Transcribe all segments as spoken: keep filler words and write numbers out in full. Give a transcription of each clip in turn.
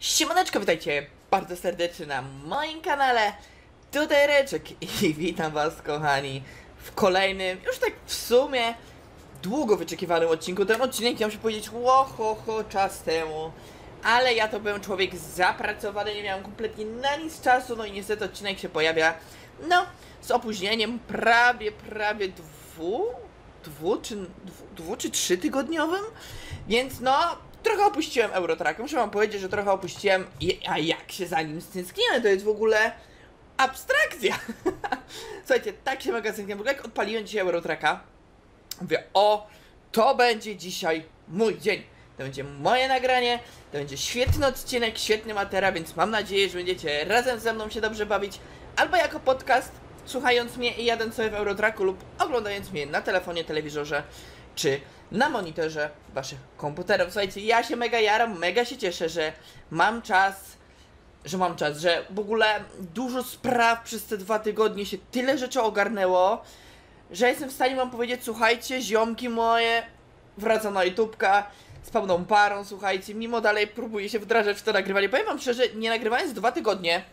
Siemaneczko, witajcie bardzo serdecznie na moim kanale. Tutaj Reczek i witam was, kochani, w kolejnym, już tak w sumie długo wyczekiwanym odcinku. Ten odcinek miał się powiedzieć ło, ho, ho, czas temu, ale ja to byłem człowiek zapracowany, nie miałem kompletnie na nic czasu, no i niestety odcinek się pojawia, no, z opóźnieniem prawie, prawie dwu, dwu czy, dwu, dwu czy trzy tygodniowym, więc no, trochę opuściłem Eurotrack. Muszę wam powiedzieć, że trochę opuściłem, a jak się za nim stęskniłem, to jest w ogóle abstrakcja. Słuchajcie, tak się mega stęskniłem. W ogóle jak odpaliłem dzisiaj Eurotracka, mówię, o, to będzie dzisiaj mój dzień. To będzie moje nagranie, to będzie świetny odcinek, świetny materiał, więc mam nadzieję, że będziecie razem ze mną się dobrze bawić, albo jako podcast, słuchając mnie i jadąc sobie w Eurotracku, lub oglądając mnie na telefonie, telewizorze, czy na monitorze waszych komputerów. Słuchajcie, ja się mega jaram, mega się cieszę, że mam czas, że mam czas, że w ogóle dużo spraw przez te dwa tygodnie się tyle rzeczy ogarnęło, że jestem w stanie wam powiedzieć, słuchajcie, ziomki moje, wracam na YouTubka z pełną parą, słuchajcie, mimo dalej próbuję się wdrażać w to nagrywanie. Powiem wam szczerze, nie nagrywając dwa tygodnie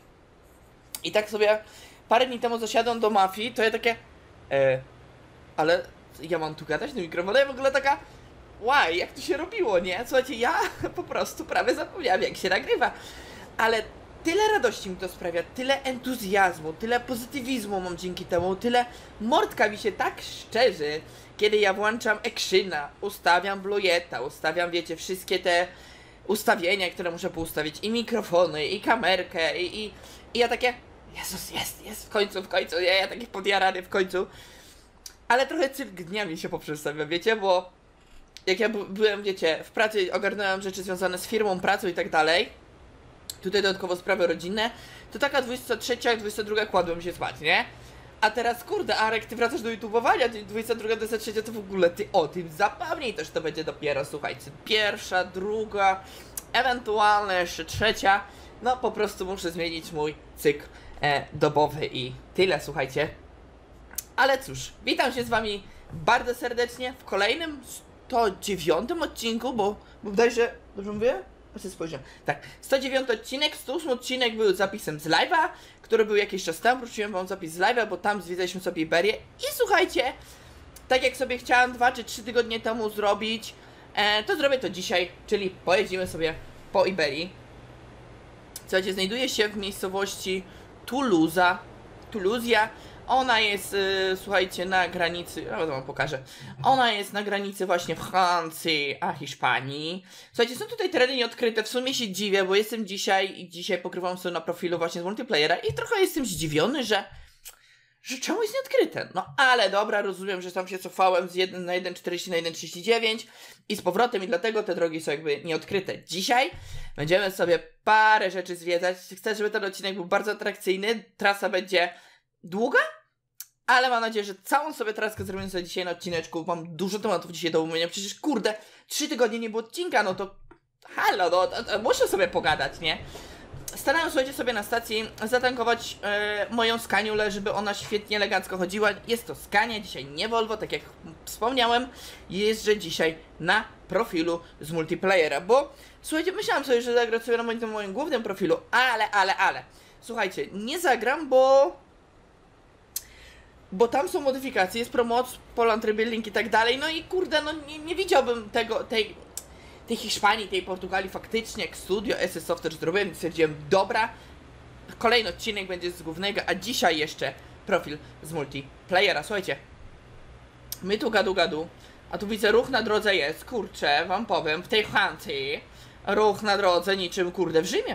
i tak sobie parę dni temu zasiadłem do Mafii, to ja takie, e, ale ja mam tu gadać na mikrofonie, w ogóle taka, why, jak to się robiło, nie? Słuchajcie, ja po prostu prawie zapomniałem, jak się nagrywa, ale tyle radości mi to sprawia, tyle entuzjazmu, tyle pozytywizmu mam dzięki temu, tyle mordka mi się tak szczerzy, kiedy ja włączam Actiona, ustawiam Blueta, ustawiam, wiecie, wszystkie te ustawienia, które muszę poustawić, i mikrofony, i kamerkę, i, i, i ja takie, Jezus, jest, jest, w końcu, w końcu, ja, ja taki podjarany w końcu. Ale trochę cyrk dnia mi się poprzestawia, wiecie, bo jak ja byłem, wiecie, w pracy, ogarnąłem rzeczy związane z firmą, pracą i tak dalej, tutaj dodatkowo sprawy rodzinne, to taka dwudziesta trzecia, dwudziesta druga kładłem się spać, nie? A teraz, kurde, Arek, ty wracasz do YouTubeowania, dwudziesta druga, dwudziesta trzecia, to w ogóle ty o tym zapomnij, też to będzie dopiero, słuchajcie, pierwsza, druga, ewentualnie jeszcze trzecia, no po prostu muszę zmienić mój cykl e, dobowy i tyle, słuchajcie. Ale cóż, witam się z wami bardzo serdecznie w kolejnym sto dziewiątym odcinku, bo, bo bodajże, dobrze mówię? Ja spojrzę. Tak, sto dziewiąty odcinek, sto ósmy odcinek był zapisem z live'a, który był jakiś czas temu, wróciłem wam zapis z live'a, bo tam zwiedzaliśmy sobie Iberię i słuchajcie, tak jak sobie chciałem dwa czy trzy tygodnie temu zrobić, e, to zrobię to dzisiaj, czyli pojedziemy sobie po Iberii. Słuchajcie, znajduje się w miejscowości Toulouse, Toulouse. Ona jest, yy, słuchajcie, na granicy, ja wam pokażę, ona jest na granicy właśnie Francji a Hiszpanii. Słuchajcie, są tutaj tereny nieodkryte, w sumie się dziwię, bo jestem dzisiaj, i dzisiaj pokrywam sobie na profilu właśnie z multiplayera i trochę jestem zdziwiony, że, że czemu jest nieodkryte. No ale dobra, rozumiem, że tam się cofałem z jeden na jeden czterdzieści na jeden trzydzieści dziewięć i z powrotem i dlatego te drogi są jakby nieodkryte. Dzisiaj będziemy sobie parę rzeczy zwiedzać, chcę, żeby ten odcinek był bardzo atrakcyjny, trasa będzie długa, ale mam nadzieję, że całą sobie traskę zrobimy sobie dzisiaj na odcineczku. Mam dużo tematów dzisiaj do omówienia. Przecież kurde, trzy tygodnie nie było odcinka, no to halo, no to, to muszę sobie pogadać, nie? Starałem, słuchajcie, sobie na stacji zatankować e, moją Scaniulę, żeby ona świetnie, elegancko chodziła. Jest to Scania, dzisiaj nie Volvo, tak jak wspomniałem. Jeżdżę dzisiaj na profilu z multiplayera, bo słuchajcie, myślałem sobie, że zagram sobie na moim, na moim głównym profilu, ale, ale, ale słuchajcie, nie zagram, bo Bo tam są modyfikacje, jest promoc, Poland Rebuilding i tak dalej, no i kurde, no nie, nie widziałbym tego, tej, tej Hiszpanii, tej Portugalii faktycznie, jak studio S S Software zrobiłem, więc stwierdziłem, dobra, kolejny odcinek będzie z głównego, a dzisiaj jeszcze profil z multiplayera. Słuchajcie, my tu gadu gadu, a tu widzę, ruch na drodze jest, kurczę, wam powiem, w tej Francji, ruch na drodze niczym, kurde, w Rzymie.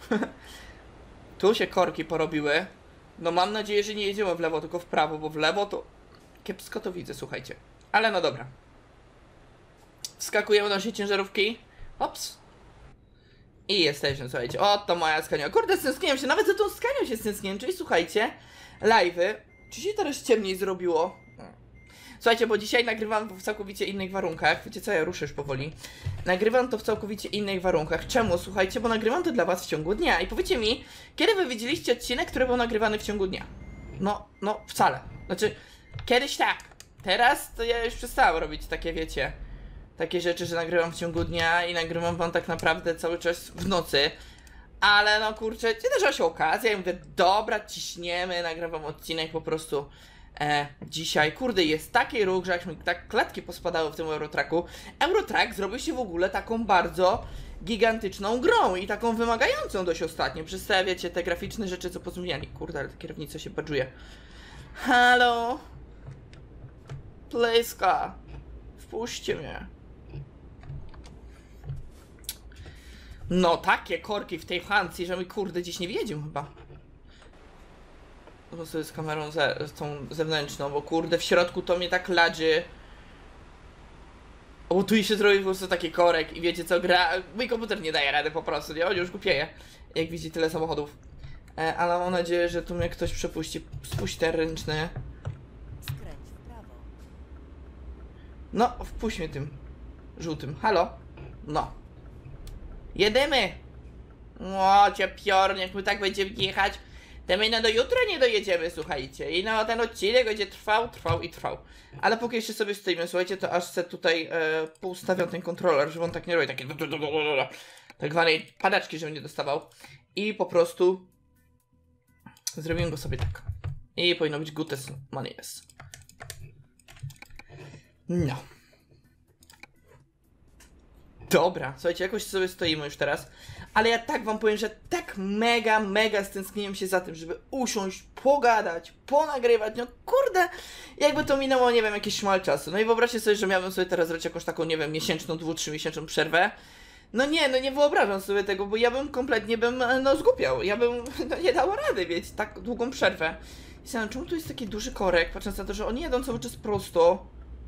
Tu się korki porobiły. No mam nadzieję, że nie jedziemy w lewo, tylko w prawo, bo w lewo to kiepsko to widzę, słuchajcie. Ale no dobra. Wskakujemy do naszej ciężarówki. Ops. I jesteśmy, słuchajcie. Oto moja Scania. Kurde, stęskniłem się, nawet za tą Scanią się stęskniłem. Czyli słuchajcie, live'y. Czy się teraz ciemniej zrobiło? Słuchajcie, bo dzisiaj nagrywam w całkowicie innych warunkach. Wiecie co, ja ruszę już powoli. Nagrywam to w całkowicie innych warunkach. Czemu? Słuchajcie, bo nagrywam to dla was w ciągu dnia. I powiedzcie mi, kiedy wy widzieliście odcinek, który był nagrywany w ciągu dnia? No, no, wcale. Znaczy, kiedyś tak. Teraz to ja już przestałem robić takie, wiecie, takie rzeczy, że nagrywam w ciągu dnia i nagrywam wam tak naprawdę cały czas w nocy. Ale no kurczę, zdarzyła się okazja i mówię, dobra, ciśniemy, nagrywam odcinek po prostu e, dzisiaj. Kurde, jest taki ruch, że jak mi tak klatki pospadały w tym Eurotracku. Eurotrack zrobił się w ogóle taką bardzo gigantyczną grą i taką wymagającą dość ostatnio. Przez te, wiecie, te graficzne rzeczy, co pozmieniali. Kurde, ale kierownica się badżuje. Halo? Playska. Wpuśćcie mnie. No, takie korki w tej Francji, że mi kurde dziś nie wjedziemy chyba. Po prostu z kamerą ze, z tą zewnętrzną, bo kurde w środku to mnie tak ladzi. O, bo tu się zrobi po prostu taki korek i wiecie co, gra... Mój komputer nie daje rady po prostu, nie? On już głupieje, jak widzi tyle samochodów. E, ale mam nadzieję, że tu mnie ktoś przepuści. Spuść ten ręczny. Skręć w prawo. No, wpuść mnie tym żółtym. Halo? No. Jedziemy! O, cię piornie, jak my tak będziemy jechać, to my no do jutra nie dojedziemy, słuchajcie. I no ten odcinek będzie trwał, trwał i trwał. Ale póki jeszcze sobie stoimy, słuchajcie, to aż se tutaj e, poustawiam ten kontroler, żeby on tak nie robi, takie tak zwanej padaczki, żeby nie dostawał. I po prostu zrobiłem go sobie tak. I powinno być good as money is. No. Dobra, słuchajcie, jakoś sobie stoimy już teraz. Ale ja tak wam powiem, że tak mega, mega stęskniłem się za tym, żeby usiąść, pogadać, ponagrywać, no kurde, jakby to minęło, nie wiem, jakiś szmal czasu. No i wyobraźcie sobie, że miałbym sobie teraz zrobić jakąś taką, nie wiem, miesięczną, dwu, trzymiesięczną przerwę. No nie, no nie wyobrażam sobie tego, bo ja bym kompletnie bym, no zgłupiał, ja bym, no nie dało rady, wiecie, tak długą przerwę. I sam, czemu tu jest taki duży korek, patrząc na to, że oni jadą cały czas prosto.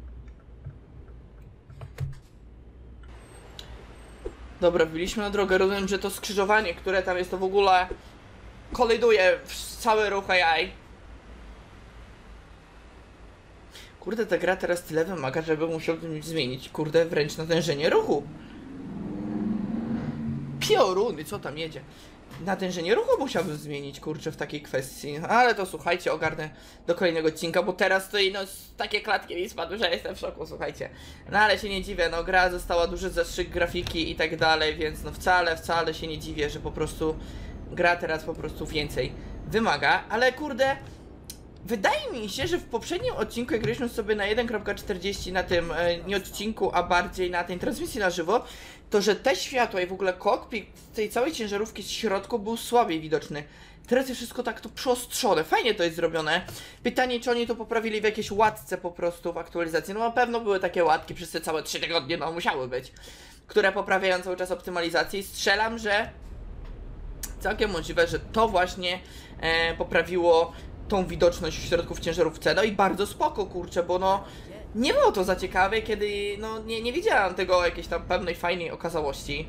Dobra, wbiliśmy na drogę, rozumiem, że to skrzyżowanie, które tam jest, to w ogóle koliduje w cały ruch A I. Kurde, ta gra teraz tyle wymaga, żeby musiał zmienić, kurde, wręcz natężenie ruchu. Pioruny, co tam jedzie? Natężenie ruchu musiałbym zmienić, kurczę, w takiej kwestii. Ale to słuchajcie, ogarnę do kolejnego odcinka, bo teraz to i no takie klatki mi spadły, że jestem w szoku, słuchajcie. No ale się nie dziwię, no gra została duży zastrzyk grafiki i tak dalej, więc no wcale, wcale się nie dziwię, że po prostu gra teraz po prostu więcej wymaga, ale kurde, wydaje mi się, że w poprzednim odcinku, jak graliśmy sobie na jeden kropka czterdzieści na tym, e, nie odcinku, a bardziej na tej transmisji na żywo, to że te światła i w ogóle kokpit tej całej ciężarówki z środku był słabiej widoczny. Teraz jest wszystko tak to przyostrzone, fajnie to jest zrobione. Pytanie, czy oni to poprawili w jakiejś łatce po prostu w aktualizacji. No na pewno były takie łatki przez te całe trzy tygodnie, no musiały być, które poprawiają cały czas optymalizację i strzelam, że całkiem możliwe, że to właśnie e, poprawiło tą widoczność w środku w ciężarówce. No i bardzo spoko, kurczę, bo no nie było to za ciekawe, kiedy no nie, nie widziałam tego jakiejś tam pewnej fajnej okazałości.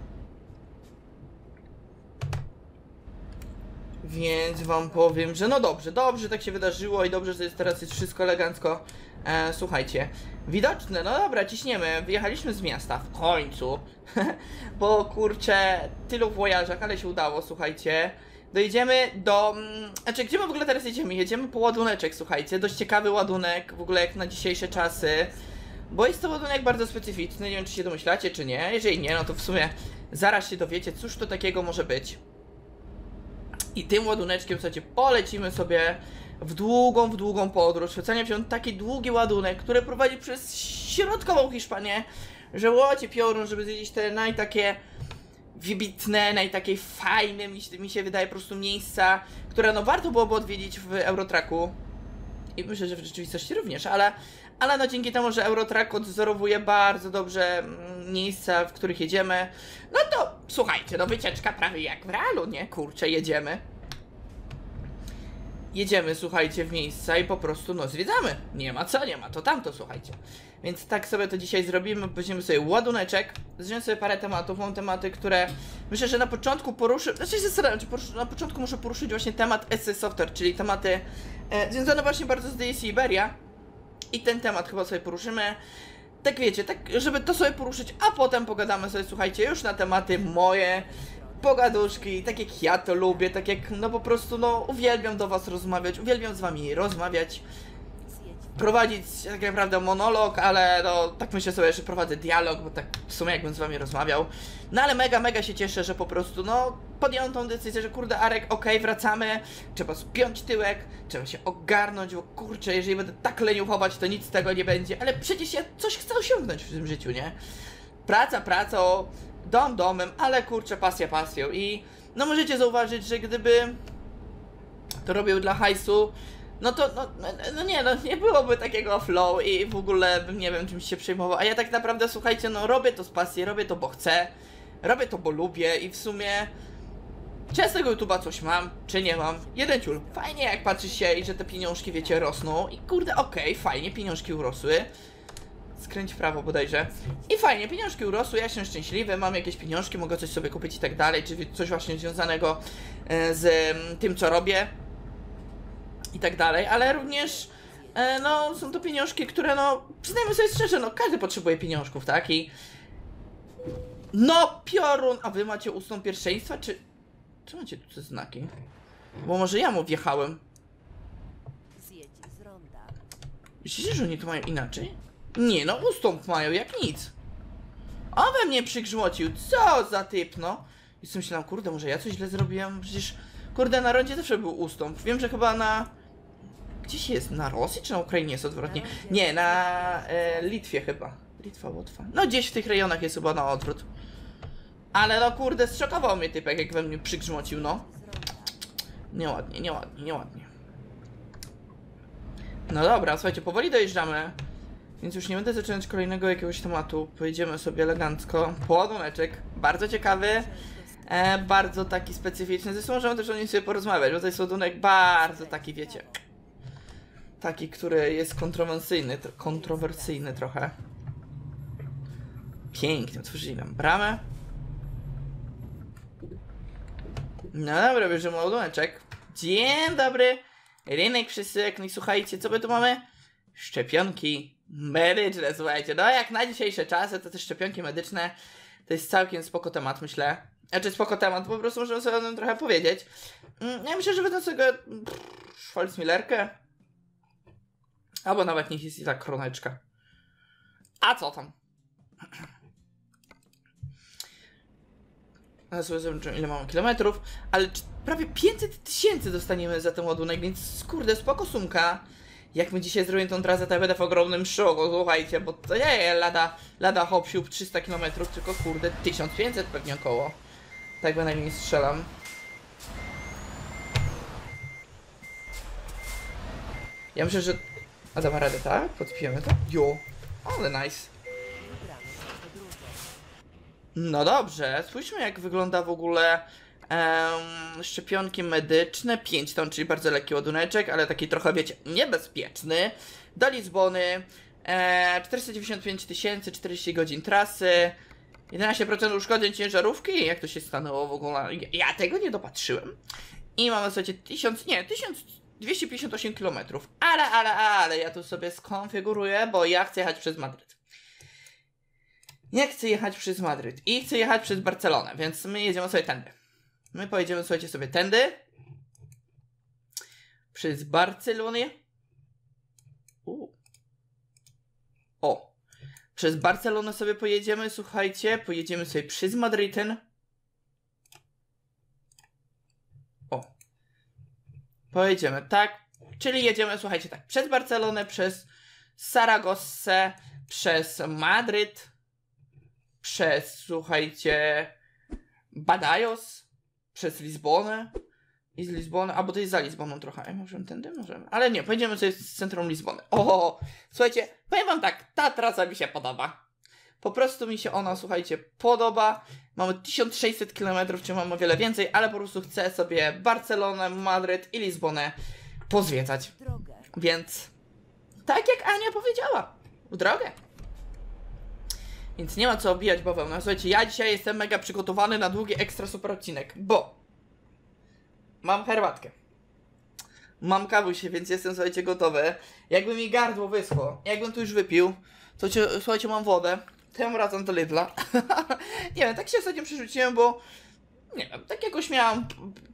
Więc wam powiem, że no dobrze, dobrze tak się wydarzyło i dobrze, że jest teraz jest wszystko elegancko. E, słuchajcie, widoczne, no dobra, ciśniemy, wyjechaliśmy z miasta, w końcu. Bo kurczę, tylu w wojażach, ale się udało, słuchajcie. Dojedziemy do... Znaczy, gdzie my w ogóle teraz jedziemy? Jedziemy po ładuneczek, słuchajcie. Dość ciekawy ładunek, w ogóle jak na dzisiejsze czasy. Bo jest to ładunek bardzo specyficzny, nie wiem czy się domyślacie, czy nie. Jeżeli nie, no to w sumie zaraz się dowiecie, cóż to takiego może być. I tym ładuneczkiem, słuchajcie, polecimy sobie w długą, w długą podróż. Oceniam się taki długi ładunek, który prowadzi przez środkową Hiszpanię, że łocie piorun, żeby zwiedzić te najtakie wybitne, najtakiej fajne, mi się, mi się wydaje po prostu miejsca, które no warto byłoby odwiedzić w Eurotracku. I myślę, że w rzeczywistości również, ale, ale no dzięki temu, że Eurotrack odzorowuje bardzo dobrze mm, miejsca, w których jedziemy, no to słuchajcie, no wycieczka prawie jak w realu, nie? Kurczę, jedziemy. Jedziemy, słuchajcie, w miejsca i po prostu, no, zwiedzamy. Nie ma co, nie ma to tamto, słuchajcie. Więc tak sobie to dzisiaj zrobimy, weźmiemy sobie ładuneczek, zrzucimy sobie parę tematów, mam tematy, które myślę, że na początku poruszę, znaczy się zastanawiam, czy poruszy, na początku muszę poruszyć właśnie temat S C Software, czyli tematy e, związane właśnie bardzo z D S Iberia. I ten temat chyba sobie poruszymy. Tak wiecie, tak żeby to sobie poruszyć, a potem pogadamy sobie, słuchajcie, już na tematy moje, pogaduszki, tak jak ja to lubię, tak jak no po prostu no uwielbiam do was rozmawiać, uwielbiam z wami rozmawiać. Zjedź w prowadzić tak naprawdę monolog, ale no tak myślę sobie, że prowadzę dialog, bo tak w sumie jakbym z wami rozmawiał. No ale mega, mega się cieszę, że po prostu no podjąłem tą decyzję, że kurde Arek, okej, okay, wracamy, trzeba spiąć tyłek, trzeba się ogarnąć, bo kurczę, jeżeli będę tak leniuchować, to nic z tego nie będzie, ale przecież ja coś chcę osiągnąć w tym życiu, nie? Praca pracą, dom domem, ale kurczę, pasja pasją i no możecie zauważyć, że gdyby to robił dla hajsu, no to, no, no nie, no nie byłoby takiego flow i w ogóle bym nie wiem czymś się przejmował, a ja tak naprawdę, słuchajcie, no robię to z pasji, robię to bo chcę, robię to bo lubię i w sumie czy ja z tego YouTube'a coś mam, czy nie mam, jeden ciul, fajnie jak patrzy się i że te pieniążki, wiecie, rosną i kurde, okej, okay, fajnie, pieniążki urosły, skręć w prawo bodajże i fajnie, pieniążki urosły, ja jestem szczęśliwy, mam jakieś pieniążki, mogę coś sobie kupić i tak dalej, czy coś właśnie związanego z tym, co robię i tak dalej, ale również e, no są to pieniążki, które no przyznajmy sobie szczerze, no każdy potrzebuje pieniążków, tak? I no piorun, a wy macie ustną pierwszeństwa, czy czy macie tu te znaki? Bo może ja mu wjechałem. Zjedź z ronda. Myślicie, że oni tu mają inaczej? Nie no, ustąp mają jak nic. On we mnie przygrzmocił, co za typ, no. I sobie myślałem, kurde, może ja coś źle zrobiłem? Przecież, kurde, na rondzie zawsze był ustąp. Wiem, że chyba na... Gdzieś jest? Na Rosji czy na Ukrainie jest odwrotnie? Nie, na e, Litwie chyba. Litwa, Łotwa. No gdzieś w tych rejonach jest chyba na odwrót. Ale no kurde, zszokował mnie typek, jak we mnie przygrzmocił, no. Nieładnie, nieładnie, nieładnie. No dobra, słuchajcie, powoli dojeżdżamy. Więc już nie będę zaczynać kolejnego jakiegoś tematu. Pojedziemy sobie elegancko. Poładuneczek, bardzo ciekawy. E, bardzo taki specyficzny. Zresztą możemy też o nim sobie porozmawiać, bo to jest ładunek bardzo taki, wiecie, taki, który jest kontrowersyjny, kontrowersyjny trochę. Pięknie, otworzyli nam bramę. No dobra, bierzemy ładuneczek. Dzień dobry. Rynek przesyłek. No i słuchajcie, co my tu mamy? Szczepionki medyczne, słuchajcie. No jak na dzisiejsze czasy, to te szczepionki medyczne to jest całkiem spoko temat, myślę. Znaczy spoko temat, po prostu możemy sobie o tym trochę powiedzieć. Ja myślę, że wezmę sobie Schwarzmillerkę. Albo nawet niech jest i tak kroneczka. A co tam? Zaraz sobie zobaczymy, ile mamy kilometrów, ale prawie pięćset tysięcy dostaniemy za ten ładunek, więc kurde, spoko sumka. Jak my dzisiaj zrobimy tą trasę, to ja będę w ogromnym szoku, słuchajcie, bo to nie lada, lada hop siup trzysta kilometrów, tylko kurde tysiąc pięćset pewnie około. Tak bynajmniej strzelam. Ja myślę, że... A damy radę, tak? Podpijemy to? Jo, ale nice. No dobrze, spójrzmy jak wygląda w ogóle um, szczepionki medyczne, pięć ton, czyli bardzo lekki ładuneczek, ale taki trochę, wiecie, niebezpieczny. Do Lizbony, e, czterysta dziewięćdziesiąt pięć tysięcy, czterdzieści godzin trasy, jedenaście procent uszkodzeń ciężarówki, jak to się stanęło w ogóle, ja, ja tego nie dopatrzyłem. I mamy, słuchajcie, tysiąc, nie, tysiąc dwieście pięćdziesiąt osiem kilometrów, ale, ale, ale, ja tu sobie skonfiguruję, bo ja chcę jechać przez Madryt. Ja chcę jechać przez Madryt i chcę jechać przez Barcelonę, więc my jedziemy sobie tędy. My pojedziemy, słuchajcie, sobie tędy. Przez Barcelonę. U. O. Przez Barcelonę sobie pojedziemy, słuchajcie. Pojedziemy sobie przez Madryten. O. Pojedziemy, tak. Czyli jedziemy, słuchajcie, tak. Przez Barcelonę, przez Saragossę, przez Madryt. Przez, słuchajcie, Badajoz, przez Lizbonę i z Lizbony, albo to jest za Lizboną trochę, Ej, możemy tędy? Możemy, ale nie, pojedziemy sobie z centrum Lizbony. O, słuchajcie, powiem wam tak, ta trasa mi się podoba. Po prostu mi się ona, słuchajcie, podoba. Mamy tysiąc sześćset kilometrów, czy mamy o wiele więcej, ale po prostu chcę sobie Barcelonę, Madryt i Lizbonę pozwiedzać. Drogę. Więc, tak jak Ania powiedziała, w drogę. Więc nie ma co obijać bawełnę. Słuchajcie, ja dzisiaj jestem mega przygotowany na długi, ekstra super odcinek, bo mam herbatkę, mam kawusie, więc jestem, słuchajcie, gotowy. Jakby mi gardło wyschło, jakbym tu już wypił, to słuchajcie, mam wodę, tym razem do Lidla. Nie wiem, tak się ostatnio przerzuciłem, bo nie wiem, tak jakoś miałam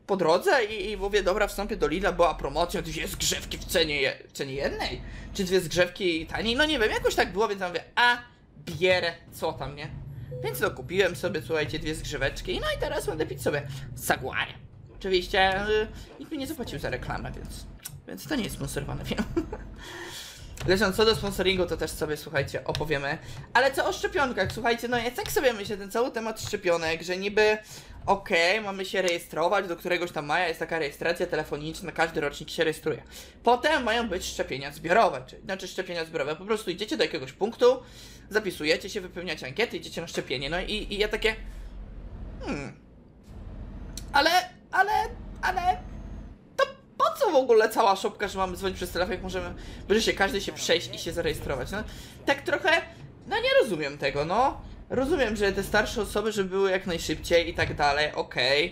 po drodze i, i mówię, dobra, wstąpię do Lidla, była promocja, dwie zgrzewki w cenie, je, w cenie jednej, czy dwie zgrzewki taniej, no nie wiem, jakoś tak było, więc ja mówię, a, bierę, co tam, nie? Więc no, kupiłem sobie, słuchajcie, dwie zgrzeweczki, no i teraz będę pić sobie saguarę. Oczywiście yy, nikt mi nie zapłacił za reklamę, więc, więc to nie jest sponsorowany film. Zresztą co do sponsoringu, to też sobie, słuchajcie, opowiemy. Ale co o szczepionkach, słuchajcie, no ja tak sobie myślę, ten cały temat szczepionek, że niby okej, okay, mamy się rejestrować, do któregoś tam maja jest taka rejestracja telefoniczna, każdy rocznik się rejestruje. Potem mają być szczepienia zbiorowe, czyli, znaczy szczepienia zbiorowe, po prostu idziecie do jakiegoś punktu, zapisujecie się, wypełniacie ankiety, idziecie na szczepienie, no i, i ja takie... Hmm... Ale, ale, ale... To po co w ogóle cała szopka, że mamy dzwonić przez telefon, jak możemy... Może się każdy się przejść i się zarejestrować, no? Tak trochę... No nie rozumiem tego, no. Rozumiem, że te starsze osoby, żeby były jak najszybciej i tak dalej, okej.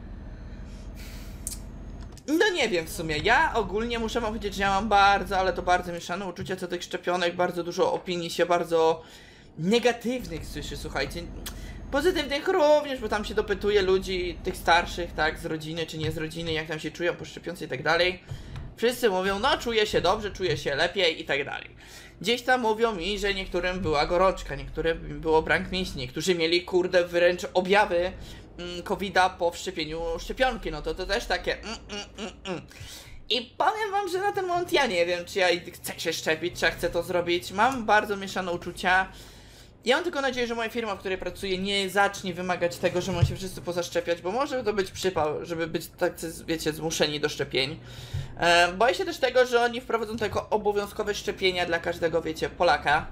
Okay. No nie wiem w sumie, ja ogólnie muszę wam powiedzieć, że ja mam bardzo, ale to bardzo mieszane uczucia co do tych szczepionek, bardzo dużo opinii się bardzo negatywnych słyszy, słuchajcie. Pozytywnych również, bo tam się dopytuje ludzi, tych starszych, tak, z rodziny czy nie z rodziny, jak tam się czują po szczepionce i tak dalej. Wszyscy mówią, no czuję się dobrze, czuję się lepiej i tak dalej. Gdzieś tam mówią mi, że niektórym była gorączka, niektórym było brak mięśni, niektórzy mieli, kurde, wręcz objawy mm, kowida po wszczepieniu szczepionki, no to to też takie mm, mm, mm, mm. I powiem wam, że na ten moment ja nie wiem, czy ja chcę się szczepić, czy ja chcę to zrobić, mam bardzo mieszane uczucia. Ja mam tylko nadzieję, że moja firma, w której pracuję, nie zacznie wymagać tego, że mają się wszyscy pozaszczepiać, bo może to być przypał, żeby być tacy, wiecie, zmuszeni do szczepień. E, boję się też tego, że oni wprowadzą tylko obowiązkowe szczepienia dla każdego, wiecie, Polaka.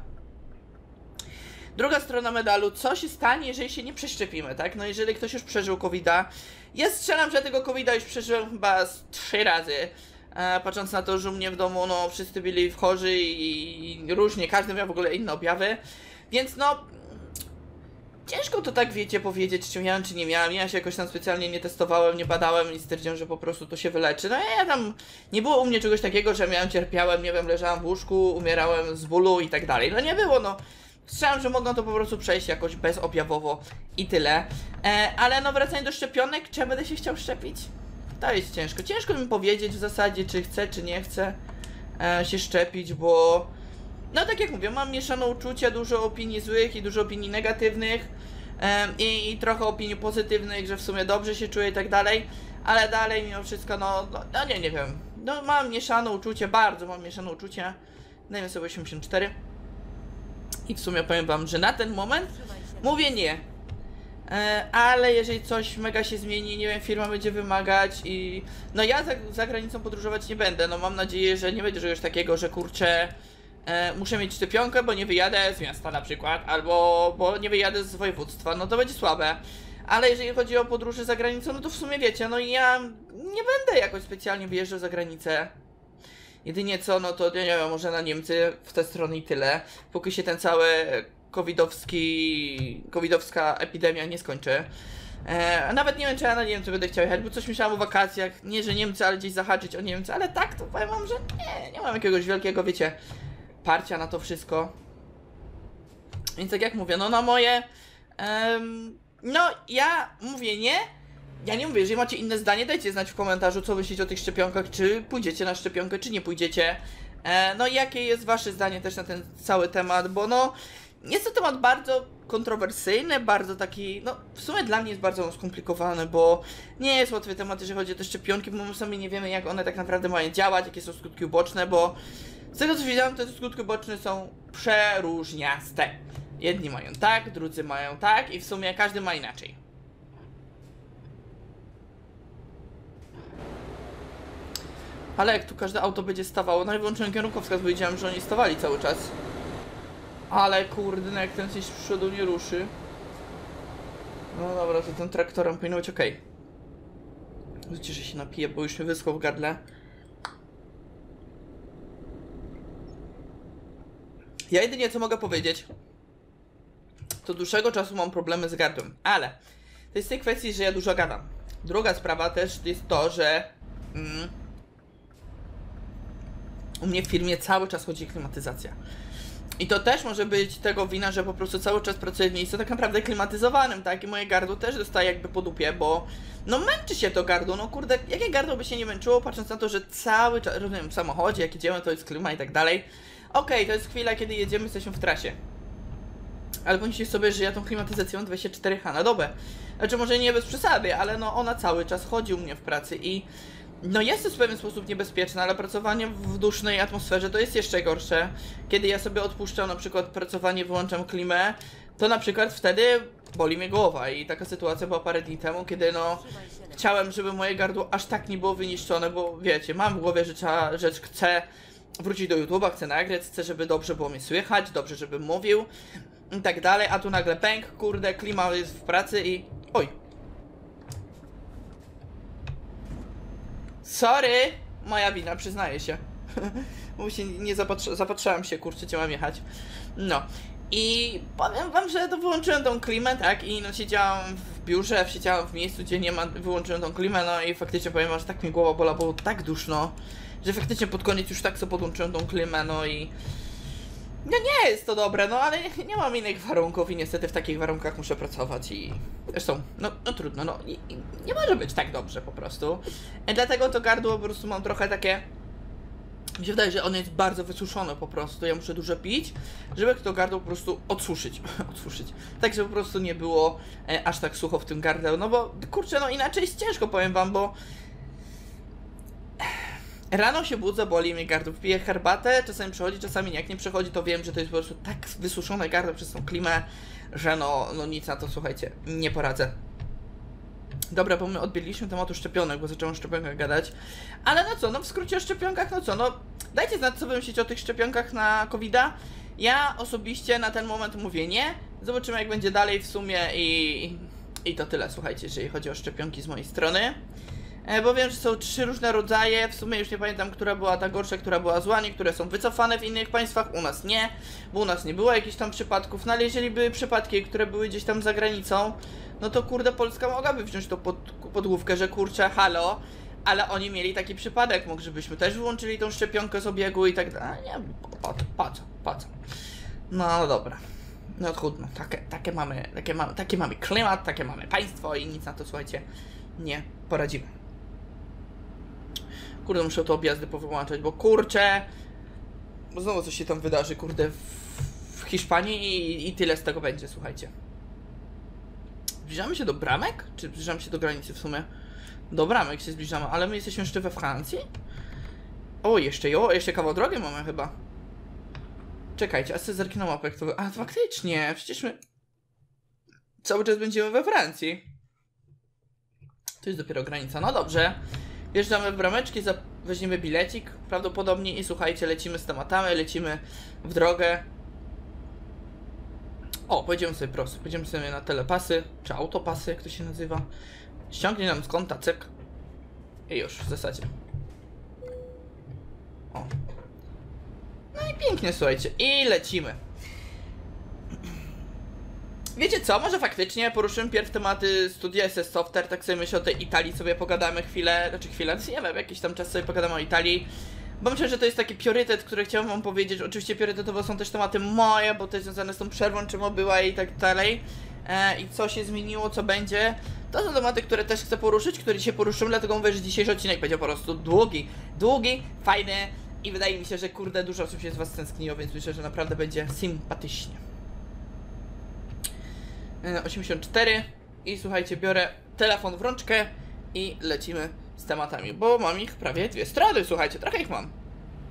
Druga strona medalu, co się stanie, jeżeli się nie przeszczepimy, tak? No jeżeli ktoś już przeżył kowida, ja strzelam, że tego kowida już przeżyłem chyba z trzy razy. E, patrząc na to, że u mnie w domu, no, wszyscy byli chorzy i, i różnie, każdy miał w ogóle inne objawy. Więc no, ciężko to tak, wiecie, powiedzieć, czy miałem, czy nie miałem. Ja się jakoś tam specjalnie nie testowałem, nie badałem i stwierdziłem, że po prostu to się wyleczy. No ja tam, nie było u mnie czegoś takiego, że miałem, cierpiałem, nie wiem, leżałem w łóżku, umierałem z bólu i tak dalej. No nie było, no. Słyszałem, że mogą to po prostu przejść jakoś bezobjawowo i tyle. E, ale no, wracając do szczepionek, czy ja będę się chciał szczepić? To jest ciężko. Ciężko mi powiedzieć w zasadzie, czy chcę, czy nie chcę e, się szczepić, bo... No tak jak mówię, mam mieszane uczucia, dużo opinii złych i dużo opinii negatywnych um, i, i trochę opinii pozytywnych, że w sumie dobrze się czuję i tak dalej, ale dalej mimo wszystko, no, no, no nie, nie wiem, no mam mieszane uczucie, bardzo mam mieszane uczucia, dajmy sobie osiemdziesiąt cztery i w sumie powiem wam, że na ten moment mówię nie, e, ale jeżeli coś mega się zmieni, nie wiem, firma będzie wymagać i no ja za, za granicą podróżować nie będę, no mam nadzieję, że nie będzie czegoś takiego, że kurczę, E, muszę mieć szczepionkę, bo nie wyjadę z miasta na przykład, albo bo nie wyjadę z województwa, no to będzie słabe. Ale jeżeli chodzi o podróże za granicą, no to w sumie wiecie, no ja nie będę jakoś specjalnie wyjeżdżał za granicę. Jedynie co, no to nie wiem, może na Niemcy w tę stronę i tyle, póki się ten cały covidowski, covidowska epidemia nie skończy. E, nawet nie wiem, czy ja na Niemcy będę chciał jechać, bo coś myślałem o wakacjach, nie że Niemcy, ale gdzieś zahaczyć o Niemcy, ale tak, to powiem wam, że nie, nie mam jakiegoś wielkiego, wiecie, parcia na to wszystko. Więc tak jak mówię, no na moje um, no ja mówię nie. Ja nie mówię, jeżeli macie inne zdanie, dajcie znać w komentarzu, co myślicie o tych szczepionkach, czy pójdziecie na szczepionkę, czy nie pójdziecie. e, No i jakie jest wasze zdanie też na ten cały temat, bo no jest to temat bardzo kontrowersyjny, bardzo taki, no w sumie dla mnie jest bardzo skomplikowany, bo nie jest łatwy temat, jeżeli chodzi o te szczepionki, bo my sami nie wiemy, jak one tak naprawdę mają działać, jakie są skutki uboczne, bo z tego co wiedziałem, to te skutki uboczne są przeróżniaste. Jedni mają tak, drudzy mają tak i w sumie każdy ma inaczej. Ale jak tu każde auto będzie stawało, no i wyłączyłem kierunkowskaz, bo wiedziałem, że oni stawali cały czas. Ale kurde, no jak ten coś z przodu nie ruszy. No dobra, to tym traktorem powinno być ok. Widzicie, że się napiję, bo już mi wyschło w gardle. Ja jedynie co mogę powiedzieć, to dłuższego czasu mam problemy z gardłem, ale to jest w tej kwestii, że ja dużo gadam. Druga sprawa też jest to, że mm, u mnie w firmie cały czas chodzi klimatyzacja. I to też może być tego wina, że po prostu cały czas pracuję w miejscu tak naprawdę klimatyzowanym, tak? I moje gardło też dostaje jakby po dupie, bo no męczy się to gardło, no kurde, jakie gardło by się nie męczyło, patrząc na to, że cały czas, rozumiem, w samochodzie, jak jedziemy, to jest klima i tak dalej. Okej, okay, to jest chwila, kiedy jedziemy, jesteśmy w trasie. Ale pomyślcie sobie, że ja tą klimatyzacją dwadzieścia cztery H na dobę. Znaczy może nie bez przesady, ale no ona cały czas chodzi u mnie w pracy i no jest to w pewien sposób niebezpieczne, ale pracowanie w dusznej atmosferze to jest jeszcze gorsze. Kiedy ja sobie odpuszczam na przykład pracowanie, wyłączam klimę, to na przykład wtedy boli mnie głowa i taka sytuacja była parę dni temu, kiedy no chciałem, żeby moje gardło aż tak nie było wyniszczone, bo wiecie, mam w głowie, że trzeba, że chcę wrócić do YouTube'a, chcę nagrać, chcę, żeby dobrze było mnie słychać, dobrze, żebym mówił i tak dalej, a tu nagle pęk, kurde, klima jest w pracy i... Oj! Sorry! Moja wina, przyznaję się. Bo się nie zapatrzy zapatrzyłam się, kurczę, gdzie mam jechać. No. I powiem wam, że to wyłączyłem tą klimę, tak? I no siedziałam w biurze, siedziałam w miejscu, gdzie nie ma... Wyłączyłem tą klimę, no i faktycznie powiem wam, że tak mi głowa bola, było tak duszno, że faktycznie pod koniec już tak sobie podłączyłem tą klimę, no i... No nie jest to dobre, no ale nie, nie mam innych warunków i niestety w takich warunkach muszę pracować i... Zresztą, no, no trudno, no i, i nie może być tak dobrze po prostu. I dlatego to gardło po prostu mam trochę takie... Mi się wydaje, że ono jest bardzo wysuszone po prostu, ja muszę dużo pić, żeby to gardło po prostu odsuszyć, odsuszyć. Tak, żeby po prostu nie było e, aż tak sucho w tym gardle, no bo kurczę, no inaczej jest ciężko, powiem wam, bo... Rano się budzę, boli mnie gardło, piję herbatę, czasami przechodzi, czasami jak nie przechodzi, to wiem, że to jest po prostu tak wysuszone gardło przez tą klimę, że no, no nic na to, słuchajcie, nie poradzę. Dobra, bo my odbiliśmy temat szczepionek, bo zacząłem o szczepionkach gadać. Ale no co, no w skrócie o szczepionkach, no co, no dajcie znać, co wy myślicie o tych szczepionkach na kowida. Ja osobiście na ten moment mówię nie. Zobaczymy, jak będzie dalej w sumie i, i to tyle, słuchajcie, jeżeli chodzi o szczepionki z mojej strony. Bo wiem, że są trzy różne rodzaje, w sumie już nie pamiętam, która była ta gorsza, która była zła, niektóre są wycofane w innych państwach, u nas nie, bo u nas nie było jakichś tam przypadków, no ale jeżeli były przypadki, które były gdzieś tam za granicą, no to kurde, Polska mogłaby wziąć to pod, pod główkę, że kurczę, halo, ale oni mieli taki przypadek, moglibyśmy też wyłączyli tą szczepionkę z obiegu i tak dalej, nie, po, po co, po co, no dobra. No trudno, takie, takie, mamy, takie, mamy, takie mamy klimat, takie mamy państwo i nic na to, słuchajcie, nie poradzimy. Kurde, muszę te objazdy powyłączać, bo kurczę, bo znowu coś się tam wydarzy, kurde, w, w Hiszpanii i, i tyle z tego będzie, słuchajcie. Zbliżamy się do bramek? Czy zbliżamy się do granicy w sumie? Do bramek się zbliżamy, ale my jesteśmy jeszcze we Francji? O, jeszcze, o, jeszcze kawał drogi mamy chyba. Czekajcie, a sobie zerknę mapę, jak to... A, faktycznie, przecież my... Cały czas będziemy we Francji. To jest dopiero granica, no dobrze. Wjeżdżamy w brameczki, weźmiemy bilecik prawdopodobnie i słuchajcie, lecimy z tematami, lecimy w drogę. O, pojedziemy sobie prosto, pojedziemy sobie na telepasy, czy autopasy, jak to się nazywa. Ściągnie nam z konta, cyk. I już, w zasadzie. O. No i pięknie, słuchajcie, i lecimy. Wiecie co, może faktycznie poruszymy pierw tematy studia S S Software, tak sobie myślę o tej Italii, sobie pogadamy chwilę, znaczy chwilę, nie wiem, jakiś tam czas sobie pogadamy o Italii. Bo myślę, że to jest taki priorytet, który chciałbym wam powiedzieć. Oczywiście priorytetowo są też tematy moje, bo to jest związane z tą przerwą, czym była i tak dalej. E, I co się zmieniło, co będzie. To są tematy, które też chcę poruszyć, które dzisiaj poruszymy, dlatego mówię, że dzisiejszy odcinek będzie po prostu długi. Długi, fajny i wydaje mi się, że kurde, dużo osób się z was tęskniło, więc myślę, że naprawdę będzie sympatycznie. osiemdziesiąt cztery i słuchajcie, biorę telefon w rączkę i lecimy z tematami, bo mam ich prawie dwie strony, słuchajcie, trochę ich mam.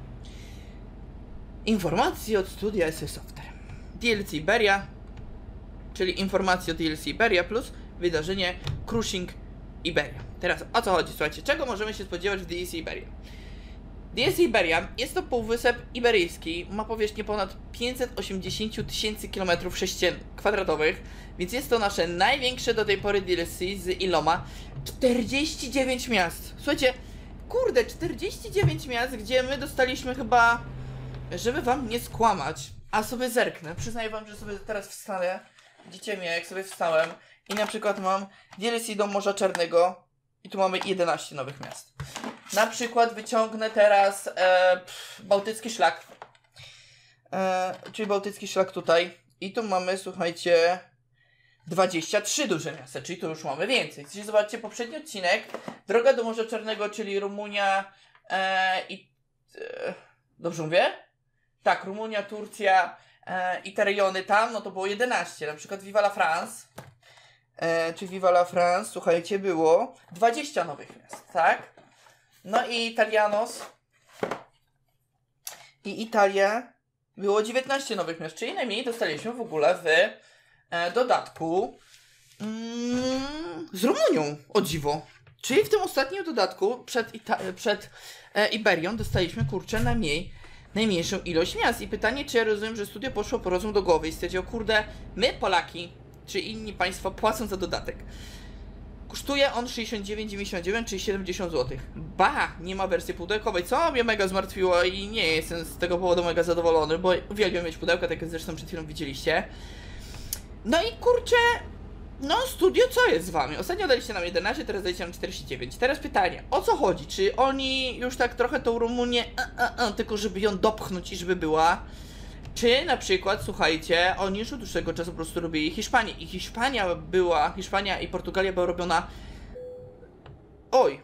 Informacje od studia S S Software. D L C Iberia, czyli informacje o D L C Iberia plus wydarzenie Cruising Iberia. Teraz o co chodzi, słuchajcie, czego możemy się spodziewać w D L C Iberia? D L C Iberia jest to półwysep iberyjski, ma powierzchnię ponad pięćset osiemdziesiąt tysięcy kilometrów kwadratowych, więc jest to nasze największe do tej pory D L C z iloma czterdzieści dziewięć miast. Słuchajcie, kurde, czterdzieści dziewięć miast, gdzie my dostaliśmy chyba, żeby wam nie skłamać, a sobie zerknę, przyznaję wam, że sobie teraz wstanę, widzicie mnie, jak sobie wstałem i na przykład mam D L C do Morza Czarnego i tu mamy jedenaście nowych miast. Na przykład wyciągnę teraz e, pff, Bałtycki Szlak. e, czyli bałtycki szlak tutaj. I tu mamy, słuchajcie, dwadzieścia trzy duże miasta, czyli tu już mamy więcej. Czyli zobaczcie, poprzedni odcinek, droga do Morza Czarnego, czyli Rumunia e, i... E, dobrze mówię? Tak, Rumunia, Turcja e, i te rejony tam, no to było jedenaście. Na przykład Viva la France, e, czy Viva la France, słuchajcie, było dwadzieścia nowych miast, tak? No i Italianos i Italia było dziewiętnaście nowych miast, czyli najmniej dostaliśmy w ogóle w e, dodatku mm, z Rumunią, o dziwo. Czyli w tym ostatnim dodatku przed, Ita- przed e, Iberią dostaliśmy, kurczę, najmniej, najmniejszą ilość miast. I pytanie, czy ja rozumiem, że studio poszło po rozum do głowy i stwierdziło, kurde, my Polaki, czy inni państwa płacą za dodatek. Kosztuje on sześćdziesiąt dziewięć dziewięćdziesiąt dziewięć, czyli siedemdziesiąt złotych. Ba, nie ma wersji pudełkowej, co mnie mega zmartwiło i nie jestem z tego powodu mega zadowolony, bo uwielbiam mieć pudełka, tak jak zresztą przed chwilą widzieliście. No i kurczę, no studio, co jest z wami? Ostatnio daliście nam jedenaście, teraz daliście nam czterdzieści dziewięć. Teraz pytanie, o co chodzi? Czy oni już tak trochę tą Rumunię, a, a, a, tylko żeby ją dopchnąć i żeby była? Czy na przykład, słuchajcie, oni już od dłuższego czasu po prostu robili Hiszpanię i Hiszpania była, Hiszpania i Portugalia była robiona... Oj!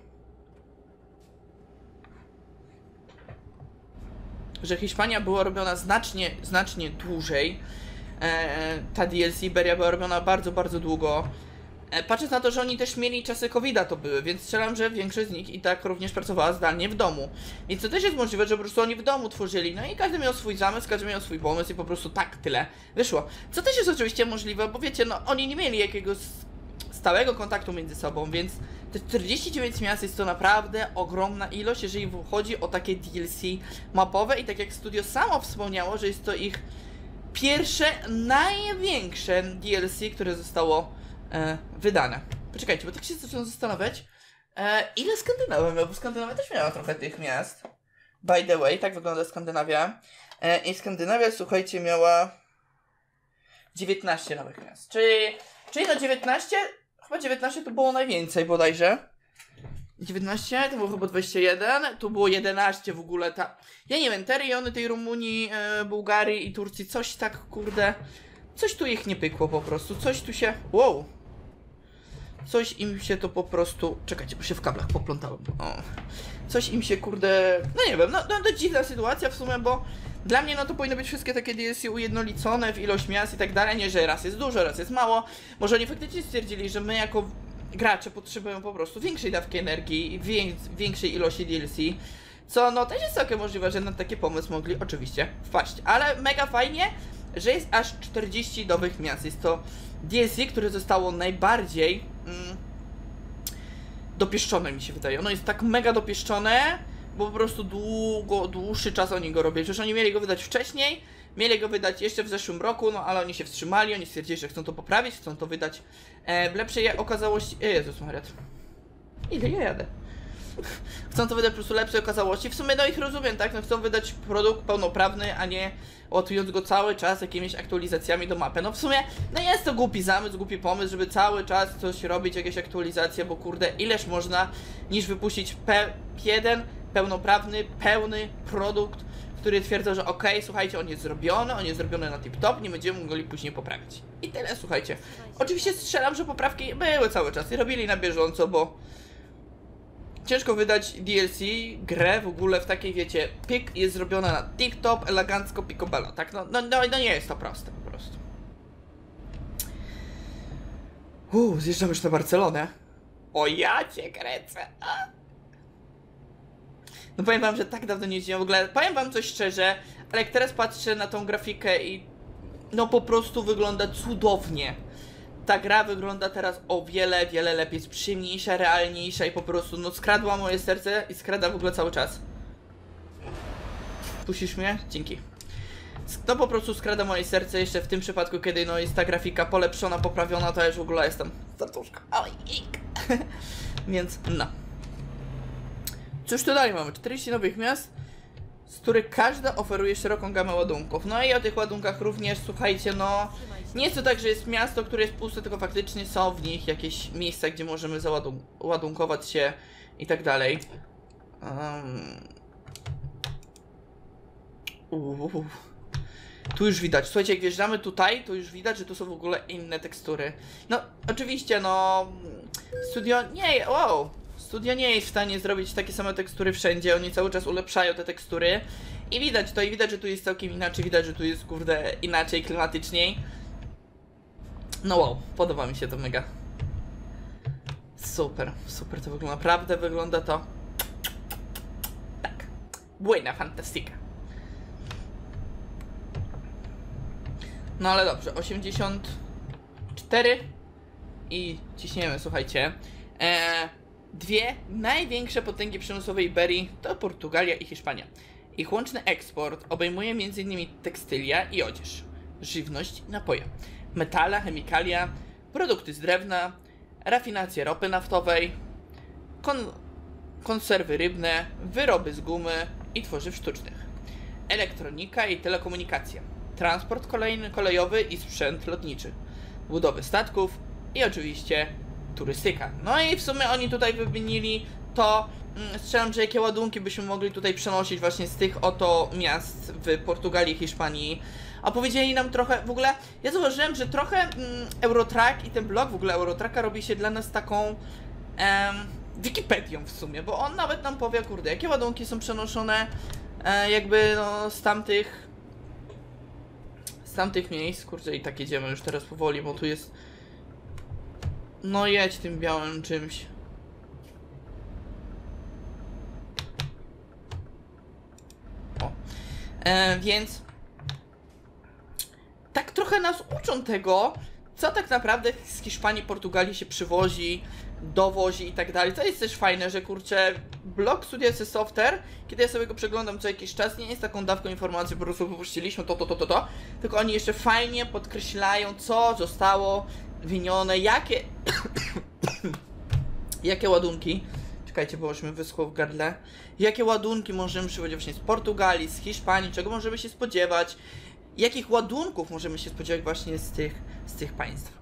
Że Hiszpania była robiona znacznie, znacznie dłużej. E, ta D L C Iberia była robiona bardzo, bardzo długo. E, patrząc na to, że oni też mieli czasy kowida to były, więc strzelam, że większość z nich i tak również pracowała zdalnie w domu. Więc to też jest możliwe, że po prostu oni w domu tworzyli, no i każdy miał swój zamysł, każdy miał swój pomysł i po prostu tak tyle wyszło. Co też jest oczywiście możliwe, bo wiecie, no oni nie mieli jakiegoś stałego kontaktu między sobą, więc te czterdzieści dziewięć miast jest to naprawdę ogromna ilość, jeżeli chodzi o takie D L C mapowe i tak jak studio samo wspomniało, że jest to ich pierwsze, największe D L C, które zostało e, wydane. Poczekajcie, bo tak się zacząłem zastanawiać, e, ile Skandynawia miała, bo Skandynawia też miała trochę tych miast. By the way, tak wygląda Skandynawia. E, I Skandynawia, słuchajcie, miała dziewiętnaście nowych miast. Czyli, czyli no dziewiętnaście, chyba dziewiętnaście to było najwięcej bodajże. dziewiętnaście, to było chyba dwadzieścia jeden, tu było jedenaście w ogóle, ta... Ja nie wiem, te rejony tej Rumunii, e, Bułgarii i Turcji, coś tak, kurde... Coś tu ich nie pykło po prostu, coś tu się... Wow! Coś im się to po prostu... Czekajcie, bo się w kablach poplątałem. O. Coś im się, kurde... No nie wiem, no, no to dziwna sytuacja w sumie, bo... Dla mnie no to powinny być wszystkie takie D L C ujednolicone w ilość miast i tak dalej, nie, że raz jest dużo, raz jest mało. Może oni faktycznie stwierdzili, że my jako gracze potrzebują po prostu większej dawki energii i większej ilości D L C, co no też jest całkiem możliwe, że na taki pomysł mogli oczywiście wpaść. Ale mega fajnie, że jest aż czterdzieści nowych miast. Jest to D L C, które zostało najbardziej mm, dopieszczone, mi się wydaje. Ono jest tak mega dopieszczone, bo po prostu długo, dłuższy czas oni go robią. Przecież oni mieli go wydać wcześniej, mieli go wydać jeszcze w zeszłym roku, no ale oni się wstrzymali, oni stwierdzili, że chcą to poprawić, chcą to wydać e, w lepszej okazałości. E, Jezus Maria. Ile ja jadę? Chcą to wydać po prostu lepszej okazałości. W sumie no ich rozumiem, tak? No chcą wydać produkt pełnoprawny, a nie łatując go cały czas jakimiś aktualizacjami do mapy. No w sumie, no jest to głupi zamysł, głupi pomysł, żeby cały czas coś robić, jakieś aktualizacje, bo kurde, ileż można niż wypuścić pe jeden pełnoprawny, pełny produkt, który twierdza, że okej, okay, słuchajcie, on jest zrobiony, on jest zrobiony na tip-top, nie będziemy mogli później poprawić. I tyle, słuchajcie. Oczywiście strzelam, że poprawki były cały czas i robili na bieżąco, bo ciężko wydać D L C, grę w ogóle w takiej, wiecie, pik jest zrobiona na tip-top, elegancko, picobello, tak? No, no, no, no nie jest to proste po prostu. Uuu, zjeżdżam już na Barcelonę. O ja cię kręcę. A. No powiem wam, że tak dawno nie jeździłem w ogóle. Powiem wam coś szczerze, ale jak teraz patrzę na tą grafikę i no po prostu wygląda cudownie. Ta gra wygląda teraz o wiele, wiele lepiej, jest przyjemniejsza, realniejsza i po prostu no skradła moje serce i skrada w ogóle cały czas. Puścisz mnie? Dzięki. No po prostu skrada moje serce jeszcze w tym przypadku, kiedy no jest ta grafika polepszona, poprawiona, to ja już w ogóle jestem serduszko. Więc no. Cóż tu dalej mamy? czterdzieści nowych miast, z których każda oferuje szeroką gamę ładunków. No i o tych ładunkach również, słuchajcie, no nie jest to tak, że jest miasto, które jest puste, tylko faktycznie są w nich jakieś miejsca, gdzie możemy załadunkować się i tak dalej. Um. Uuu. Tu już widać, słuchajcie, jak wjeżdżamy tutaj, to już widać, że tu są w ogóle inne tekstury. No, oczywiście, no... Studio nie... Wow! Studio nie jest w stanie zrobić takie same tekstury wszędzie, oni cały czas ulepszają te tekstury. I widać to, i widać, że tu jest całkiem inaczej, widać, że tu jest, kurde, inaczej, klimatyczniej. No wow, podoba mi się to mega. Super, super to wygląda, naprawdę wygląda to... Tak. Buena, fantastica. No ale dobrze, osiemdziesiąt cztery i ciśniemy, słuchajcie. Eee, dwie największe potęgi przemysłowe Iberii to Portugalia i Hiszpania. Ich łączny eksport obejmuje m in tekstylia i odzież, żywność i napoje, metale, chemikalia, produkty z drewna, rafinację ropy naftowej, kon konserwy rybne, wyroby z gumy i tworzyw sztucznych, elektronika i telekomunikacja, transport kolejny, kolejowy i sprzęt lotniczy, budowy statków i oczywiście turystyka. No i w sumie oni tutaj wymienili to, mm, strzelam, że jakie ładunki byśmy mogli tutaj przenosić właśnie z tych oto miast w Portugalii, Hiszpanii. A powiedzieli nam trochę, w ogóle ja zauważyłem, że trochę mm, Eurotrack i ten blog w ogóle Eurotracka robi się dla nas taką em, Wikipedią w sumie, bo on nawet nam powie, kurde, jakie ładunki są przenoszone e, jakby no z tamtych z tamtych miejsc, kurde, i tak jedziemy już teraz powoli, bo tu jest, no jedź tym białym czymś. O. E, więc tak trochę nas uczą tego, co tak naprawdę z Hiszpanii, Portugalii się przywozi, dowozi i tak dalej. To jest też fajne, że kurczę, blog Studia C Software, kiedy ja sobie go przeglądam co jakiś czas, nie jest taką dawką informacji, po prostu wypuściliśmy to, to, to, to, to, tylko oni jeszcze fajnie podkreślają, co zostało wymienione, jakie jakie ładunki, czekajcie, bo już mi wyschło w gardle, jakie ładunki możemy przywozić właśnie z Portugalii, z Hiszpanii, czego możemy się spodziewać, jakich ładunków możemy się spodziewać właśnie z tych, z tych państw.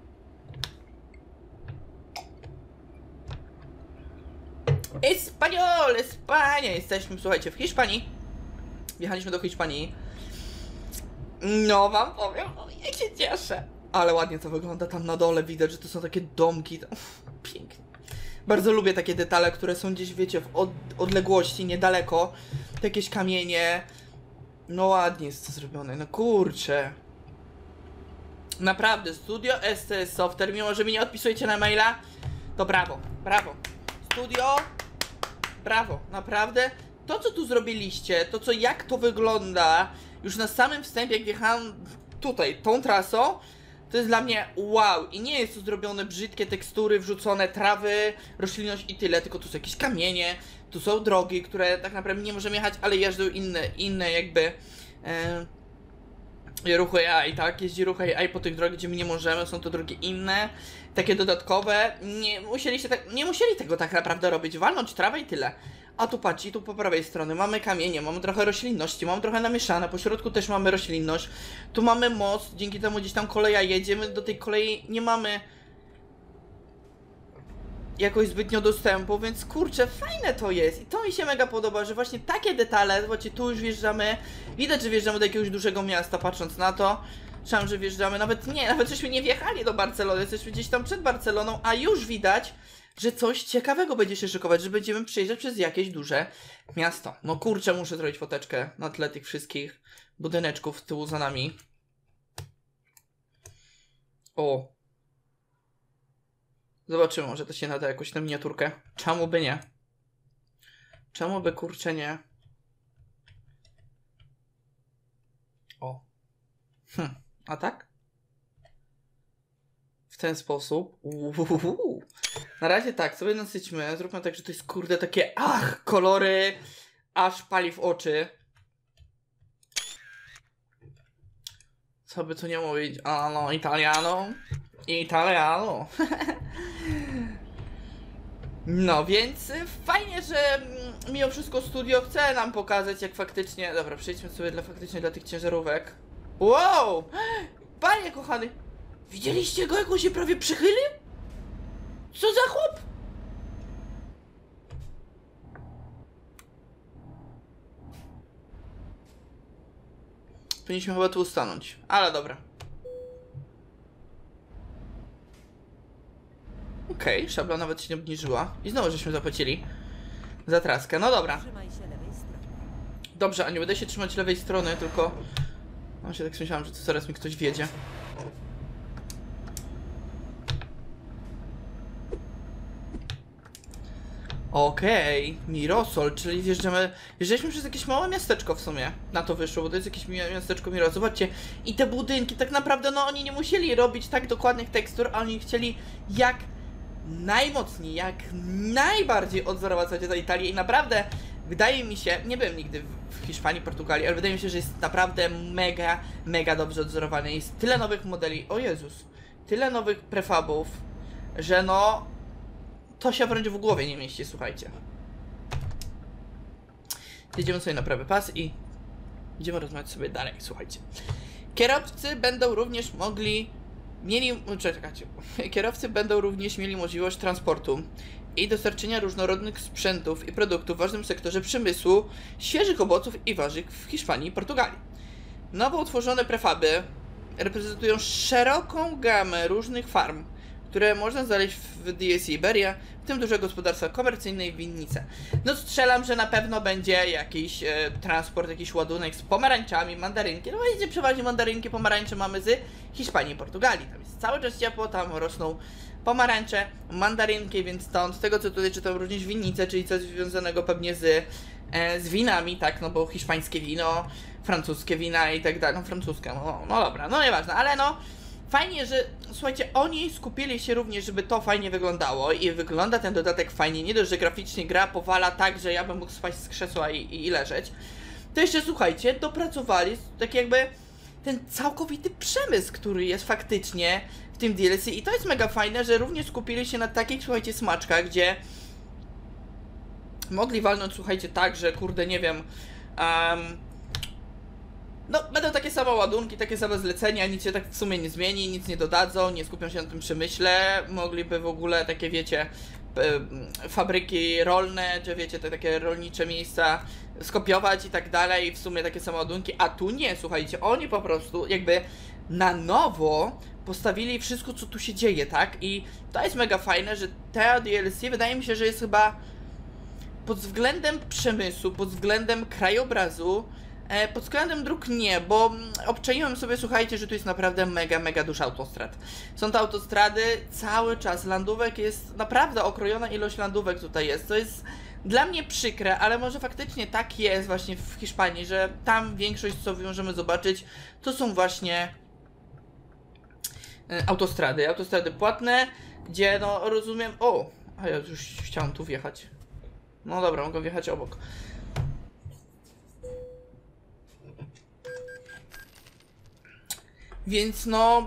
Espaniol, Espania! Jesteśmy, słuchajcie, w Hiszpanii. Wjechaliśmy do Hiszpanii. No wam powiem, o, jak się cieszę. Ale ładnie to wygląda tam na dole, widać, że to są takie domki. Uff, pięknie. Bardzo lubię takie detale, które są gdzieś, wiecie, w od odległości, niedaleko. Te jakieś kamienie. No ładnie jest to zrobione, no kurczę. Naprawdę, Studio S C S Software, mimo że mi nie odpisujecie na maila, to brawo, brawo. Studio, brawo, naprawdę. To, co tu zrobiliście, to, co, jak to wygląda, już na samym wstępie, jak wjechałem tutaj, tą trasą, to jest dla mnie wow. I nie jest tu zrobione brzydkie tekstury, wrzucone trawy, roślinność i tyle, tylko tu są jakieś kamienie, tu są drogi, które tak naprawdę nie możemy jechać, ale jeżdżą inne, inne jakby e, ruchy A I, tak? Jeździ ruchy A I po tych drogach, gdzie my nie możemy, są to drogi inne, takie dodatkowe. Nie musieli się tak, nie musieli tego tak naprawdę robić, walnąć trawę i tyle. A tu patrzcie, tu po prawej stronie mamy kamienie, mamy trochę roślinności, mamy trochę namieszane, po środku też mamy roślinność. Tu mamy most, dzięki temu gdzieś tam koleja jedziemy, do tej kolei nie mamy jakoś zbytnio dostępu, więc kurczę, fajne to jest i to mi się mega podoba, że właśnie takie detale, zobaczcie, tu już wjeżdżamy, widać, że wjeżdżamy do jakiegoś dużego miasta, patrząc na to. Słyszałem, że wjeżdżamy, nawet nie, nawet żeśmy nie wjechali do Barcelony, jesteśmy gdzieś tam przed Barceloną, a już widać, że coś ciekawego będzie się szykować, że będziemy przejeżdżać przez jakieś duże miasto. No kurczę, muszę zrobić foteczkę na tle tych wszystkich budyneczków z tyłu za nami. O. Zobaczymy, może to się nada jakoś na miniaturkę. Czemu by nie? Czemu by kurczę nie? O. Hm. A tak? W ten sposób. Uhuhu. Na razie tak, sobie nasyćmy. Zróbmy tak, że to jest kurde takie ach, kolory, aż pali w oczy. Co by tu nie mówić? A no, italiano. Italiano. No więc fajnie, że mimo wszystko studio chce nam pokazać, jak faktycznie... Dobra, przejdźmy sobie dla faktycznie dla tych ciężarówek. Wow! Panie kochany! Widzieliście go, jak on się prawie przychylił? Co za chłop? powinniśmy chyba tu ustanąć, ale dobra. Okej, okay, szabla nawet się nie obniżyła. I znowu żeśmy zapłacili za traskę. No dobra. Trzymaj się lewej strony. Dobrze, a nie będę się trzymać lewej strony, tylko... No się tak myślałem, że to zaraz mi ktoś wiedzie. Okej, okay. Mirosol, czyli wjeżdżamy... Wjeżdżaliśmy przez jakieś małe miasteczko w sumie. Na to wyszło, bo to jest jakieś miasteczko Mirosol. Zobaczcie, i te budynki, tak naprawdę, no oni nie musieli robić tak dokładnych tekstur, a oni chcieli jak najmocniej, jak najbardziej odzorować sobie za Italię i naprawdę wydaje mi się, nie byłem nigdy w Hiszpanii, Portugalii, ale wydaje mi się, że jest naprawdę mega, mega dobrze odzorowany. Jest tyle nowych modeli, o Jezus, tyle nowych prefabów, że no, to się wręcz w głowie nie mieści, słuchajcie. Jedziemy sobie na prawy pas i idziemy rozmawiać sobie dalej, słuchajcie. Kierowcy będą również mogli Mieli, czekajcie, kierowcy będą również mieli możliwość transportu i dostarczenia różnorodnych sprzętów i produktów w ważnym sektorze przemysłu świeżych owoców i warzyw w Hiszpanii i Portugalii. Nowo utworzone prefaby reprezentują szeroką gamę różnych farm, które można znaleźć w D S Iberia, w tym duże gospodarstwa komercyjne i winnice. No strzelam, że na pewno będzie jakiś e, transport, jakiś ładunek z pomarańczami, mandarynki. No wiecie, przeważnie mandarynki, pomarańcze mamy z Hiszpanii i Portugalii. Tam jest cały czas ciepło, tam rosną pomarańcze, mandarynki, więc stąd, z tego co tutaj czytam, również winnice, czyli coś związanego pewnie z, e, z winami, tak, no bo hiszpańskie wino, francuskie wina i tak dalej, no francuskie, no, no dobra, no nieważne, ale no fajnie, że, słuchajcie, oni skupili się również, żeby to fajnie wyglądało i wygląda ten dodatek fajnie, nie dość, że graficznie gra powala tak, że ja bym mógł spać z krzesła i, i, i leżeć, to jeszcze, słuchajcie, dopracowali tak jakby ten całkowity przemysł, który jest faktycznie w tym D L C i to jest mega fajne, że również skupili się na takich, słuchajcie, smaczkach, gdzie mogli walnąć, słuchajcie, tak, że kurde, nie wiem, um, no, będą takie same ładunki, takie same zlecenia, nic się tak w sumie nie zmieni, nic nie dodadzą, nie skupią się na tym przemyśle, mogliby w ogóle takie, wiecie, fabryki rolne, czy wiecie, te takie rolnicze miejsca skopiować i tak dalej, w sumie takie same ładunki, a tu nie, słuchajcie, oni po prostu jakby na nowo postawili wszystko, co tu się dzieje, tak? I to jest mega fajne, że te D L C wydaje mi się, że jest chyba pod względem przemysłu, pod względem krajobrazu, pod względem dróg nie, bo obczaiłem sobie, słuchajcie, że tu jest naprawdę mega, mega dużo autostrad. Są to autostrady cały czas, landówek jest, naprawdę okrojona ilość landówek tutaj jest, to jest dla mnie przykre, ale może faktycznie tak jest właśnie w Hiszpanii, że tam większość, co możemy zobaczyć, to są właśnie autostrady, autostrady płatne, gdzie no rozumiem, o, a ja już chciałem tu wjechać, no dobra, mogę wjechać obok. Więc no...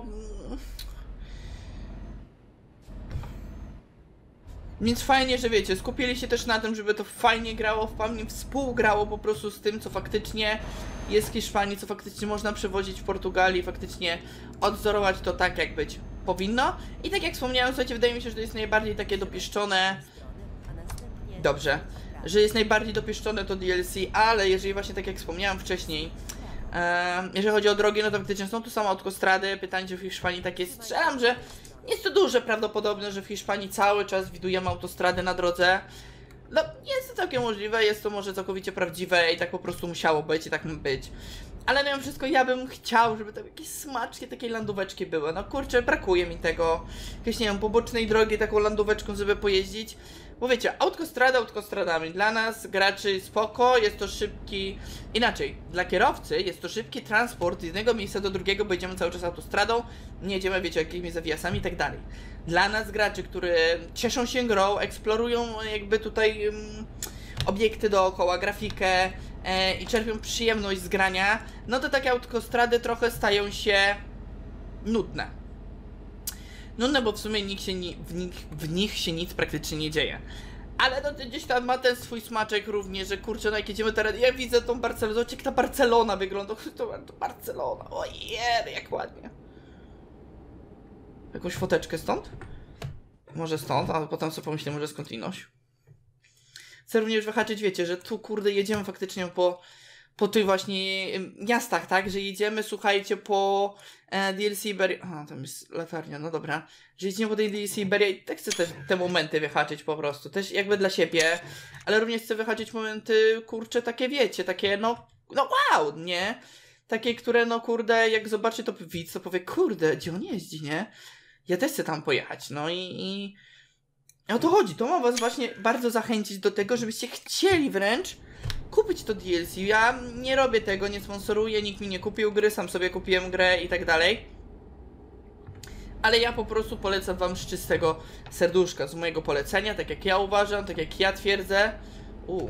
Więc fajnie, że wiecie, skupili się też na tym, żeby to fajnie grało, fajnie współgrało po prostu z tym, co faktycznie jest w Hiszpanii, co faktycznie można przewozić w Portugalii, faktycznie odzorować to tak, jak być powinno. I tak jak wspomniałem, słuchajcie, wydaje mi się, że to jest najbardziej takie dopieszczone... Dobrze. Że jest najbardziej dopieszczone to D L C, ale jeżeli właśnie tak jak wspomniałem wcześniej, e, jeżeli chodzi o drogi, no to faktycznie są tu same autostrady, pytanie, czy w Hiszpanii tak jest. Strzelam, że jest to duże prawdopodobne, że w Hiszpanii cały czas widujemy autostrady na drodze. No, jest to całkiem możliwe, jest to może całkowicie prawdziwe i tak po prostu musiało być i tak ma być. Ale mimo wszystko ja bym chciał, żeby tam jakieś smaczki, takie landóweczki były. No kurczę, brakuje mi tego. Jakieś, nie wiem, pobocznej drogi, taką landóweczką, żeby pojeździć. Bo wiecie, autostrada autostradami. Dla nas, graczy, spoko, jest to szybki... Inaczej, dla kierowcy jest to szybki transport z jednego miejsca do drugiego, bo jedziemy cały czas autostradą, nie jedziemy, wiecie, jakimiś zawiasami i tak dalej. Dla nas, graczy, którzy cieszą się grą, eksplorują jakby tutaj um, obiekty dookoła, grafikę e, i czerpią przyjemność z grania, no to takie autostrady trochę stają się nudne. Nudne, bo w sumie nikt się ni w, nich, w nich się nic praktycznie nie dzieje. Ale no to gdzieś tam ma ten swój smaczek również, że kurczę, no jak jedziemy teraz, ja widzę tą Barcelonę, zobaczcie jak ta Barcelona wygląda, to, to Barcelona, ojej, jak ładnie. Jakąś foteczkę stąd? Może stąd, ale potem sobie pomyślę, może skąd inność. Chcę również wyhaczyć, wiecie, że tu kurde jedziemy faktycznie po, po tych właśnie miastach, tak? Że jedziemy, słuchajcie, po e, D L C Iberia. A, tam jest latarnia, no dobra. Że jedziemy po tej D L C Iberia i tak chcę też te momenty wyhaczyć po prostu. Też jakby dla siebie, ale również chcę wyhaczyć momenty, kurczę, takie wiecie, takie no, no wow, nie? Takie, które no kurde, jak zobaczy to widz, to powie, kurde, gdzie on jeździ, nie? Ja też chcę tam pojechać, no i... i... o to chodzi, to ma was właśnie bardzo zachęcić do tego, żebyście chcieli wręcz kupić to D L C. Ja nie robię tego, nie sponsoruję, nikt mi nie kupił gry, sam sobie kupiłem grę i tak dalej. Ale ja po prostu polecam wam z czystego serduszka, z mojego polecenia, tak jak ja uważam, tak jak ja twierdzę. U.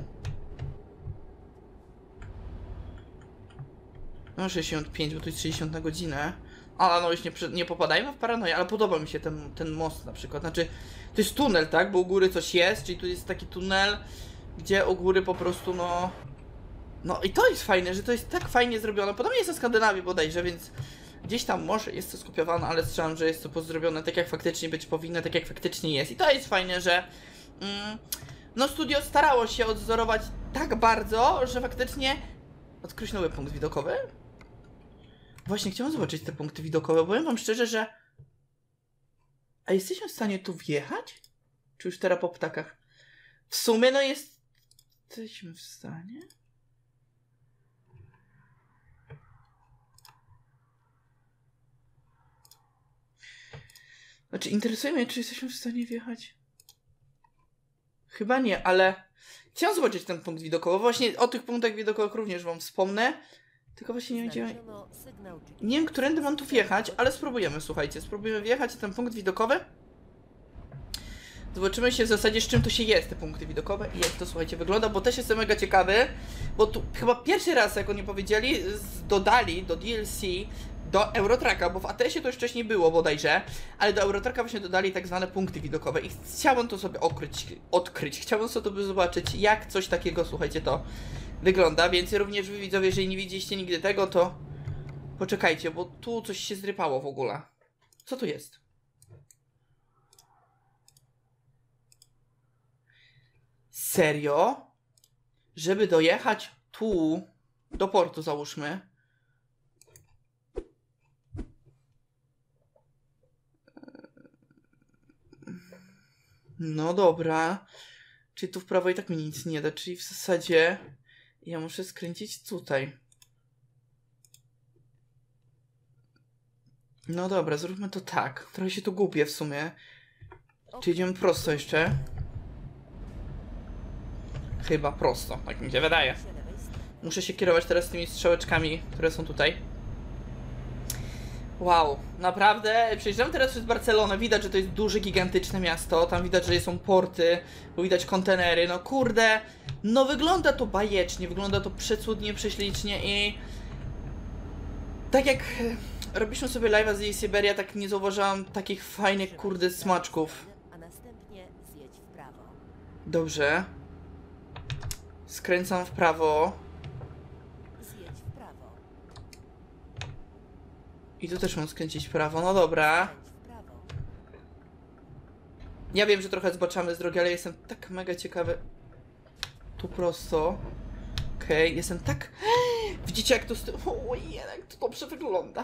No sześćdziesiąt pięć, bo to jest sześćdziesiąt na godzinę. A no już nie, nie popadajmy w paranoję, ale podoba mi się ten, ten most na przykład. Znaczy, to jest tunel, tak? Bo u góry coś jest, czyli tu jest taki tunel, gdzie u góry po prostu no... No i to jest fajne, że to jest tak fajnie zrobione. Podobnie jest na Skandynawii bodajże, więc gdzieś tam może jest to skopiowane, ale strzelam, że jest to pozdrobione tak jak faktycznie być powinno, tak jak faktycznie jest. I to jest fajne, że mm, no studio starało się odzorować tak bardzo, że faktycznie... Odkryć nowy punkt widokowy? Właśnie chciałem zobaczyć te punkty widokowe, bo powiem wam szczerze, że... A jesteśmy w stanie tu wjechać? Czy już teraz po ptakach? W sumie no jest... Jesteśmy w stanie? Znaczy interesuje mnie, czy jesteśmy w stanie wjechać? Chyba nie, ale... Chciałem zobaczyć ten punkt widokowy. Właśnie o tych punktach widokowych również wam wspomnę. Tylko właśnie nie wiem, gdzie... Nie wiem, którędy mam tu wjechać, ale spróbujemy, słuchajcie. Spróbujemy wjechać na ten punkt widokowy. Zobaczymy się w zasadzie, z czym to się jest, te punkty widokowe i jak to, słuchajcie, wygląda, bo też jestem mega ciekawy, bo tu chyba pierwszy raz, jak oni powiedzieli, dodali do D L C, do Eurotracka, bo w A T S ie to już wcześniej było bodajże, ale do Eurotracka właśnie dodali tak zwane punkty widokowe i chciałbym to sobie odkryć, odkryć. Chciałbym sobie zobaczyć, jak coś takiego, słuchajcie, to wygląda, więc również wy widzowie, jeżeli nie widzieliście nigdy tego, to poczekajcie, bo tu coś się zrypało w ogóle. Co to jest? Serio? Żeby dojechać tu, do portu załóżmy. No dobra. Czyli tu w prawo i tak mi nic nie da, czyli w zasadzie ja muszę skręcić tutaj. No dobra, zróbmy to tak. Trochę się tu gubię w sumie. Czy idziemy prosto jeszcze? Chyba prosto, tak mi się wydaje. Muszę się kierować teraz tymi strzałeczkami, które są tutaj. Wow, naprawdę, przejeżdżam teraz przez Barcelonę, widać, że to jest duże, gigantyczne miasto, tam widać, że są porty, bo widać kontenery, no kurde, no wygląda to bajecznie, wygląda to przecudnie, prześlicznie i... Tak jak robiliśmy sobie live'a z Siberia, tak nie zauważyłam takich fajnych, kurde, smaczków. A następnie zjedź w prawo. Dobrze. Skręcam w prawo. Zjedź w prawo. I tu też mam skręcić w prawo, no dobra. Skręć w prawo. Ja wiem, że trochę zbaczamy z drogi, ale jestem tak mega ciekawy. Tu prosto. Okej, okay, jestem tak... Widzicie jak to... Ojej, jak to dobrze wygląda.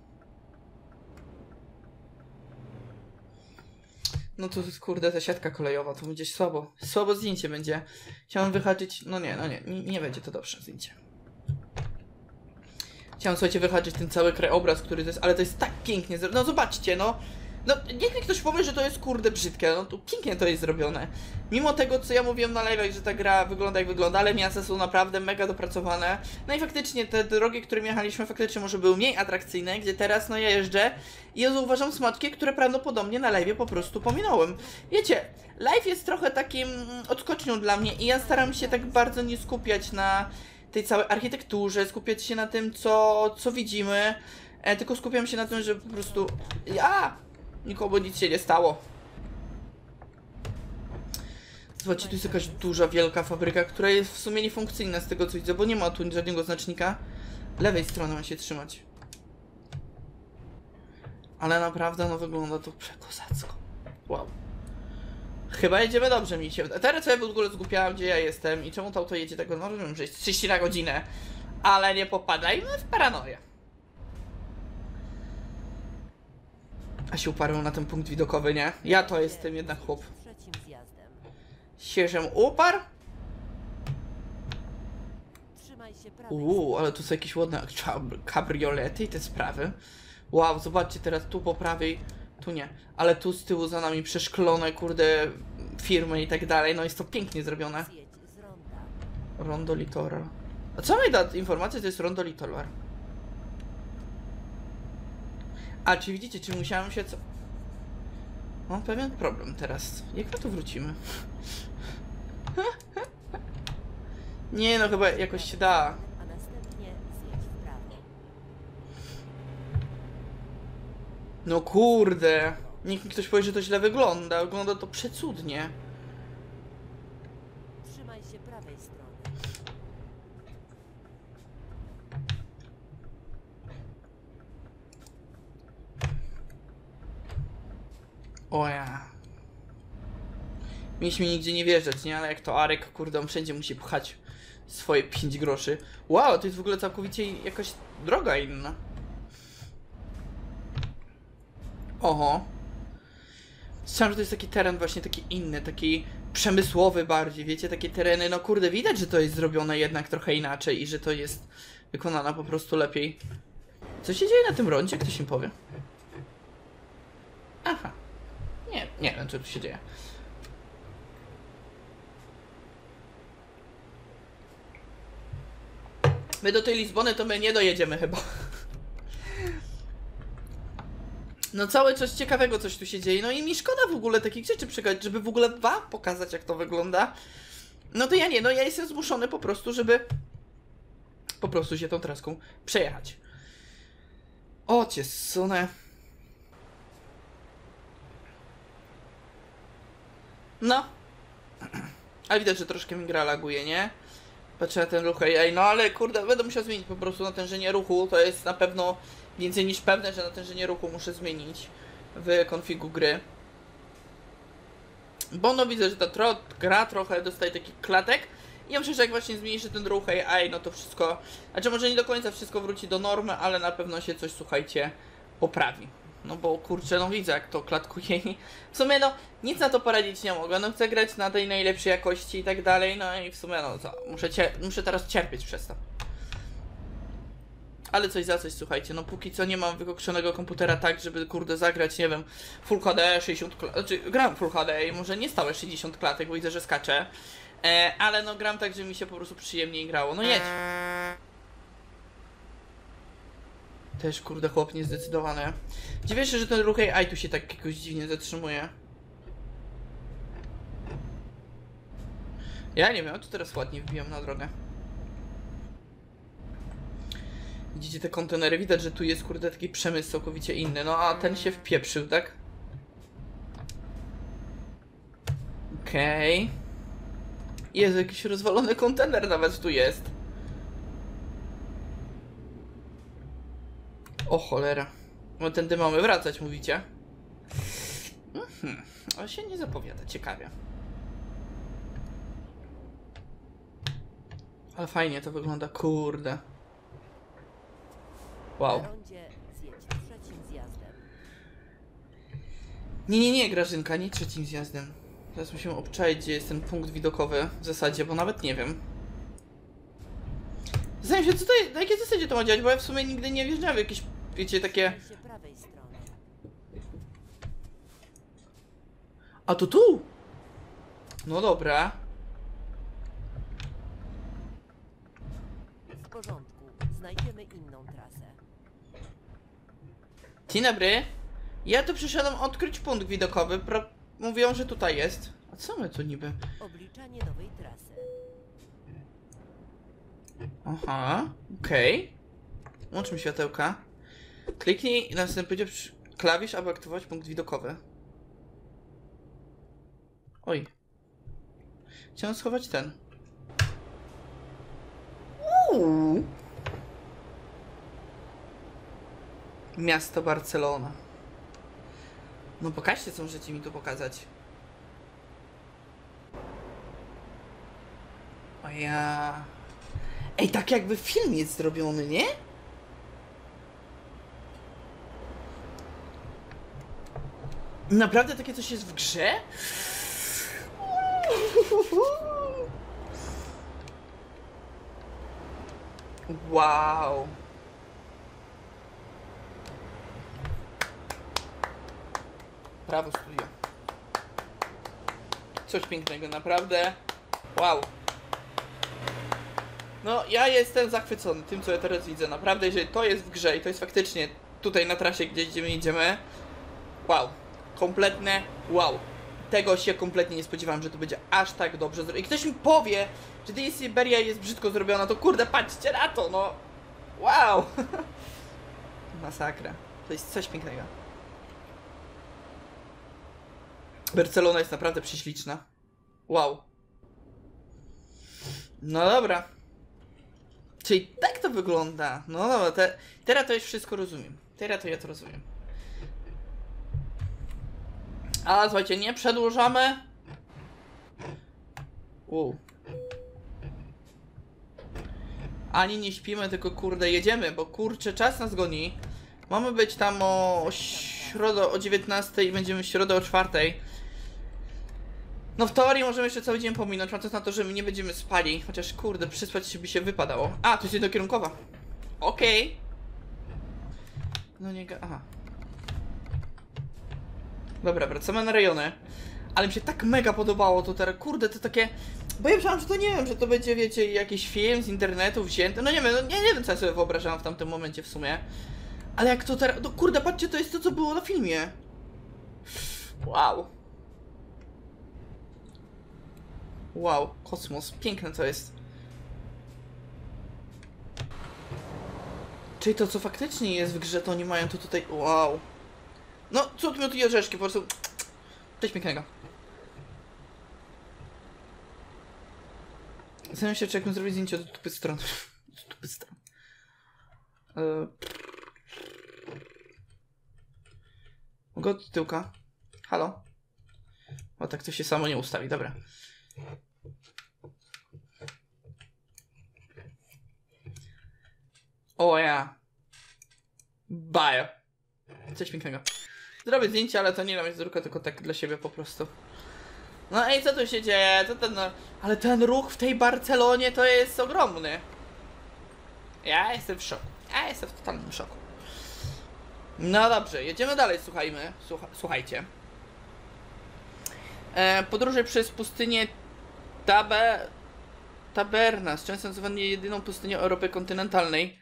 No to kurde, ta siatka kolejowa, to będzie słabo. Słabo zdjęcie będzie. Chciałem wyhaczyć... No nie, no nie, nie, nie będzie to dobrze zdjęcie. Chciałem, słuchajcie, wyhaczyć ten cały krajobraz, który to jest... Ale to jest tak pięknie zrobione. No zobaczcie, no. No, niech mi ktoś powie, że to jest kurde brzydkie, no to pięknie to jest zrobione. Mimo tego, co ja mówiłem na live'ach, że ta gra wygląda jak wygląda, ale miasta są naprawdę mega dopracowane. No i faktycznie te drogi, którymi jechaliśmy, faktycznie może były mniej atrakcyjne, gdzie teraz no ja jeżdżę i ja zauważam smaczki, które prawdopodobnie na live'ie po prostu pominąłem. Wiecie, live jest trochę takim odskocznią dla mnie i ja staram się tak bardzo nie skupiać na tej całej architekturze, skupiać się na tym, co, co widzimy, e, tylko skupiam się na tym, że po prostu... Ja! Nikomu nic się nie stało. Zobaczcie, tu jest jakaś duża, wielka fabryka, która jest w sumie niefunkcyjna z tego co widzę, bo nie ma tu żadnego znacznika. Lewej strony ma się trzymać. Ale naprawdę no wygląda to przekozacko. Wow. Chyba jedziemy dobrze, mi się wydaje. Teraz ja w ogóle zgupiałam, gdzie ja jestem i czemu to auto jedzie tego, no rozumiem, że jest trzydzieści na godzinę. Ale nie popadajmy w paranoję. A się uparłem na ten punkt widokowy, nie? Ja to jestem jednak chłop. Trzecim zjazdem. Się uparł? Trzymaj się prawej Uuu, ale tu są jakieś ładne kab- kabriolety i te sprawy. Wow, zobaczcie teraz tu po prawej, tu nie, ale tu z tyłu za nami przeszklone, kurde, firmy i tak dalej, no jest to pięknie zrobione. Zjedź z ronda. Rondo Litoral. A co mi da informacja, to jest Rondo Litoral? A, czy widzicie, czy musiałem się co... Mam pewien problem teraz. Jak my tu wrócimy? Nie no, chyba jakoś się da. A następnie zjedź w prawo. No kurde. Niech mi ktoś powie, że to źle wygląda. Wygląda to przecudnie. Trzymaj się prawej strony. O ja. Mieliśmy nigdzie nie wjeżdżać, nie? Ale jak to Arek, kurde, on wszędzie musi pchać swoje pięć groszy. Wow, to jest w ogóle całkowicie jakaś droga inna. Oho. Słyszałem, że to jest taki teren właśnie taki inny, taki przemysłowy bardziej, wiecie, takie tereny, no kurde, widać, że to jest zrobione jednak trochę inaczej i że to jest wykonane po prostu lepiej. Co się dzieje na tym rondzie? Ktoś mi powie. Aha. Nie, nie wiem, co tu się dzieje. My do tej Lizbony to my nie dojedziemy chyba. No cały czas ciekawego coś tu się dzieje. No i mi szkoda w ogóle takich rzeczy przekazać, żeby w ogóle wam pokazać, jak to wygląda. No to ja nie, no ja jestem zmuszony po prostu, żeby po prostu się tą traską przejechać. O cię sunę. No. Ale widać, że troszkę mi gra laguje, nie? Patrzę na ten ruch A I, no ale kurde, będę musiał zmienić po prostu natężenie ruchu. To jest na pewno więcej niż pewne, że natężenie ruchu muszę zmienić w konfigu gry. Bo no widzę, że ta tro gra trochę dostaje takich klatek. I ja myślę, że jak właśnie zmniejszę ten ruch A I, no to wszystko... Znaczy może nie do końca wszystko wróci do normy, ale na pewno się coś, słuchajcie, poprawi. No bo kurczę, no widzę, jak to klatkuje i w sumie no nic na to poradzić nie mogę. No chcę grać na tej najlepszej jakości i tak dalej, no i w sumie no co, muszę, cier muszę teraz cierpieć przez to. Ale coś za coś, słuchajcie, no póki co nie mam wykokszonego komputera tak, żeby kurde zagrać, nie wiem, Full H D, sześćdziesiąt klatek, znaczy gram Full H D i może nie stałe sześćdziesiąt klatek, bo widzę, że skacze. E, ale no gram tak, żeby mi się po prostu przyjemniej grało, no jedź. Też kurde chłop niezdecydowany. Dziwię się, że ten ruch A I tu się tak jakoś dziwnie zatrzymuje. Ja nie wiem, a tu teraz ładnie wbijam na drogę. Widzicie te kontenery? Widać, że tu jest kurde taki przemysł całkowicie inny. No a ten się wpieprzył, tak? Okej. Okay. Jezu, jakiś rozwalony kontener nawet tu jest. O cholera. No tędy mamy wracać, mówicie? Mhm. Ale się nie zapowiada, ciekawie. Ale fajnie to wygląda, kurde. Wow. Na rondzie zjedź trzecim zjazdem. Nie, nie, nie, Grażynka, nie trzecim zjazdem. Teraz musimy obczaić, gdzie jest ten punkt widokowy w zasadzie, bo nawet nie wiem. Zastanawiam się, co to jest, na jakiej zasadzie to ma działać, bo ja w sumie nigdy nie wjeżdżałem w jakieś, wiecie, takie... Trzymaj się prawej strony. A to tu? No dobra. W porządku. Znajdziemy inną trasę. Dzień dobry. Ja tu przyszedłem odkryć punkt widokowy. Pro... Mówią, że tutaj jest. A co my tu niby? Obliczanie nowej trasy. Aha, okej. Okay. Łączmy światełka. Kliknij na następny klawisz, aby aktywować punkt widokowy. Oj. Chciałem schować ten. Uuu. Miasto Barcelona. No pokażcie, co możecie mi tu pokazać. O ja. Ej, tak jakby film jest zrobiony, nie? Naprawdę takie coś jest w grze? Wow. Brawo, studio. Coś pięknego, naprawdę. Wow. No, ja jestem zachwycony tym, co ja teraz widzę. Naprawdę, jeżeli to jest w grze i to jest faktycznie tutaj na trasie, gdzie idziemy, idziemy. Wow. Kompletne wow. Tego się kompletnie nie spodziewałem, że to będzie aż tak dobrze zrobione. I ktoś mi powie, że D C Iberia jest brzydko zrobiona, to kurde, patrzcie na to, no. Wow. Masakra. To jest coś pięknego. Barcelona jest naprawdę prześliczna. Wow. No dobra. Czyli tak to wygląda. No dobra, te, teraz to już wszystko rozumiem. Teraz to ja to rozumiem. A słuchajcie, nie przedłużamy. Wow. Ani nie śpimy, tylko kurde jedziemy, bo kurczę czas nas goni. Mamy być tam o środę o dziewiętnastej i będziemy w środę o czwartej. No w teorii możemy jeszcze cały dzień pominąć, patrząc na to, że my nie będziemy spali. Chociaż kurde, przyspać się by się wypadało. A, to jest jednokierunkowa. Okej. Okay. No nie ga... Aha. Dobra, wracamy na rejony. Ale mi się tak mega podobało to teraz. Kurde, to takie... Bo ja myślałam, że to nie wiem, że to będzie, wiecie, jakiś film z internetu wzięty. No nie wiem, no nie, nie wiem, co ja sobie wyobrażałam w tamtym momencie w sumie. Ale jak to teraz... No kurde, patrzcie, to jest to, co było na filmie. Wow. Wow, kosmos. Piękne to jest. Czyli to, co faktycznie jest w grze, to oni mają to tutaj... Wow. No, cud, miód i orzeszki, po prostu... Coś pięknego. Zastanawiam się, czy jak zrobić zdjęcie od tupy strony. Od tupy strony. Eee... Mogę od tyłka? Halo? O, tak to się samo nie ustawi, dobra. O ja. Bajo. Coś pięknego. Zrobię zdjęcie, ale to nie dla mnie zdrówka, tylko tak dla siebie po prostu. No i co tu się dzieje? Co ten, no... Ale ten ruch w tej Barcelonie to jest ogromny. Ja jestem w szoku. Ja jestem w totalnym szoku. No dobrze, jedziemy dalej, słuchajmy. Słucha słuchajcie. E, podróże przez pustynię Tabe... Tabernas, często nazywana jedyną pustynią Europy kontynentalnej.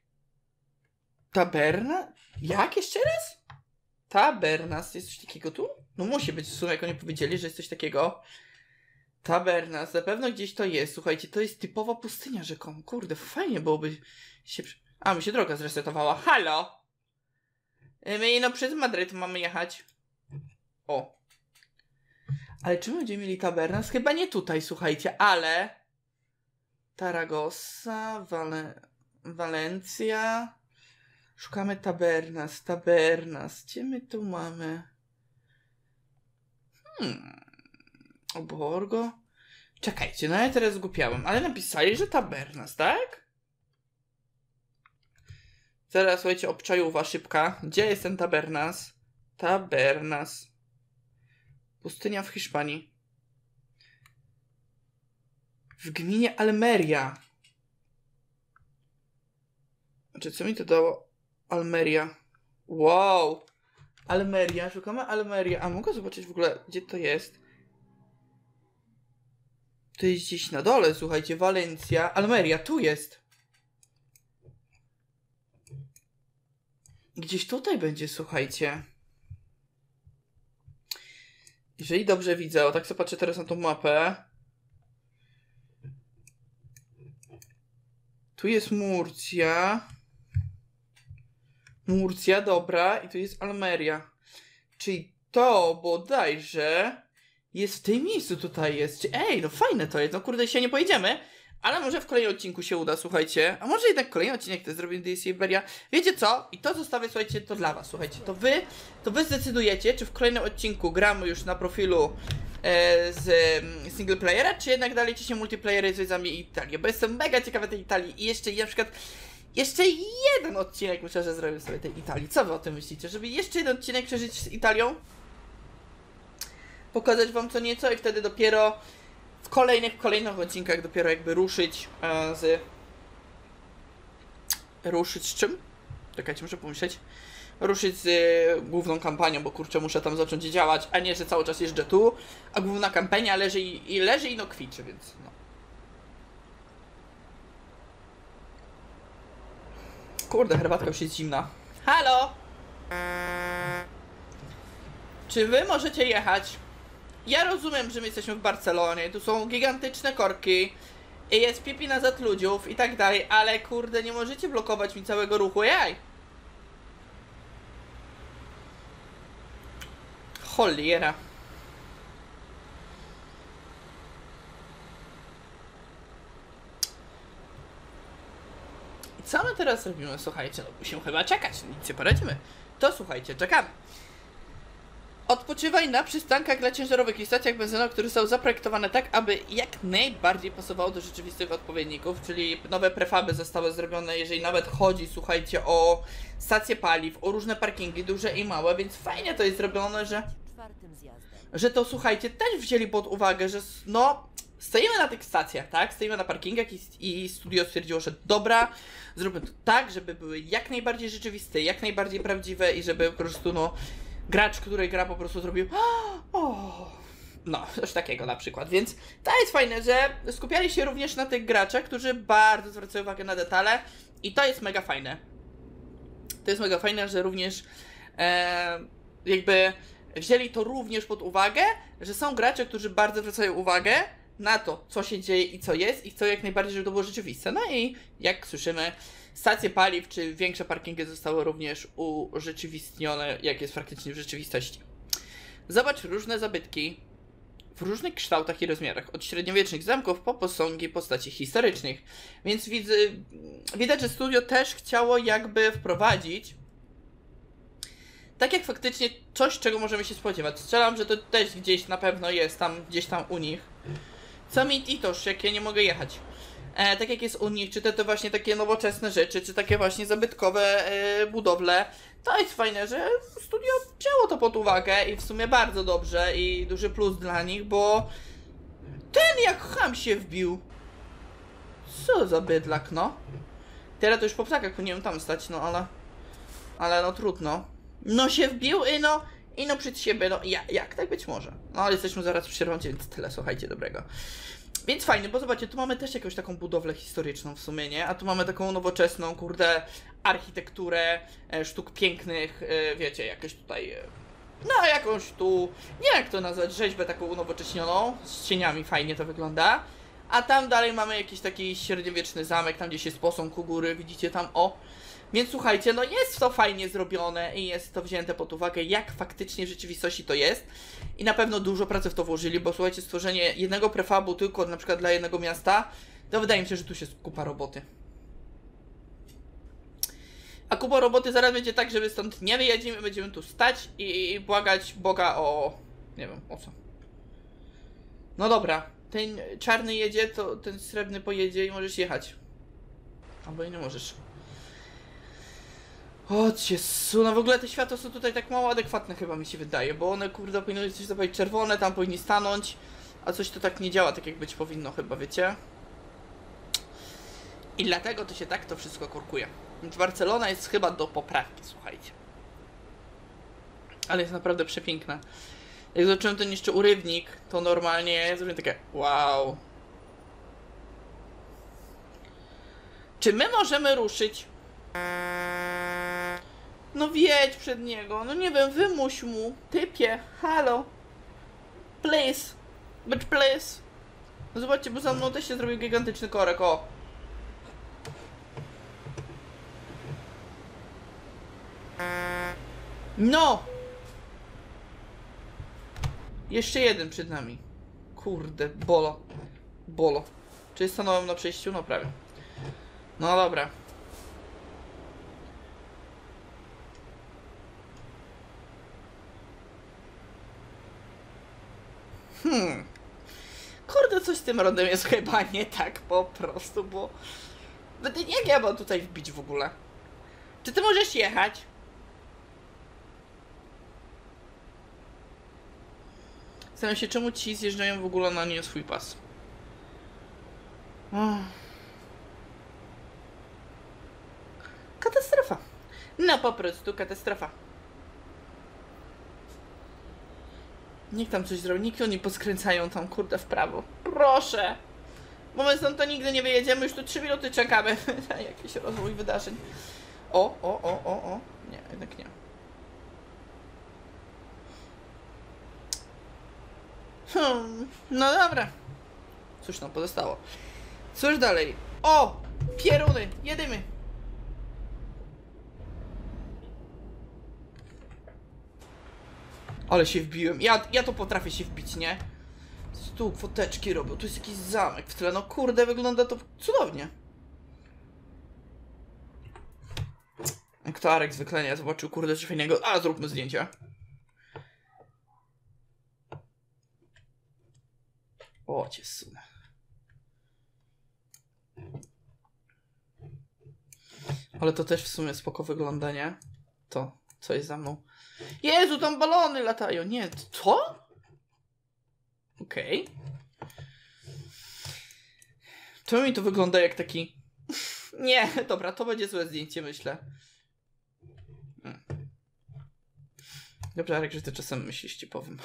Taberna? Jak? Jeszcze raz? Tabernas, jest coś takiego tu? No musi być, w sumie jak oni powiedzieli, że jest coś takiego. Tabernas, na pewno gdzieś to jest, słuchajcie, to jest typowa pustynia rzekomo. Kurde, fajnie byłoby się... A, mi się droga zresetowała, halo! My no przez Madryt mamy jechać. O. Ale czy my będziemy mieli Tabernas? Chyba nie tutaj, słuchajcie, ale... Taragossa, Wale... Walencja... Szukamy Tabernas, Tabernas. Gdzie my tu mamy? Hmm... Borgo? Czekajcie, no ja teraz zgłupiałem, ale napisali, że Tabernas, tak? Teraz, słuchajcie, obczajowa szybka. Gdzie jest ten Tabernas? Tabernas. Pustynia w Hiszpanii. W gminie Almeria. Znaczy, co mi to dało? Almeria. Wow. Almeria. Szukamy Almeria. A mogę zobaczyć w ogóle, gdzie to jest? To jest gdzieś na dole, słuchajcie. Walencja. Almeria. Tu jest. Gdzieś tutaj będzie, słuchajcie. Jeżeli dobrze widzę, o tak sobie patrzę teraz na tą mapę. Tu jest Murcia. Murcia, dobra. I tu jest Almeria. Czyli to bodajże jest w tym miejscu tutaj jest. Ej, no fajne to jest. No kurde, dzisiaj nie pojedziemy. Ale może w kolejnym odcinku się uda, słuchajcie. A może jednak kolejny odcinek to zrobimy D C Iberia. Wiecie co? I to zostawię, słuchajcie, to dla was, słuchajcie. To wy, to wy zdecydujecie, czy w kolejnym odcinku gramy już na profilu e, z e, single playera, czy jednak dalej ci się multiplayery z widzami Italii, bo jestem mega ciekawa tej Italii i jeszcze na przykład jeszcze jeden odcinek myślę, że zrobię sobie tej Italii. Co wy o tym myślicie? Żeby jeszcze jeden odcinek przeżyć z Italią? Pokazać wam co nieco i wtedy dopiero w kolejnych, kolejnych odcinkach dopiero jakby ruszyć e, z... Ruszyć z czym? Czekajcie, muszę pomyśleć. Ruszyć z y, główną kampanią, bo kurczę, muszę tam zacząć działać, a nie, że cały czas jeżdżę tu, a główna kampania leży i, i leży i no kwiczy, więc no. Kurde, herbatka już jest zimna. Halo! Czy wy możecie jechać? Ja rozumiem, że my jesteśmy w Barcelonie, tu są gigantyczne korki i jest pipi na zad ludziów i tak dalej, ale kurde, nie możecie blokować mi całego ruchu, jaj! Cholera. I co my teraz robimy? Słuchajcie, no musimy chyba czekać, nic nie poradzimy. To słuchajcie, czekamy. Odpoczywaj na przystankach dla ciężarowych i stacjach benzynowych, które są zaprojektowane tak, aby jak najbardziej pasowało do rzeczywistych odpowiedników, czyli nowe prefaby zostały zrobione, jeżeli nawet chodzi, słuchajcie, o stacje paliw, o różne parkingi, duże i małe, więc fajnie to jest zrobione, że, Czwartym zjazdem. że to, słuchajcie, też wzięli pod uwagę, że no, stoimy na tych stacjach, tak, stoimy na parkingach i, i studio stwierdziło, że dobra, zróbmy to tak, żeby były jak najbardziej rzeczywiste, jak najbardziej prawdziwe i żeby po prostu, no, gracz, który gra, po prostu zrobił o, no, coś takiego na przykład, więc to jest fajne, że skupiali się również na tych graczach, którzy bardzo zwracają uwagę na detale i to jest mega fajne. To jest mega fajne, że również e, jakby wzięli to również pod uwagę, że są gracze, którzy bardzo zwracają uwagę na to, co się dzieje i co jest i chcą jak najbardziej, żeby to było rzeczywiste. No i jak słyszymy, stacje paliw czy większe parkingi zostały również urzeczywistnione, jak jest faktycznie w rzeczywistości. Zobacz różne zabytki w różnych kształtach i rozmiarach, od średniowiecznych zamków po posągi postaci historycznych. Więc widzę, widać, że studio też chciało jakby wprowadzić tak jak faktycznie coś, czego możemy się spodziewać. Strzelam, że to też gdzieś na pewno jest tam, gdzieś tam u nich. Co mi Titoż, jak ja nie mogę jechać. E, tak jak jest u nich, czy te to właśnie takie nowoczesne rzeczy, czy takie właśnie zabytkowe e, budowle. To jest fajne, że studio wzięło to pod uwagę i w sumie bardzo dobrze i duży plus dla nich, bo ten jak cham się wbił. Co za bydlak, no. Teraz to już po ptakach powinienem tam stać, no ale... Ale no trudno. No się wbił i no... I no przed siebie, no ja, jak tak być może? No ale jesteśmy zaraz w przerwącie, więc tyle, słuchajcie, dobrego. Więc fajnie, bo zobaczcie, tu mamy też jakąś taką budowlę historyczną w sumie, nie? A tu mamy taką nowoczesną, kurde, architekturę e, sztuk pięknych, e, wiecie, jakieś tutaj... E, no jakąś tu, nie wiem jak to nazwać, rzeźbę taką unowocześnioną, z cieniami fajnie to wygląda. A tam dalej mamy jakiś taki średniowieczny zamek, tam gdzieś jest posąg u góry, widzicie tam, o. Więc słuchajcie, no jest to fajnie zrobione i jest to wzięte pod uwagę, jak faktycznie w rzeczywistości to jest. I na pewno dużo pracy w to włożyli, bo słuchajcie, stworzenie jednego prefabu tylko na przykład dla jednego miasta, to wydaje mi się, że tu się kupa roboty. A kupa roboty zaraz będzie tak, że my stąd nie wyjedziemy, będziemy tu stać i, i błagać Boga o... nie wiem, o co. No dobra, ten czarny jedzie, to ten srebrny pojedzie i możesz jechać. Albo i nie możesz. O Jezu, no w ogóle te światła są tutaj tak mało adekwatne chyba mi się wydaje, bo one kurde powinny coś zobaczyć czerwone, tam powinni stanąć, a coś to tak nie działa tak jak być powinno chyba, wiecie? I dlatego to się tak to wszystko kurkuje. Więc Barcelona jest chyba do poprawki, słuchajcie. Ale jest naprawdę przepiękna. Jak zobaczyłem ten jeszcze urywnik, to normalnie zrobiłem takie wow. Czy my możemy ruszyć? No wjedź przed niego, no nie wiem, wymuś mu, typie, halo. Please, bitch please. No zobaczcie, bo za mną też się zrobił gigantyczny korek, o. No! Jeszcze jeden przed nami. Kurde, bolo. Bolo. Czy stanąłem na przejściu? No prawie. No dobra. Hmm. Kurde, coś z tym rodem jest chyba nie tak po prostu, bo... Jak ja mam tutaj wbić w ogóle? Czy ty możesz jechać? Zastanawiam się, czemu ci zjeżdżają w ogóle na nie swój pas. Oh. Katastrofa. No po prostu katastrofa. Niech tam coś zrobi, nikt oni poskręcają tam kurde w prawo. Proszę! Bo my stąd to nigdy nie wyjedziemy, już tu trzy minuty czekamy na jakiś rozwój wydarzeń. O, o, o, o, o. Nie, jednak nie. Hmm, no dobra. Cóż nam pozostało? Cóż dalej? O! Pieruny! Jedymy! Ale się wbiłem. Ja, ja to potrafię się wbić, nie? Tu foteczki robią, tu jest jakiś zamek w tle. No kurde, wygląda to cudownie. Jak to Arek zwykle nie zobaczył, kurde, coś fajnego. A, zróbmy zdjęcia. O, cię sunę. Ale to też w sumie spoko wygląda, nie? To, co jest za mną. Jezu, tam balony latają. Nie, co? Okej. Okay. To mi to wygląda jak taki... Nie, dobra, to będzie złe zdjęcie, myślę. Hmm. Dobrze, Arek, że ty czasem myślisz, ci powiem.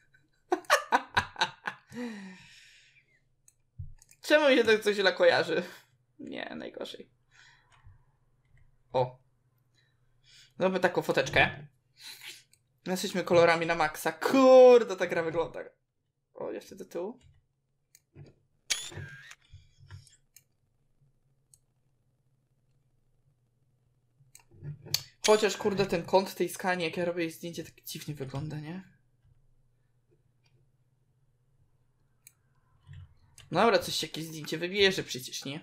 Czemu mi się tak coś źle kojarzy? Nie, najgorzej. O. Zróbmy taką foteczkę. Jesteśmy kolorami na maksa. Kurde, ta gra wygląda. O, jeszcze do tyłu. Chociaż kurde, ten kąt tej skani, jak ja robię jej zdjęcie, tak dziwnie wygląda, nie? No dobra, coś się jakieś zdjęcie wybierze przecież, nie?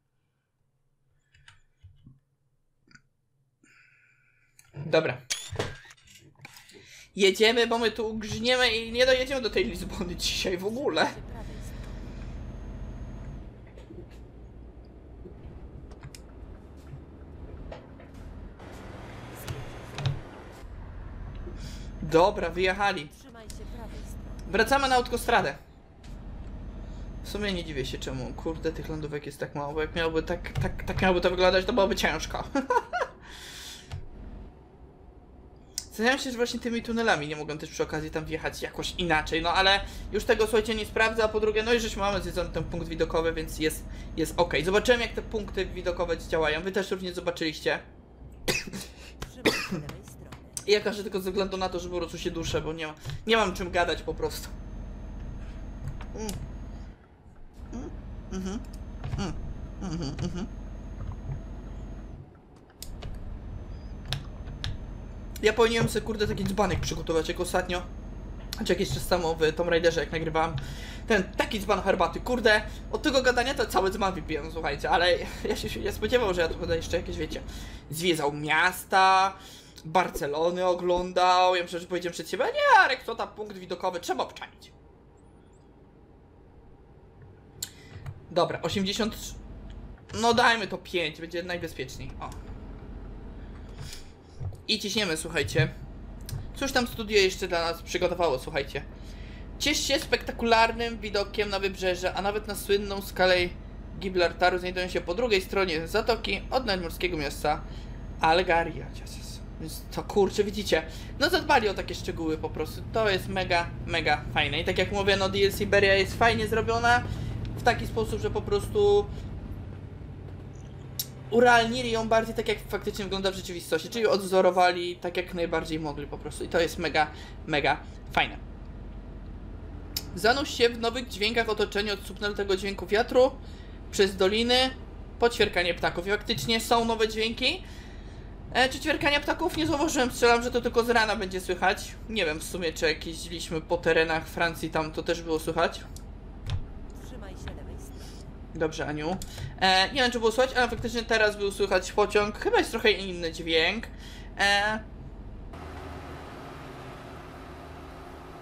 Dobra. Jedziemy, bo my tu grzniemy i nie dojedziemy do tej Lizbony dzisiaj w ogóle. Dobra, wyjechali. Wracamy na autostradę. W sumie nie dziwię się czemu. Kurde, tych lądówek jest tak mało, bo jak miałoby tak, tak, tak miałoby to wyglądać, to byłoby ciężko. Zastanawiam się, że właśnie tymi tunelami nie mogłem też przy okazji tam wjechać jakoś inaczej, no ale już tego, słuchajcie, nie sprawdzę, a po drugie, no i żeśmy mamy zjedzony ten punkt widokowy, więc jest, jest ok. Zobaczyłem, jak te punkty widokowe działają, wy też również zobaczyliście. I ja każę tylko ze względu na to, że po prostu się duszę, bo nie, ma, nie mam czym gadać po prostu. Mm. Mm. Mhm. Mm. Mhm. Mhm. Ja powinienem sobie, kurde, taki dzbanek przygotować, jak ostatnio, czy jakiś czas temu w Tomb Raiderze, jak nagrywałem, ten taki dzban herbaty, kurde, od tego gadania to cały dzban wypiłem, słuchajcie, ale ja się nie spodziewał, że ja tu będę jeszcze jakieś, wiecie, zwiedzał miasta, Barcelony oglądał, ja myślę, że powiedziałem przed siebie, nie, Arek, to tam punkt widokowy, trzeba obczaić. Dobra, osiemdziesiąt, no dajmy to pięć, będzie najbezpieczniej, o. I ciśniemy, słuchajcie. Cóż tam studio jeszcze dla nas przygotowało, słuchajcie. Ciesz się spektakularnym widokiem na wybrzeże, a nawet na słynną skalę Gibraltaru znajdują się po drugiej stronie zatoki od nadmorskiego miasta Algaria. Więc to kurczę, widzicie, no zadbali o takie szczegóły po prostu. To jest mega, mega fajne. I tak jak mówię, no D L C Beria jest fajnie zrobiona w taki sposób, że po prostu urealnili ją bardziej tak, jak faktycznie wygląda w rzeczywistości, czyli odwzorowali tak, jak najbardziej mogli po prostu. I to jest mega, mega fajne. Zanurz się w nowych dźwiękach otoczenia od subtelnego dźwięku wiatru przez doliny po ćwierkanie ptaków. I faktycznie są nowe dźwięki. E, czy ćwierkania ptaków? Nie zauważyłem, strzelam, że to tylko z rana będzie słychać. Nie wiem w sumie, czy jak jeździliśmy po terenach Francji, tam to też było słychać. Dobrze, Aniu. E, nie wiem, czy było słychać, ale faktycznie teraz był słychać pociąg. Chyba jest trochę inny dźwięk. E...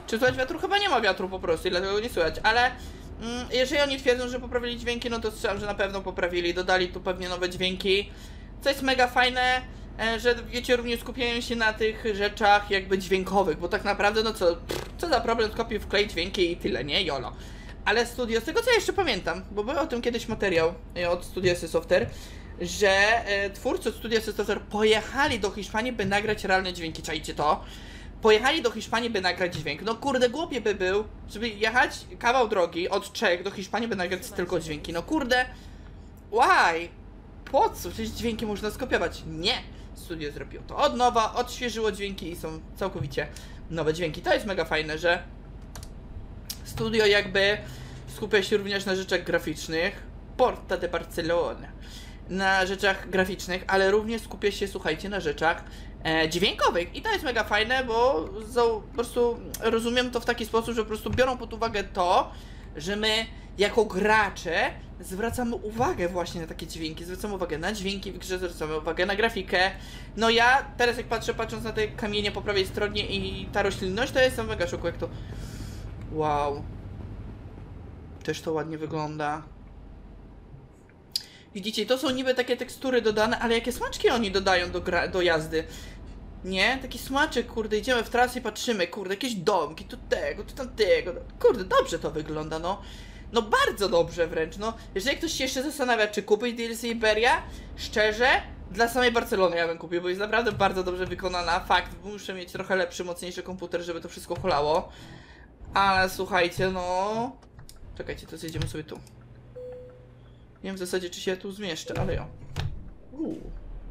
Czy słychać wiatru? Chyba nie ma wiatru po prostu i dlatego go nie słychać, ale mm, jeżeli oni twierdzą, że poprawili dźwięki, no to strzelam, że na pewno poprawili, dodali tu pewnie nowe dźwięki, co jest mega fajne, e, że wiecie, również skupiają się na tych rzeczach jakby dźwiękowych, bo tak naprawdę, no co, pff, co za problem, skopiuj, wklej dźwięki i tyle, nie? Jolo. Ale studio, z tego co ja jeszcze pamiętam, bo był o tym kiedyś materiał e, od Studio Sy Software, że e, twórcy od Studio Sy Software pojechali do Hiszpanii, by nagrać realne dźwięki, czajcie to? Pojechali do Hiszpanii, by nagrać dźwięk. No kurde, głupie by był, żeby jechać kawał drogi od Czech do Hiszpanii, by nagrać tylko dźwięki. No kurde, why? Po co? Przecież dźwięki można skopiować. Nie! Studio zrobiło to od nowa, odświeżyło dźwięki i są całkowicie nowe dźwięki. To jest mega fajne, że studio jakby skupia się również na rzeczach graficznych. Porta de Barcelona. Na rzeczach graficznych, ale również skupia się, słuchajcie, na rzeczach e, dźwiękowych. I to jest mega fajne, bo za, po prostu rozumiem to w taki sposób, że po prostu biorą pod uwagę to, że my jako gracze zwracamy uwagę właśnie na takie dźwięki, zwracamy uwagę na dźwięki w grze, zwracamy uwagę na grafikę. No ja teraz jak patrzę, patrząc na te kamienie po prawej stronie i ta roślinność, to jestem mega szoku, jak to... Wow. Też to ładnie wygląda. Widzicie, to są niby takie tekstury dodane, ale jakie smaczki oni dodają do, gra do jazdy. Nie? Taki smaczek, kurde, idziemy w trasę i patrzymy, kurde, jakieś domki, tu tego, tu tamtego. Kurde, dobrze to wygląda, no. No bardzo dobrze wręcz, no. Jeżeli ktoś się jeszcze zastanawia, czy kupić D L C Iberia, szczerze, dla samej Barcelony ja bym kupił, bo jest naprawdę bardzo dobrze wykonana. Fakt, muszę mieć trochę lepszy, mocniejszy komputer, żeby to wszystko hulało. Ale słuchajcie, no... Czekajcie, to zjedziemy sobie tu. Nie wiem w zasadzie, czy się ja tu zmieszczę, ale jo. Uuu.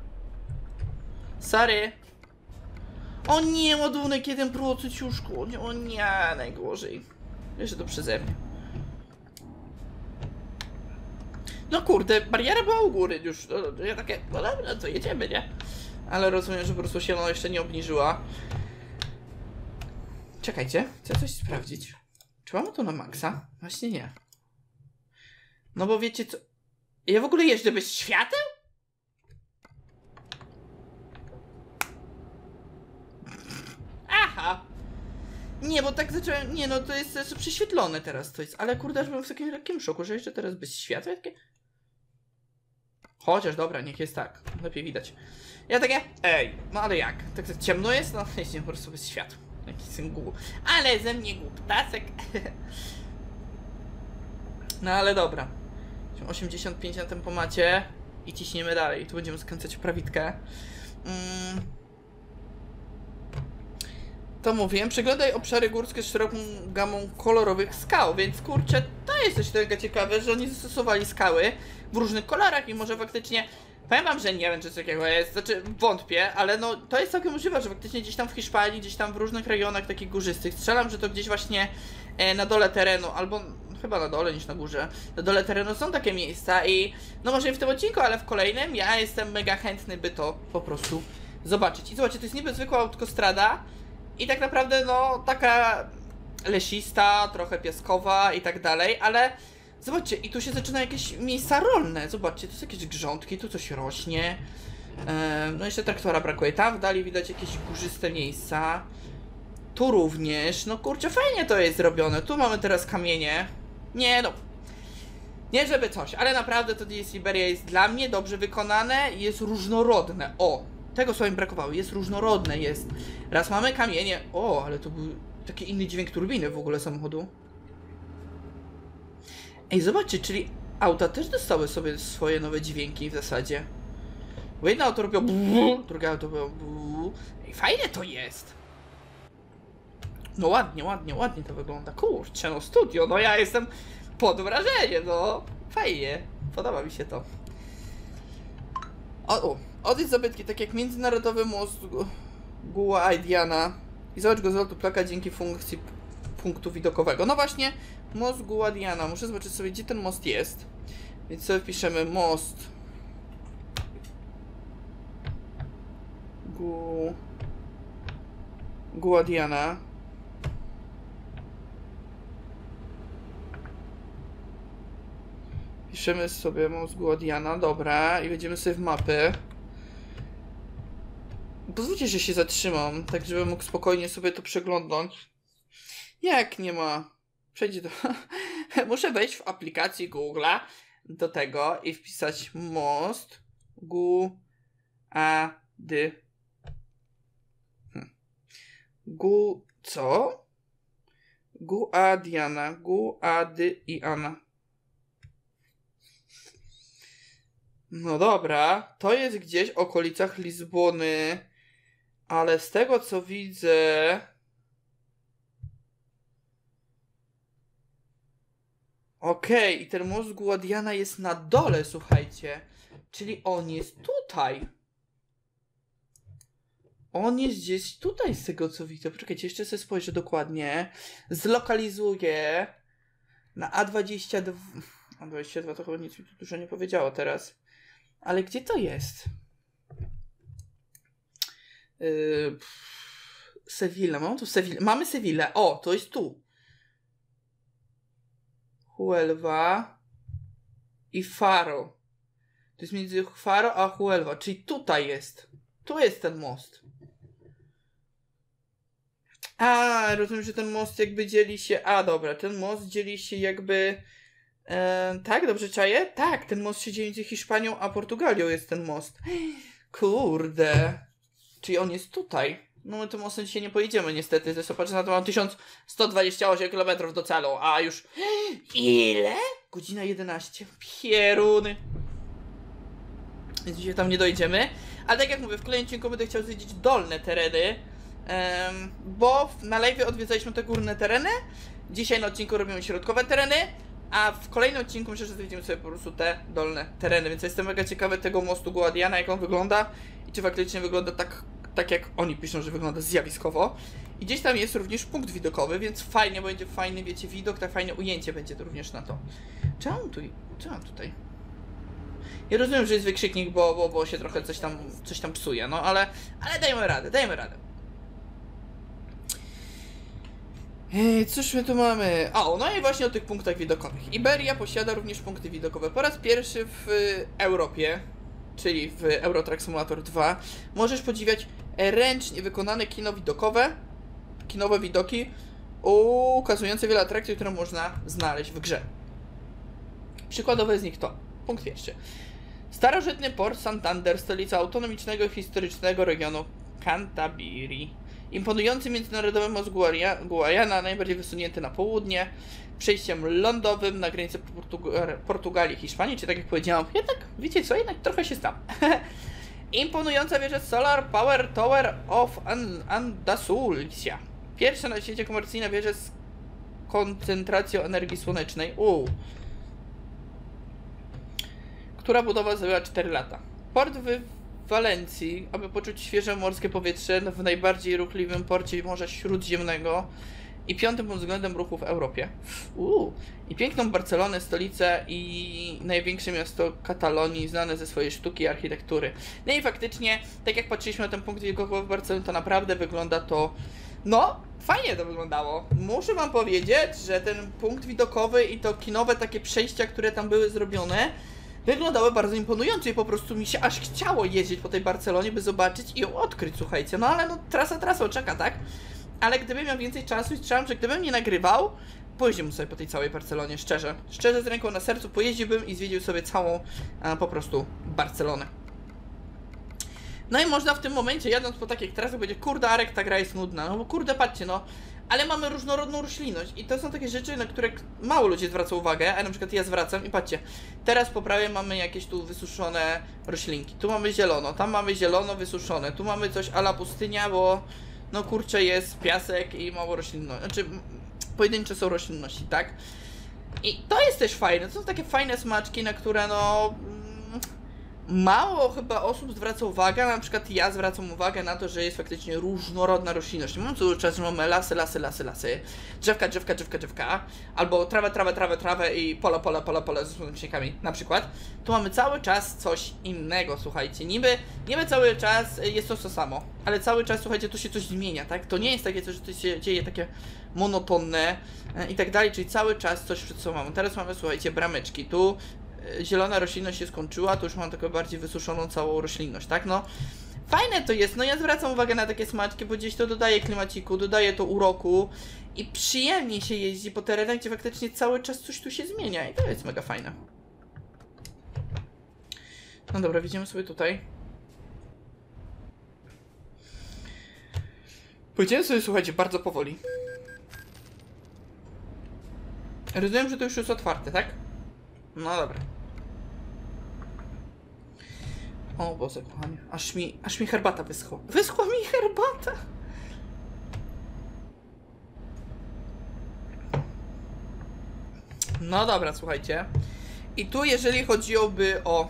Sorry. O nie, ładunek jeden procent już. O nie, o nie, najgorzej. Jeszcze to przeze mnie. No kurde, bariera była u góry już. No, ja takie, no dobra, to jedziemy, nie? Ale rozumiem, że po prostu się ona jeszcze nie obniżyła. Czekajcie, chcę coś sprawdzić. Czy mamy to na maksa? Właśnie nie. No bo wiecie co... Ja w ogóle jeżdżę bez świateł? Aha. Nie, bo tak zacząłem... Nie no, to jest, to jest prześwietlone teraz to jest. Ale kurde, aż byłem w takim takim szoku, że jeszcze teraz bez światła takie... Chociaż dobra, niech jest tak. Lepiej widać. Ja takie... Ej, no ale jak? Tak, tak ciemno jest? No jeździłem po prostu bez światła. Jaki syn głu... Ale ze mnie głuptasek. No ale dobra. osiemdziesiąt pięć na tempomacie i ciśniemy dalej. Tu będziemy skręcać w prawitkę. Mm. To mówiłem. Przeglądaj obszary górskie z szeroką gamą kolorowych skał, więc kurczę, to jest coś tego ciekawe, że oni zastosowali skały w różnych kolorach i może faktycznie... Powiem wam, że nie wiem, czy coś takiego jest, znaczy wątpię, ale no to jest całkiem możliwe, że faktycznie gdzieś tam w Hiszpanii, gdzieś tam w różnych rejonach takich górzystych, strzelam, że to gdzieś właśnie e, na dole terenu, albo chyba na dole niż na górze, na dole terenu są takie miejsca i no może nie w tym odcinku, ale w kolejnym ja jestem mega chętny, by to po prostu zobaczyć. I zobaczcie, to jest niby zwykła autostrada i tak naprawdę no taka lesista, trochę piaskowa i tak dalej, ale... Zobaczcie, i tu się zaczyna jakieś miejsca rolne. Zobaczcie, tu są jakieś grządki, tu coś rośnie. Eee, no jeszcze traktora brakuje. Tam w dali widać jakieś górzyste miejsca. Tu również. No kurczę, fajnie to jest zrobione. Tu mamy teraz kamienie. Nie no. Nie żeby coś, ale naprawdę to D L C Iberia jest dla mnie dobrze wykonane i jest różnorodne. O, tego słowa mi brakowało. Jest różnorodne, jest. Raz mamy kamienie. O, ale to był taki inny dźwięk turbiny w ogóle samochodu. Ej, zobaczcie, czyli auta też dostały sobie swoje nowe dźwięki w zasadzie. Bo jedno auto robiło buuu, drugie auto robiło buuu. Ej, fajnie to jest. No ładnie, ładnie, ładnie to wygląda. Kurczę, no studio, no ja jestem pod wrażeniem, no. Fajnie, podoba mi się to. O, o odejdź zabytki, tak jak międzynarodowy most Guadiana. I zobacz go z lotu plaka dzięki funkcji punktu widokowego. No właśnie, most Guadiana. Muszę zobaczyć sobie, gdzie ten most jest. Więc sobie wpiszemy most Gu... Guadiana. Piszemy sobie most Guadiana, dobra, i wejdziemy sobie w mapy. Pozwólcie, że się zatrzymam, tak żeby mógł spokojnie sobie to przeglądnąć. Jak nie ma? Przejdzie do... Muszę wejść w aplikację Google'a do tego i wpisać most gu a dy. Hm. Gu... co? Guadiana. Guadiana. No dobra, to jest gdzieś w okolicach Lizbony, ale z tego co widzę... Okej, okay, i ten most Guadiana jest na dole, słuchajcie. Czyli on jest tutaj. On jest gdzieś tutaj z tego co widzę. Poczekajcie, jeszcze sobie spojrzę dokładnie. Zlokalizuję na A dwadzieścia dwa. A dwadzieścia dwa to chyba nic mi tu dużo nie powiedziało teraz. Ale gdzie to jest? Yy, Sevilla. Mamy tu Sevilla. Mamy Sevillę. O, to jest tu. Huelva i Faro. To jest między Faro a Huelva. Czyli tutaj jest. Tu jest ten most. A, rozumiem, że ten most jakby dzieli się... A, dobra, ten most dzieli się jakby... E, tak, dobrze czaję? Tak, ten most się dzieli między Hiszpanią a Portugalią jest ten most. Kurde. Czyli on jest tutaj. No my tym mostem dzisiaj nie pojedziemy niestety. Zresztą patrzę na to, mam tysiąc sto dwadzieścia osiem kilometrów do celu, a już... Ile? Godzina jedenaście. Pieruny. Więc dzisiaj tam nie dojdziemy. Ale tak jak mówię, w kolejnym odcinku będę chciał zwiedzić dolne tereny. Um, bo na live odwiedzaliśmy te górne tereny. Dzisiaj na odcinku robimy środkowe tereny. A w kolejnym odcinku myślę, że zwiedzimy sobie po prostu te dolne tereny. Więc jestem mega ciekawy tego mostu Guadiana, jak on wygląda. I czy faktycznie wygląda tak, tak jak oni piszą, że wygląda zjawiskowo. I gdzieś tam jest również punkt widokowy, więc fajnie będzie, fajny, wiecie, widok, tak fajne ujęcie będzie to również na to. Czy mam tu, czy mam tutaj? Ja rozumiem, że jest wykrzyknik, bo, bo, bo się trochę coś tam, coś tam psuje, no ale, ale dajmy radę, dajmy radę. Ej, cóż my tu mamy? O, no i właśnie o tych punktach widokowych. Iberia posiada również punkty widokowe. Po raz pierwszy w Europie, czyli w Euro Truck Simulator dwa, możesz podziwiać ręcznie wykonane kino widokowe, kinowe widoki, ukazujące wiele atrakcji, które można znaleźć w grze. Przykładowe z nich to punkt pierwszy. Starożytny port Santander, stolica autonomicznego historycznego regionu Cantabrii. Imponujący międzynarodowy most Guadiana, najbardziej wysunięty na południe, przejściem lądowym na granicy Portuga Portugalii i Hiszpanii, czy tak jak powiedziałam, jednak, wiecie co, jednak trochę się stało. Imponująca wieża Solar Power Tower of Andalusia. Pierwsza na świecie komercyjna wieża z koncentracją energii słonecznej, Uuu. która budowa zajęła cztery lata. Port w Walencji, aby poczuć świeże morskie powietrze w najbardziej ruchliwym porcie Morza Śródziemnego i piątym pod względem ruchu w Europie. Uuu. I piękną Barcelonę, stolicę i największe miasto Katalonii, znane ze swojej sztuki i architektury. No i faktycznie, tak jak patrzyliśmy na ten punkt widokowy w Barcelonie, to naprawdę wygląda to... No, fajnie to wyglądało. Muszę wam powiedzieć, że ten punkt widokowy i to kinowe takie przejścia, które tam były zrobione, wyglądały bardzo imponująco i po prostu mi się aż chciało jeździć po tej Barcelonie, by zobaczyć i ją odkryć, słuchajcie. No ale no, trasa trasa czeka, tak? Ale gdybym miał więcej czasu i strzelam, że gdybym nie nagrywał, pojeździłbym sobie po tej całej Barcelonie, szczerze. Szczerze, z ręką na sercu pojeździłbym i zwiedził sobie całą a, po prostu Barcelonę. No i można w tym momencie, jadąc po takich trasach, będzie, kurde Arek, ta gra jest nudna. No bo kurde, patrzcie, no. Ale mamy różnorodną roślinność i to są takie rzeczy, na które mało ludzi zwraca uwagę, a na przykład ja zwracam i patrzcie, teraz po prawej mamy jakieś tu wysuszone roślinki, tu mamy zielono, tam mamy zielono wysuszone, tu mamy coś a la pustynia, bo no kurczę jest piasek i mało roślinności, znaczy pojedyncze są roślinności, tak? I to jest też fajne, to są takie fajne smaczki, na które no... mało chyba osób zwraca uwagę, na przykład ja zwracam uwagę na to, że jest faktycznie różnorodna roślinność. Mamy cały czas, że mamy lasy, lasy, lasy, lasy, drzewka, drzewka, drzewka, drzewka, albo trawę, trawę, trawę, trawę i pola, pola, pola, pola ze słonecznikami na przykład. Tu mamy cały czas coś innego, słuchajcie, niby, niby cały czas jest to to samo, ale cały czas, słuchajcie, tu się coś zmienia, tak? To nie jest takie coś, że to się dzieje takie monotonne e, i tak dalej, czyli cały czas coś przed sobą mamy. Teraz mamy, słuchajcie, brameczki, tu zielona roślinność się skończyła, to już mam taką bardziej wysuszoną całą roślinność, tak? No, Fajne to jest, no ja zwracam uwagę na takie smaczki, bo gdzieś to dodaje klimaciku, dodaje to uroku i przyjemnie się jeździ po terenach, gdzie faktycznie cały czas coś tu się zmienia i to jest mega fajne. No dobra, widzimy sobie tutaj. Pójdziemy sobie, słuchajcie, bardzo powoli. Rozumiem, że to już jest otwarte, tak? No dobra. O Boże, kochanie, aż mi, aż mi herbata wyschła. Wyschła mi herbata! No dobra, słuchajcie. I tu jeżeli chodziłoby o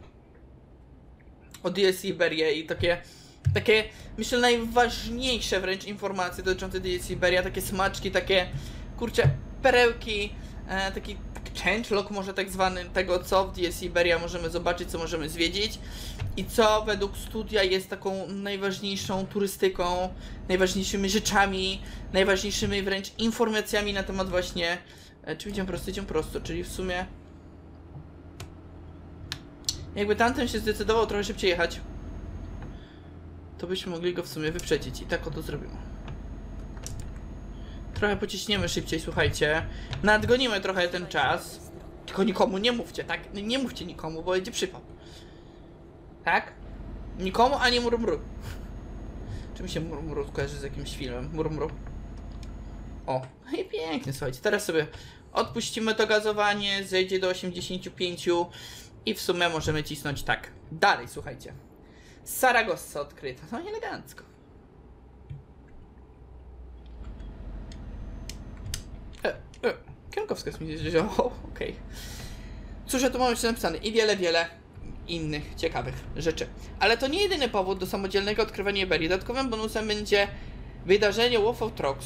o D S Iberię i takie takie, myślę, najważniejsze wręcz informacje dotyczące D S Iberia, takie smaczki, takie, kurczę, perełki, e, taki changelog może tak zwany, tego co w D S Iberia możemy zobaczyć, co możemy zwiedzić i co według studia jest taką najważniejszą turystyką, najważniejszymi rzeczami, najważniejszymi wręcz informacjami na temat właśnie, e, czy idziemy prosto, idziemy prosto, czyli w sumie jakby tamten się zdecydował trochę szybciej jechać, to byśmy mogli go w sumie wyprzedzić i tak oto zrobimy. Trochę pociśniemy szybciej, słuchajcie. Nadgonimy trochę ten czas. Tylko nikomu nie mówcie, tak? Nie mówcie nikomu, bo będzie przypał. Tak? Nikomu, ani murmuru. Czy mi się murmuru kojarzy z jakimś filmem? Murmuru. O, i pięknie, słuchajcie. Teraz sobie odpuścimy to gazowanie, zejdzie do osiemdziesięciu pięciu i w sumie możemy cisnąć tak. Dalej, słuchajcie. Saragossa odkryta. No elegancko. E, e, kierunkowskaz mi się wziął. Okej. Okay. Cóż, ja tu mam jeszcze napisane i wiele, wiele innych ciekawych rzeczy. Ale to nie jedyny powód do samodzielnego odkrywania Iberii. Dodatkowym bonusem będzie wydarzenie Wolf of Trox.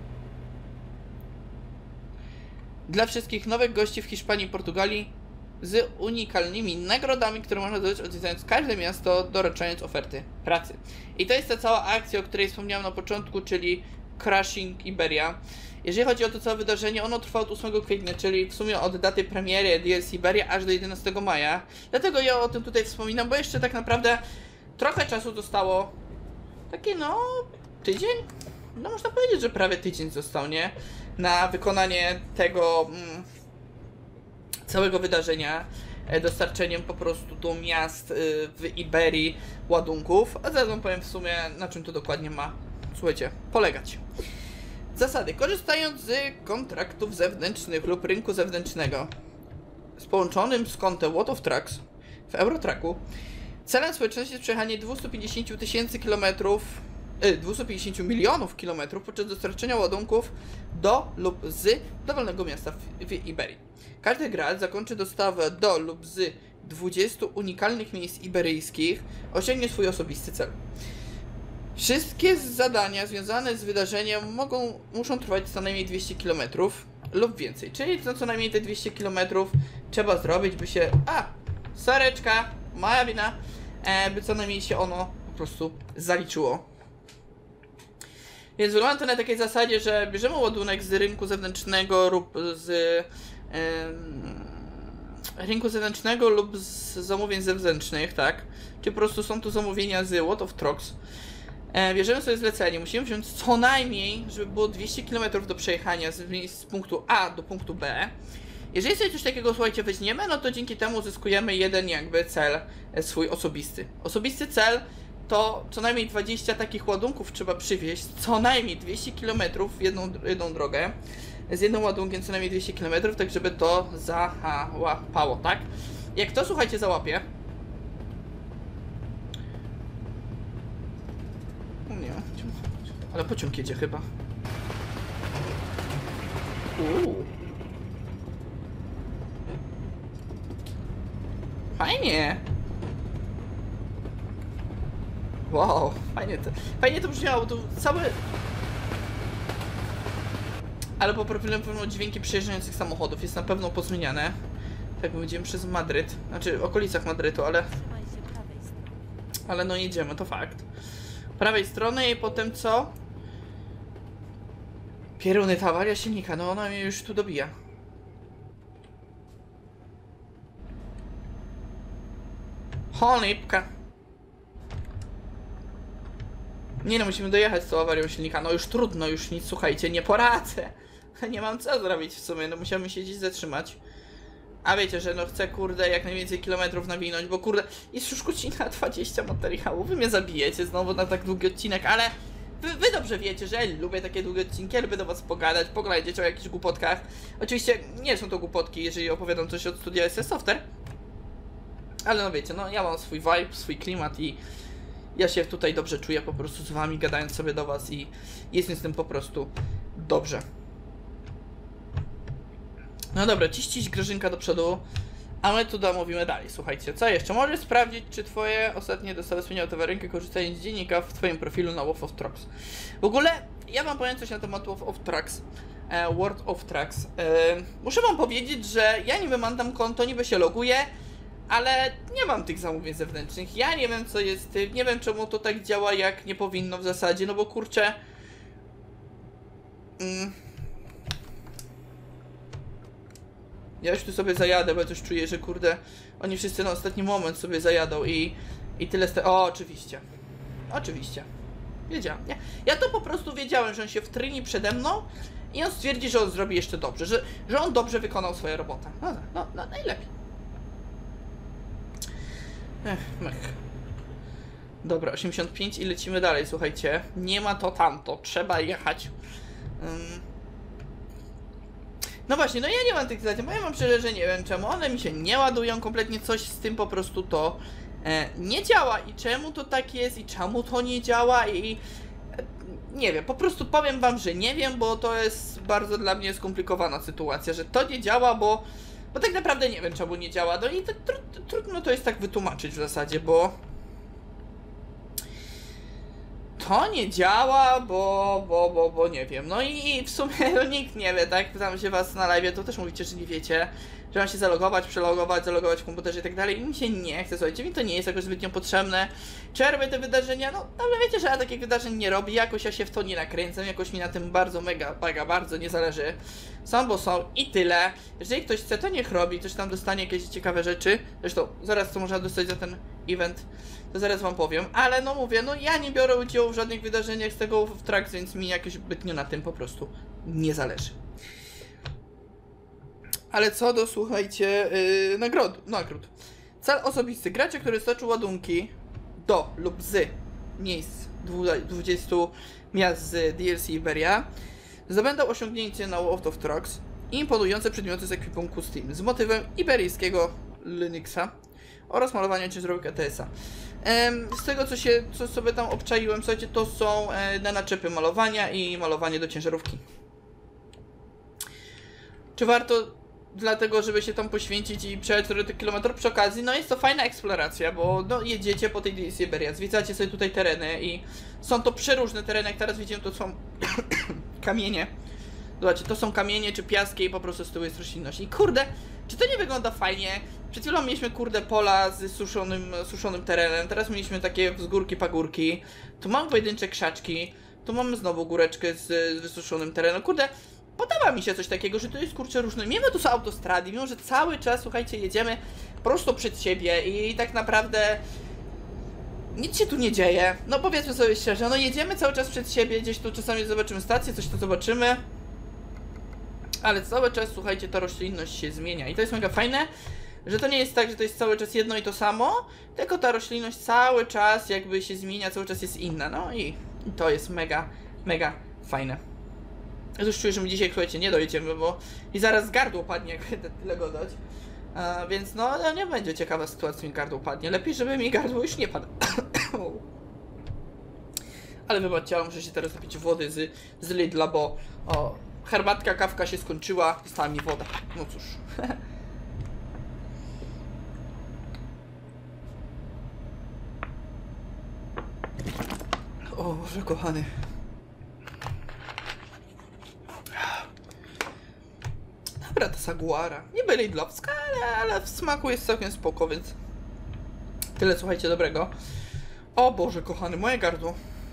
Dla wszystkich nowych gości w Hiszpanii i Portugalii z unikalnymi nagrodami, które można zdobyć odwiedzając każde miasto, doręczając oferty pracy. I to jest ta cała akcja, o której wspomniałem na początku, czyli Crashing Iberia. Jeżeli chodzi o to całe wydarzenie, ono trwa od ósmego kwietnia, czyli w sumie od daty premiery D S Iberia aż do jedenastego maja. Dlatego ja o tym tutaj wspominam, bo jeszcze tak naprawdę trochę czasu zostało. Takie no, tydzień? No można powiedzieć, że prawie tydzień został, nie? Na wykonanie tego mm, całego wydarzenia, dostarczeniem po prostu do miast w Iberii ładunków, a zaraz wam powiem w sumie, na czym to dokładnie ma, słuchajcie, polegać. Zasady. Korzystając z kontraktów zewnętrznych lub rynku zewnętrznego z połączonym z kontem World of Trucks w Eurotracku, celem społeczności jest przejechanie dwieście pięćdziesiąt tysięcy kilometrów, dwieście pięćdziesiąt milionów kilometrów podczas dostarczenia ładunków do lub z dowolnego miasta w, w Iberii. Każdy gracz zakończy dostawę do lub z dwudziestu unikalnych miejsc iberyjskich, osiągnie swój osobisty cel. Wszystkie zadania związane z wydarzeniem mogą, muszą trwać co najmniej dwieście kilometrów lub więcej, czyli to co najmniej te dwieście kilometrów trzeba zrobić, by się... A! Soreczka! Moja wina! E, by co najmniej się ono po prostu zaliczyło. Więc wygląda to na takiej zasadzie, że bierzemy ładunek z rynku zewnętrznego lub z e, rynku zewnętrznego lub z zamówień zewnętrznych, tak? Czy po prostu są tu zamówienia z World of Trucks. E, bierzemy sobie zlecenie, musimy wziąć co najmniej, żeby było dwieście kilometrów do przejechania z, z punktu A do punktu B. Jeżeli sobie coś takiego, słuchajcie, weźmiemy, no to dzięki temu uzyskujemy jeden jakby cel swój osobisty. Osobisty cel to co najmniej dwadzieścia takich ładunków trzeba przywieźć, co najmniej dwieście kilometrów w jedną, jedną drogę, z jednym ładunkiem co najmniej dwieście kilometrów, tak żeby to załapało, tak? Jak to, słuchajcie, załapie, nie, ale pociąg jedzie chyba. Uuu. Fajnie. Wow, fajnie to, fajnie to brzmiało, to całe... Ale po problemie pewno dźwięki przejeżdżających samochodów jest na pewno pozmieniane. Tak będziemy przez Madryt, znaczy w okolicach Madrytu, ale... Ale no jedziemy, to fakt. Prawej strony i potem co? Pieruny, ta awaria silnika, no ona mnie już tu dobija. Cholipka. Nie no, musimy dojechać z tą awarią silnika. No już trudno, już nic, słuchajcie, nie poradzę. Nie mam co zrobić w sumie, no musiałem się gdzieś zatrzymać. A wiecie, że no chcę, kurde, jak najwięcej kilometrów nawinąć, bo kurde, jest już godzina dwadzieścia materiału. Wy mnie zabijecie znowu na tak długi odcinek, ale wy, wy dobrze wiecie, że ja lubię takie długie odcinki, ja lubię do was pogadać, pogadać o jakichś głupotkach. Oczywiście nie są to głupotki, jeżeli opowiadam coś od studia S S Software. Ale no wiecie, no ja mam swój vibe, swój klimat i ja się tutaj dobrze czuję po prostu z wami, gadając sobie do was i jest mi z tym po prostu dobrze. No dobra, ciś, ciś, Grażynka do przodu, a my tu domówimy dalej. Słuchajcie, co jeszcze? Możesz sprawdzić, czy twoje ostatnie dostawy spełniały towarenkę korzystając z dziennika w twoim profilu na World of Trucks. W ogóle, ja wam powiem coś na temat World of Trucks. E, World of Trucks. E, muszę wam powiedzieć, że ja niby mam tam konto, niby się loguję, ale nie mam tych zamówień zewnętrznych. Ja nie wiem, co jest tym, nie wiem, czemu to tak działa, jak nie powinno w zasadzie, no bo kurczę... Mm, Ja już tu sobie zajadę, bo ja też czuję, że kurde, oni wszyscy na ostatni moment sobie zajadą i, i tyle z te... O, oczywiście. Oczywiście. Wiedziałem, nie? Ja to po prostu wiedziałem, że on się wtryni przede mną i on stwierdzi, że on zrobi jeszcze dobrze, że, że on dobrze wykonał swoją robotę. No, no, no najlepiej. Ech, mech. Dobra, osiemdziesiąt pięć i lecimy dalej, słuchajcie. Nie ma to tamto, trzeba jechać. Um. No właśnie, no ja nie mam tych zadań, bo ja mam szczerze, że nie wiem czemu, one mi się nie ładują kompletnie, coś z tym po prostu to e, nie działa i czemu to tak jest i czemu to nie działa i e, nie wiem, po prostu powiem wam, że nie wiem, bo to jest bardzo dla mnie skomplikowana sytuacja, że to nie działa, bo, bo tak naprawdę nie wiem czemu nie działa, no i to, tr trudno to jest tak wytłumaczyć w zasadzie, bo to nie działa, bo, bo, bo, bo nie wiem. No i w sumie no, nikt nie wie, tak? Pytam się was na live, to też mówicie, że nie wiecie, że mam się zalogować, przelogować, zalogować w komputerze i tak dalej. I mi się nie chce, słuchajcie, mi to nie jest jakoś zbytnio potrzebne. Czy ja robię te wydarzenia? No, ale wiecie, że ja takich wydarzeń nie robię, jakoś ja się w to nie nakręcam, jakoś mi na tym bardzo, mega, mega, bardzo nie zależy. Są, bo są i tyle. Jeżeli ktoś chce, to niech robi, ktoś tam dostanie jakieś ciekawe rzeczy. Zresztą, zaraz co można dostać za ten event, to zaraz wam powiem, ale no mówię, no ja nie biorę udziału w żadnych wydarzeniach z tego w Trucks, więc mi jakoś zbytnio na tym po prostu nie zależy. Ale co do, słuchajcie, yy, nagród, nagród. Cel osobisty. Gracze, który stoczył ładunki do lub z miejsc dwudziestu miast z D L C Iberia, zdobędą osiągnięcie na World of Trucks i imponujące przedmioty z ekwipunku Steam z motywem iberyjskiego Linuxa oraz malowania ciężarówek A T S-a. Z tego, co, się, co sobie tam obczaiłem, słuchajcie, to są e, na naczepy malowania i malowanie do ciężarówki. Czy warto dlatego, żeby się tam poświęcić i przejechać kilometrów przy okazji? No jest to fajna eksploracja, bo no, jedziecie po tej D L C Iberia, zwiedzacie sobie tutaj tereny i są to przeróżne tereny, jak teraz widzimy, to są kamienie. Zobaczcie, to są kamienie czy piaski i po prostu z tyłu jest roślinność. I kurde, czy to nie wygląda fajnie? Przed chwilą mieliśmy kurde pola z suszonym, suszonym terenem, teraz mieliśmy takie wzgórki, pagórki. Tu mam pojedyncze krzaczki, tu mamy znowu góreczkę z, z wysuszonym terenem. Kurde, podoba mi się coś takiego, że to jest kurczę różne. Mimo tu są autostrady, mimo że cały czas, słuchajcie, jedziemy prosto przed siebie i tak naprawdę nic się tu nie dzieje. No powiedzmy sobie szczerze, no jedziemy cały czas przed siebie, gdzieś tu czasami zobaczymy stację, coś tu zobaczymy. Ale cały czas, słuchajcie, ta roślinność się zmienia i to jest mega fajne, że to nie jest tak, że to jest cały czas jedno i to samo, tylko ta roślinność cały czas jakby się zmienia, cały czas jest inna, no i, i to jest mega, mega fajne. Ja już czuję, że my dzisiaj, słuchajcie, nie dojedziemy, bo i zaraz gardło padnie, jak będę tyle godać. A, więc no, no, nie będzie ciekawa sytuacja, mi gardło padnie. Lepiej, żeby mi gardło już nie padło. Ale wybaczcie, ale muszę się teraz napić wody z, z Lidla, bo o, herbatka, kawka się skończyła, została mi woda. No cóż. O Boże kochany. Dobra, ta saguara. Niby lidlowska, ale, ale w smaku jest całkiem spoko, więc tyle, słuchajcie, dobrego. O Boże kochany, moje gardło.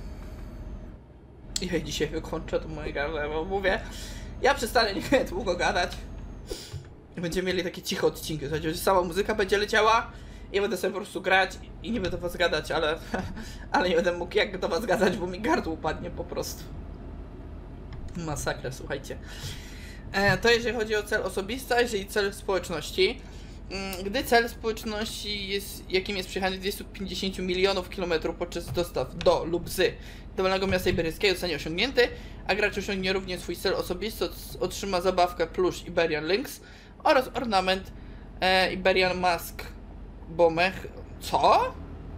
Ja dzisiaj wykończę to moje gardło, bo mówię, ja przestanę nie długo gadać. I będziemy mieli takie ciche odcinki, słuchajcie, że sama muzyka będzie leciała Ja będę sobie po prostu grać i nie będę was gadać, ale, ale nie będę mógł jak do was gadać, bo mi gardło upadnie po prostu. Masakra, słuchajcie. E, to jeżeli chodzi o cel osobisty, a jeżeli cel społeczności. Gdy cel społeczności, jest, jakim jest przejechanie dwieście pięćdziesiąt milionów kilometrów podczas dostaw do lub z dowolnego miasta iberyjskiego, zostanie osiągnięty, a gracz osiągnie również swój cel osobisty, otrzyma zabawkę plusz Iberian Lynx oraz ornament e, Iberian Mask Bomech. Co?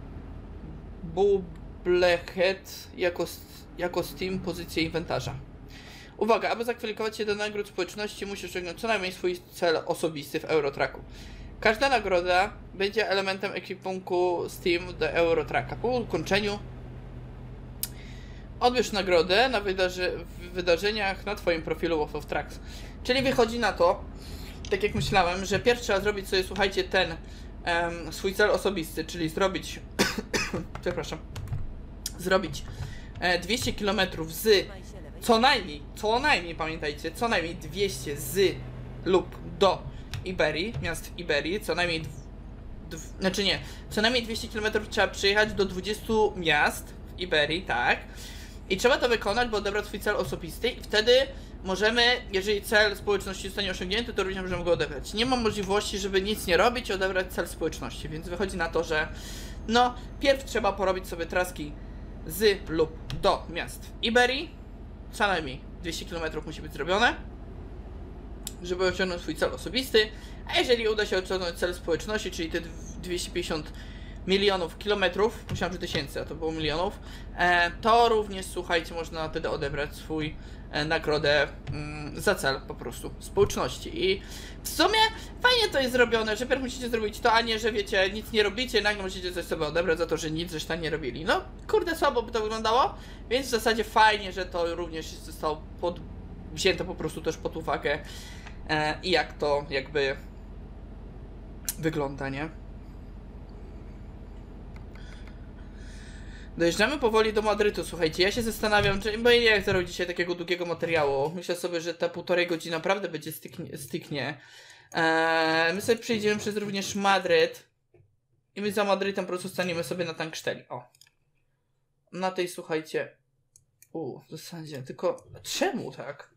Bubblehead jako, jako Steam pozycję inwentarza. Uwaga, aby zakwalifikować się do nagród społeczności, musisz osiągnąć co najmniej swój cel osobisty w Eurotracku. Każda nagroda będzie elementem ekwipunku Steam do Eurotracka. Po ukończeniu odbierz nagrodę na wydarzy w wydarzeniach na twoim profilu World of Tracks. Czyli wychodzi na to, tak jak myślałem, że pierwszy trzeba zrobić sobie, słuchajcie, ten um, swój cel osobisty, czyli zrobić przepraszam, zrobić e, dwieście kilometrów z co najmniej, co najmniej pamiętajcie, co najmniej dwieście z lub do Iberii, miast w Iberii, co najmniej, znaczy nie, co najmniej dwieście kilometrów trzeba przyjechać do dwudziestu miast w Iberii, tak? I trzeba to wykonać, bo odebrać swój cel osobisty i wtedy możemy, jeżeli cel społeczności zostanie osiągnięty, to również możemy go odebrać. Nie ma możliwości, żeby nic nie robić i odebrać cel społeczności, więc wychodzi na to, że no, pierw trzeba porobić sobie traski z lub do miast w Iberii, co najmniej dwieście kilometrów musi być zrobione, żeby osiągnąć swój cel osobisty, a jeżeli uda się osiągnąć cel społeczności, czyli te dwieście pięćdziesiąt milionów kilometrów, myślałem, że tysięcy, a to było milionów, e, to również, słuchajcie, można wtedy odebrać swój e, nagrodę mm, za cel po prostu społeczności. I w sumie fajnie to jest zrobione, że pierw musicie zrobić to, a nie, że wiecie, nic nie robicie, nagle musicie coś sobie odebrać za to, że nic zresztą nie robili. No, kurde, słabo by to wyglądało, więc w zasadzie fajnie, że to również zostało pod, wzięte po prostu też pod uwagę e, i jak to jakby wygląda, nie? Dojeżdżamy powoli do Madrytu, słuchajcie, ja się zastanawiam, czy, bo ja nie chcę robić dzisiaj takiego długiego materiału. Myślę sobie, że ta półtorej godziny naprawdę będzie styknie. styknie. Eee, my sobie przejdziemy przez również Madryt i my za Madrytem po prostu staniemy sobie na tanksteli. O. Na tej, słuchajcie. U, w zasadzie, tylko czemu tak?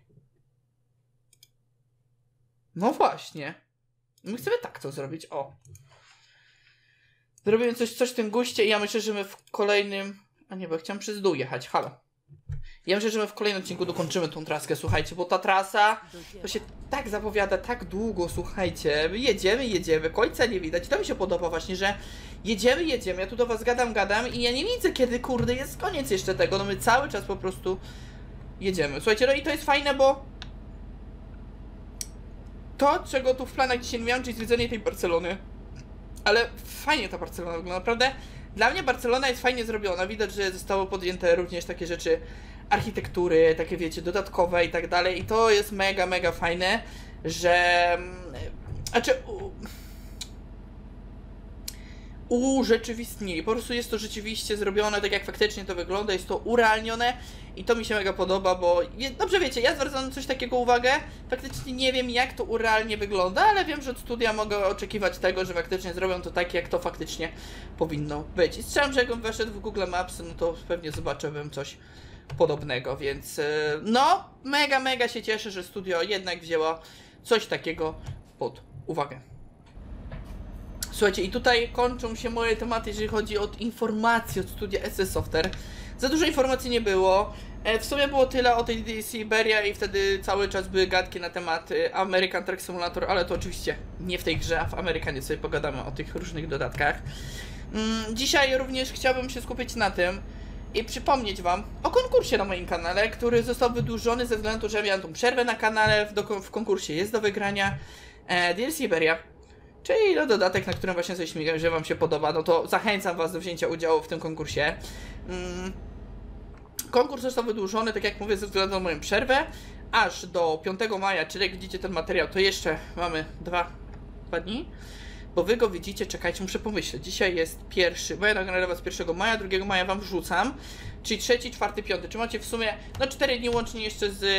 No właśnie. My chcemy tak to zrobić, o. Zrobimy coś, coś w tym guście i ja myślę, że my w kolejnym... A nie, bo ja chciałem przez dół jechać, halo. Ja myślę, że my w kolejnym odcinku dokończymy tą traskę, słuchajcie, bo ta trasa to się tak zapowiada, tak długo, słuchajcie. My jedziemy, jedziemy, końca nie widać. To mi się podoba właśnie, że jedziemy, jedziemy, ja tu do was gadam, gadam i ja nie widzę, kiedy, kurde, jest koniec jeszcze tego. No my cały czas po prostu jedziemy. Słuchajcie, no i to jest fajne, bo to, czego tu w planach dzisiaj nie miałem, czyli zwiedzenie tej Barcelony. Ale fajnie ta Barcelona wygląda, naprawdę. Dla mnie Barcelona jest fajnie zrobiona. Widać, że zostało podjęte również takie rzeczy architektury, takie wiecie, dodatkowe i tak dalej. I to jest mega, mega fajne, że... Znaczy... urzeczywistnili. Po prostu jest to rzeczywiście zrobione tak, jak faktycznie to wygląda, jest to urealnione i to mi się mega podoba, bo dobrze wiecie, ja zwracam na coś takiego uwagę, faktycznie nie wiem, jak to urealnie wygląda, ale wiem, że od studia mogę oczekiwać tego, że faktycznie zrobią to tak, jak to faktycznie powinno być. I strzelam, że jakbym weszedł w Google Maps, no to pewnie zobaczyłbym coś podobnego, więc no, mega, mega się cieszę, że studio jednak wzięło coś takiego pod uwagę. Słuchajcie, i tutaj kończą się moje tematy, jeżeli chodzi o informacje od studia S S Software. Za dużo informacji nie było. W sumie było tyle o tej D L C Iberia i wtedy cały czas były gadki na temat American Truck Simulator, ale to oczywiście nie w tej grze, a w Amerykanie sobie pogadamy o tych różnych dodatkach. Dzisiaj również chciałbym się skupić na tym i przypomnieć wam o konkursie na moim kanale, który został wydłużony ze względu na to, że miałem tą przerwę na kanale. W, do, w konkursie jest do wygrania D L C Iberia. Czyli no, dodatek, na którym właśnie coś śmigam, że wam się podoba, no to zachęcam was do wzięcia udziału w tym konkursie. Mm. Konkurs został wydłużony, tak jak mówię, ze względu na moją przerwę, aż do piątego maja, czyli jak widzicie ten materiał, to jeszcze mamy dwa, dwa dni, bo wy go widzicie, czekajcie, muszę pomyśleć. Dzisiaj jest pierwszy, bo ja nagrywam was pierwszego maja, drugiego maja wam wrzucam, czyli trzeci, czwarty, piąty, czy macie w sumie, no cztery dni łącznie jeszcze z,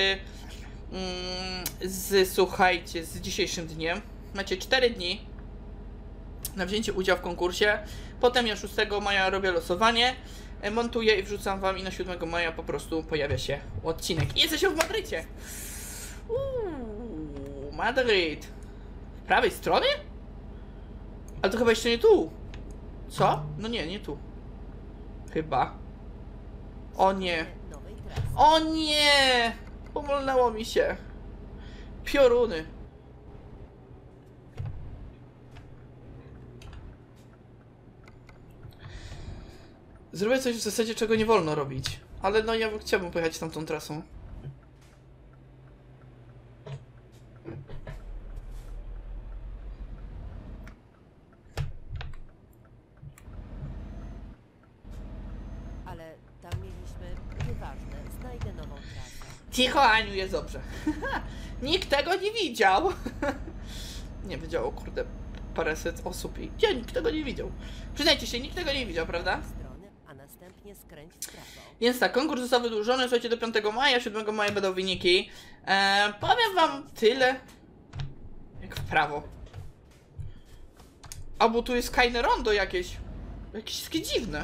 mm, z, słuchajcie, z dzisiejszym dniem. Macie cztery dni na wzięcie udziału w konkursie. Potem ja szóstego maja robię losowanie, montuję i wrzucam wam i na siódmego maja po prostu pojawia się odcinek. I jesteśmy w Madrycie! Uuu, Madryt. W prawej stronie? Ale to chyba jeszcze nie tu. Co? No nie, nie tu. Chyba. O nie. Nowej trasy. O nie! Pomolnęło mi się. Pioruny. Zrobię coś w zasadzie, czego nie wolno robić. Ale no ja chciałbym pojechać tamtą trasą. Ale tam mieliśmy... Nieważne, znajdę nową trasę. Cicho, Aniu, jest dobrze. Nikt tego nie widział. Nie widziało, kurde, paręset osób i... Ja, nikt tego nie widział. Przyznajcie się, nikt tego nie widział, prawda? Strony, a następnie skręć w prawo. Więc tak, konkurs został wydłużony, słuchajcie, do piątego maja, siódmego maja będą wyniki. Eee, powiem wam tyle, jak w prawo. Albo tu jest kajne rondo jakieś. Jakieś takie dziwne.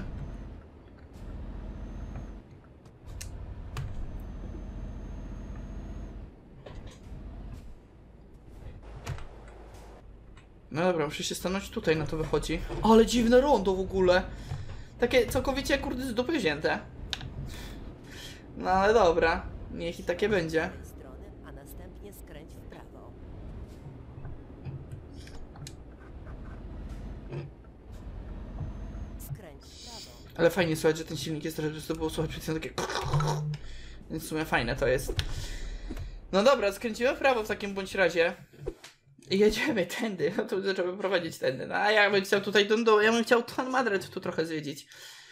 No dobra, muszę się stanąć tutaj, na to wychodzi. Ale dziwne rondo w ogóle. Takie całkowicie, kurde, z dupy wzięte. No ale dobra, niech i takie będzie. Z tej strony, a następnie skręć w prawo. Skręć w prawo. Ale fajnie słuchać, że ten silnik jest trochę, że to było słuchać przed chwilą takie... Więc w sumie fajne to jest. No dobra, skręciłem w prawo w takim bądź razie. I jedziemy tędy, no to zacząłem prowadzić tędy. No a ja bym chciał tutaj, do, do, ja bym chciał ten Madryt tu trochę zwiedzić.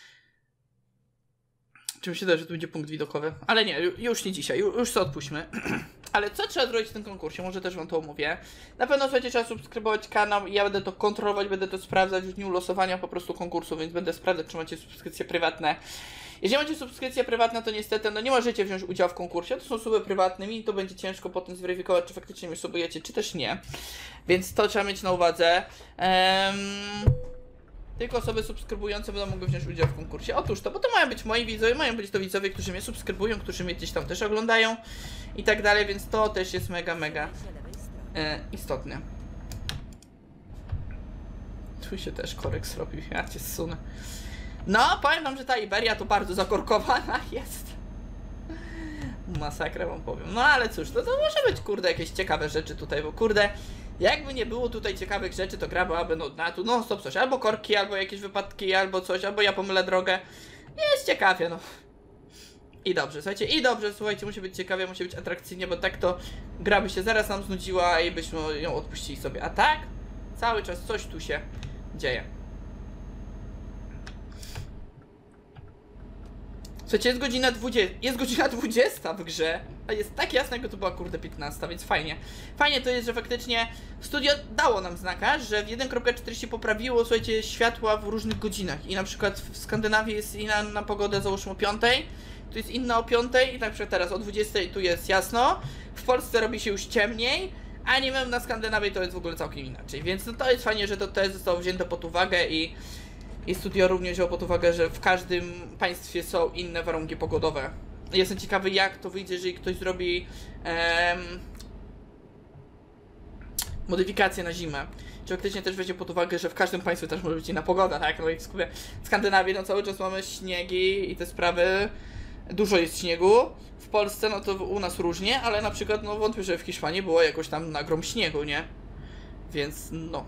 Czy mi się da, że tu będzie punkt widokowy? Ale nie, już nie dzisiaj, już, już sobie odpuśćmy. Ale co trzeba zrobić w tym konkursie? Może też wam to omówię. Na pewno, słuchajcie, trzeba subskrybować kanał i ja będę to kontrolować, będę to sprawdzać w dniu losowania po prostu konkursu, więc będę sprawdzać, czy macie subskrypcje prywatne. Jeżeli macie subskrypcje prywatne, to niestety no nie możecie wziąć udziału w konkursie, to są suby prywatne i to będzie ciężko potem zweryfikować, czy faktycznie mnie subujecie, czy też nie. Więc to trzeba mieć na uwadze. Um... Tylko osoby subskrybujące będą mogły wziąć udział w konkursie. Otóż to, bo to mają być moi widzowie, mają być to widzowie, którzy mnie subskrybują, którzy mnie gdzieś tam też oglądają i tak dalej, więc to też jest mega, mega e, istotne. Tu się też korek zrobił, ja cię zsunę. No, powiem wam, że ta Iberia to bardzo zakorkowana jest. Masakrę wam powiem. No ale cóż, to, to może być, kurde, jakieś ciekawe rzeczy tutaj, bo kurde, jakby nie było tutaj ciekawych rzeczy, to gra byłaby nudna. Tu non stop coś, albo korki, albo jakieś wypadki, albo coś, albo ja pomylę drogę. Jest ciekawie, no. I dobrze, słuchajcie, i dobrze, słuchajcie, musi być ciekawie, musi być atrakcyjnie, bo tak to gra by się zaraz nam znudziła i byśmy ją odpuścili sobie. A tak, cały czas coś tu się dzieje. Słuchajcie, jest godzina dwudziesta, jest godzina dwudziesta w grze, a jest tak jasne, jakby to była, kurde, piętnasta, więc fajnie. Fajnie to jest, że faktycznie studio dało nam znaka, że w jeden kropka czterdzieści poprawiło, słuchajcie, światła w różnych godzinach. I na przykład w Skandynawii jest inna na pogodę, załóżmy o piątej, tu jest inna o piątej i na przykład teraz o dwudziestej tu jest jasno, w Polsce robi się już ciemniej, a nie wiem, na Skandynawii to jest w ogóle całkiem inaczej. Więc no to jest fajnie, że to też zostało wzięte pod uwagę i... I studio również wzięło pod uwagę, że w każdym państwie są inne warunki pogodowe. Jestem ciekawy, jak to wyjdzie, jeżeli ktoś zrobi em, modyfikację na zimę. Czy faktycznie też weźmie pod uwagę, że w każdym państwie też może być inna pogoda, tak? No i w Skandynawii no cały czas mamy śniegi i te sprawy, dużo jest śniegu. W Polsce no to u nas różnie, ale na przykład no wątpię, że w Hiszpanii było jakoś tam nagrom śniegu, nie? Więc no.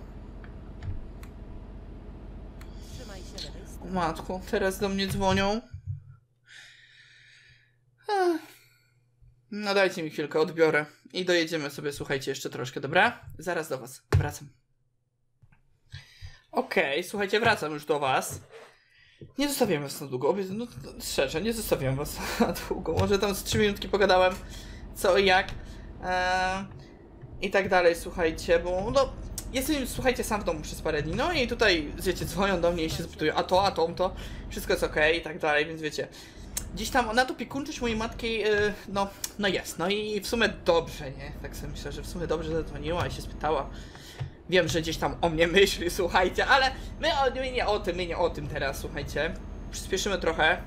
Matko, teraz do mnie dzwonią. Ech. No dajcie mi chwilkę, odbiorę. I dojedziemy sobie, słuchajcie, jeszcze troszkę, dobra? Zaraz do was, wracam. Okej, okay, słuchajcie, wracam już do was. Nie zostawiam was na długo, no szczerze, nie zostawiam was na długo. Może tam z trzy minutki pogadałem, co i jak. Eee, I tak dalej, słuchajcie, bo no... Jestem, słuchajcie, sam w domu przez parę dni, no i tutaj, wiecie, dzwonią do mnie i się zapytują, a to, a to, to, wszystko jest okej okay, i tak dalej, więc wiecie, gdzieś tam na to opiekuńczość mojej matki, yy, no, no jest, no i w sumie dobrze, nie, tak sobie myślę, że w sumie dobrze zadzwoniła i się spytała, Wiem, że gdzieś tam o mnie myśli, słuchajcie, ale my, o, my nie o tym, my nie o tym teraz, słuchajcie. Przyspieszymy trochę.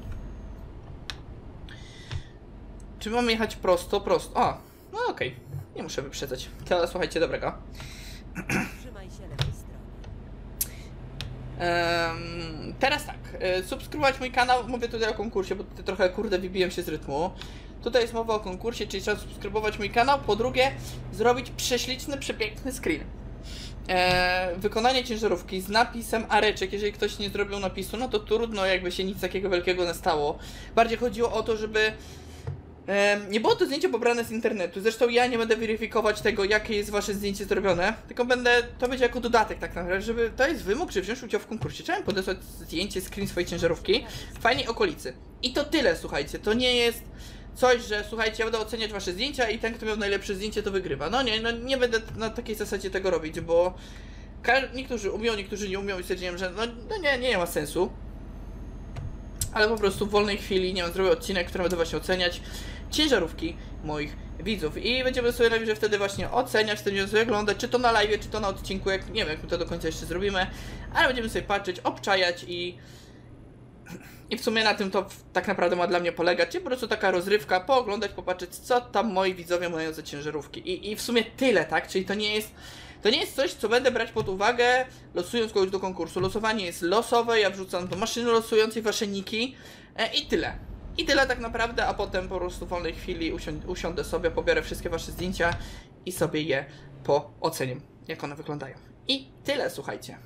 Czy mam jechać prosto? Prosto. O, no okej. Okay. Nie muszę wyprzedzać. To słuchajcie, dobrego. Trzymaj się lewej strony. Um, teraz tak. Subskrybować mój kanał. Mówię tutaj o konkursie, bo tutaj trochę, kurde, wybiłem się z rytmu. Tutaj jest mowa o konkursie, czyli trzeba subskrybować mój kanał. Po drugie, zrobić prześliczny, przepiękny screen. Eee, wykonanie ciężarówki z napisem Areczek. Jeżeli ktoś nie zrobił napisu, no to trudno, jakby się nic takiego wielkiego nie stało. Bardziej chodziło o to, żeby e, nie było to zdjęcie pobrane z internetu. Zresztą ja nie będę weryfikować tego, jakie jest wasze zdjęcie zrobione, tylko będę, to będzie jako dodatek tak naprawdę, żeby to jest wymóg, żeby wziąć udział w konkursie. Trzeba podesłać zdjęcie, screen swojej ciężarówki w fajnej okolicy. I to tyle, słuchajcie, to nie jest coś, że słuchajcie, ja będę oceniać wasze zdjęcia i ten, kto miał najlepsze zdjęcie, to wygrywa. No nie, no nie będę na takiej zasadzie tego robić, bo niektórzy umią, niektórzy nie umią i stwierdziłem, że no, no nie, nie ma sensu. Ale po prostu w wolnej chwili, nie wiem, zrobię odcinek, który będę właśnie oceniać ciężarówki moich widzów. I będziemy sobie najwyżej wtedy właśnie oceniać, wtedy będziemy sobie oglądać, czy to na live, czy to na odcinku, jak nie wiem, jak my to do końca jeszcze zrobimy. Ale będziemy sobie patrzeć, obczajać i... I w sumie na tym to tak naprawdę ma dla mnie polegać, czyli po prostu taka rozrywka, pooglądać, popatrzeć, co tam moi widzowie mają za ciężarówki. I, i w sumie tyle, tak? Czyli to nie jest... To nie jest coś, co będę brać pod uwagę, losując kogoś do konkursu. Losowanie jest losowe, ja wrzucam do maszyny losującej wasze niki e, i tyle. I tyle tak naprawdę, a potem po prostu w wolnej chwili usią usiądę sobie, pobiorę wszystkie wasze zdjęcia i sobie je poocenię, jak one wyglądają. I tyle, słuchajcie.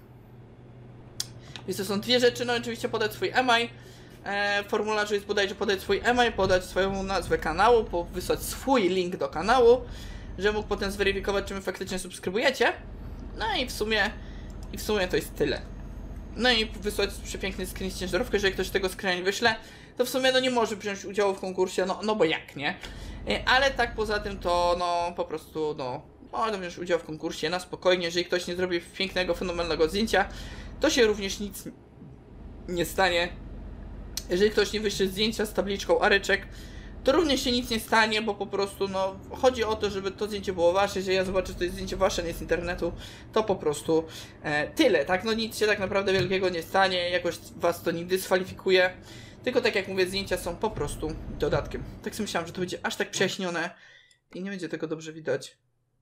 Więc to są dwie rzeczy, no oczywiście podać swój e-mail. E, w formularzu jest bodajże podać swój e-mail, podać swoją nazwę kanału, wysłać swój link do kanału, że mógł potem zweryfikować, czy wy faktycznie subskrybujecie. No i w sumie, i w sumie to jest tyle. No i wysłać przepiękny screen z ciężarówki, jeżeli ktoś tego screen wyśle, to w sumie no nie może wziąć udziału w konkursie, no, no bo jak, nie? Ale tak poza tym to no po prostu no może wziąć udział w konkursie na spokojnie, jeżeli ktoś nie zrobi pięknego, fenomenalnego zdjęcia, to się również nic nie stanie. Jeżeli ktoś nie wyśle zdjęcia z tabliczką Areczek, to również się nic nie stanie, bo po prostu no chodzi o to, żeby to zdjęcie było wasze. Jeżeli ja zobaczę, że to jest zdjęcie wasze, nie z internetu, to po prostu e, tyle, tak? No nic się tak naprawdę wielkiego nie stanie, jakoś was to nie dyskwalifikuje. Tylko tak jak mówię, zdjęcia są po prostu dodatkiem. Tak sobie myślałem, że to będzie aż tak przejaśnione i nie będzie tego dobrze widać.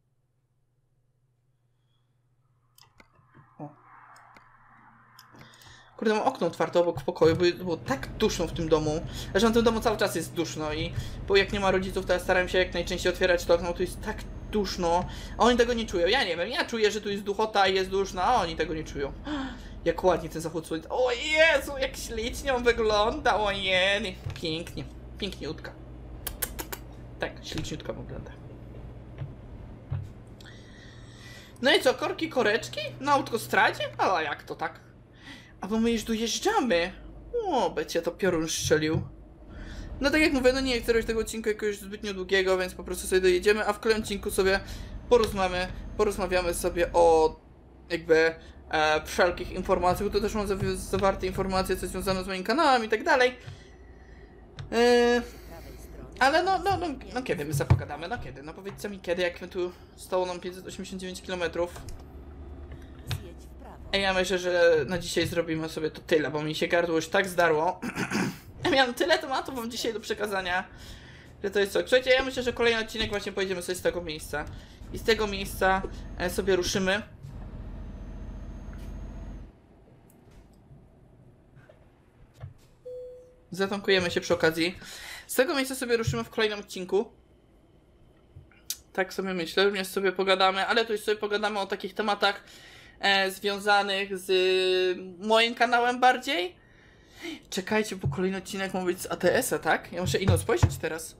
Kurde, mam okno otwarte obok w pokoju, bo było tak duszno w tym domu. Zresztą w tym domu cały czas jest duszno i bo jak nie ma rodziców, to ja staram się jak najczęściej otwierać to okno, to jest tak duszno. A oni tego nie czują, ja nie wiem, ja czuję, że tu jest duchota i jest duszno, a oni tego nie czują. Jak ładnie ten zachód słońca. O Jezu, jak ślicznie on wygląda, ojej. Pięknie, piękniutka. Tak, śliczniutka wygląda. No i co, korki, koreczki? Na autostradzie? A jak to tak? A bo my już dojeżdżamy. O, będzie to piorun strzelił. No tak jak mówię, no nie chcę robić tego odcinka jakiegoś zbytnio długiego, więc po prostu sobie dojedziemy, a w kolejnym odcinku sobie porozmawiamy, porozmawiamy sobie o jakby e, wszelkich informacjach, bo to też mam zawarte informacje, co związane z moim kanałem i tak dalej. E, ale no, no, no, no kiedy my zapogadamy, no kiedy? No powiedzcie mi kiedy, jak my tu stało nam pięćset osiemdziesiąt dziewięć kilometrów. Ej, ja myślę, że na dzisiaj zrobimy sobie to tyle, bo mi się gardło już tak zdarło. Ja miałem tyle tematów wam dzisiaj do przekazania, że to jest co. Słuchajcie, ja myślę, że kolejny odcinek właśnie pojedziemy sobie z tego miejsca. I z tego miejsca sobie ruszymy. Zatankujemy się przy okazji. Z tego miejsca sobie ruszymy w kolejnym odcinku. Tak sobie myślę, również sobie pogadamy, ale tu już sobie pogadamy o takich tematach E, związanych z y, moim kanałem bardziej. Czekajcie, bo kolejny odcinek ma być z A T S-a, tak? Ja muszę ino spojrzeć teraz.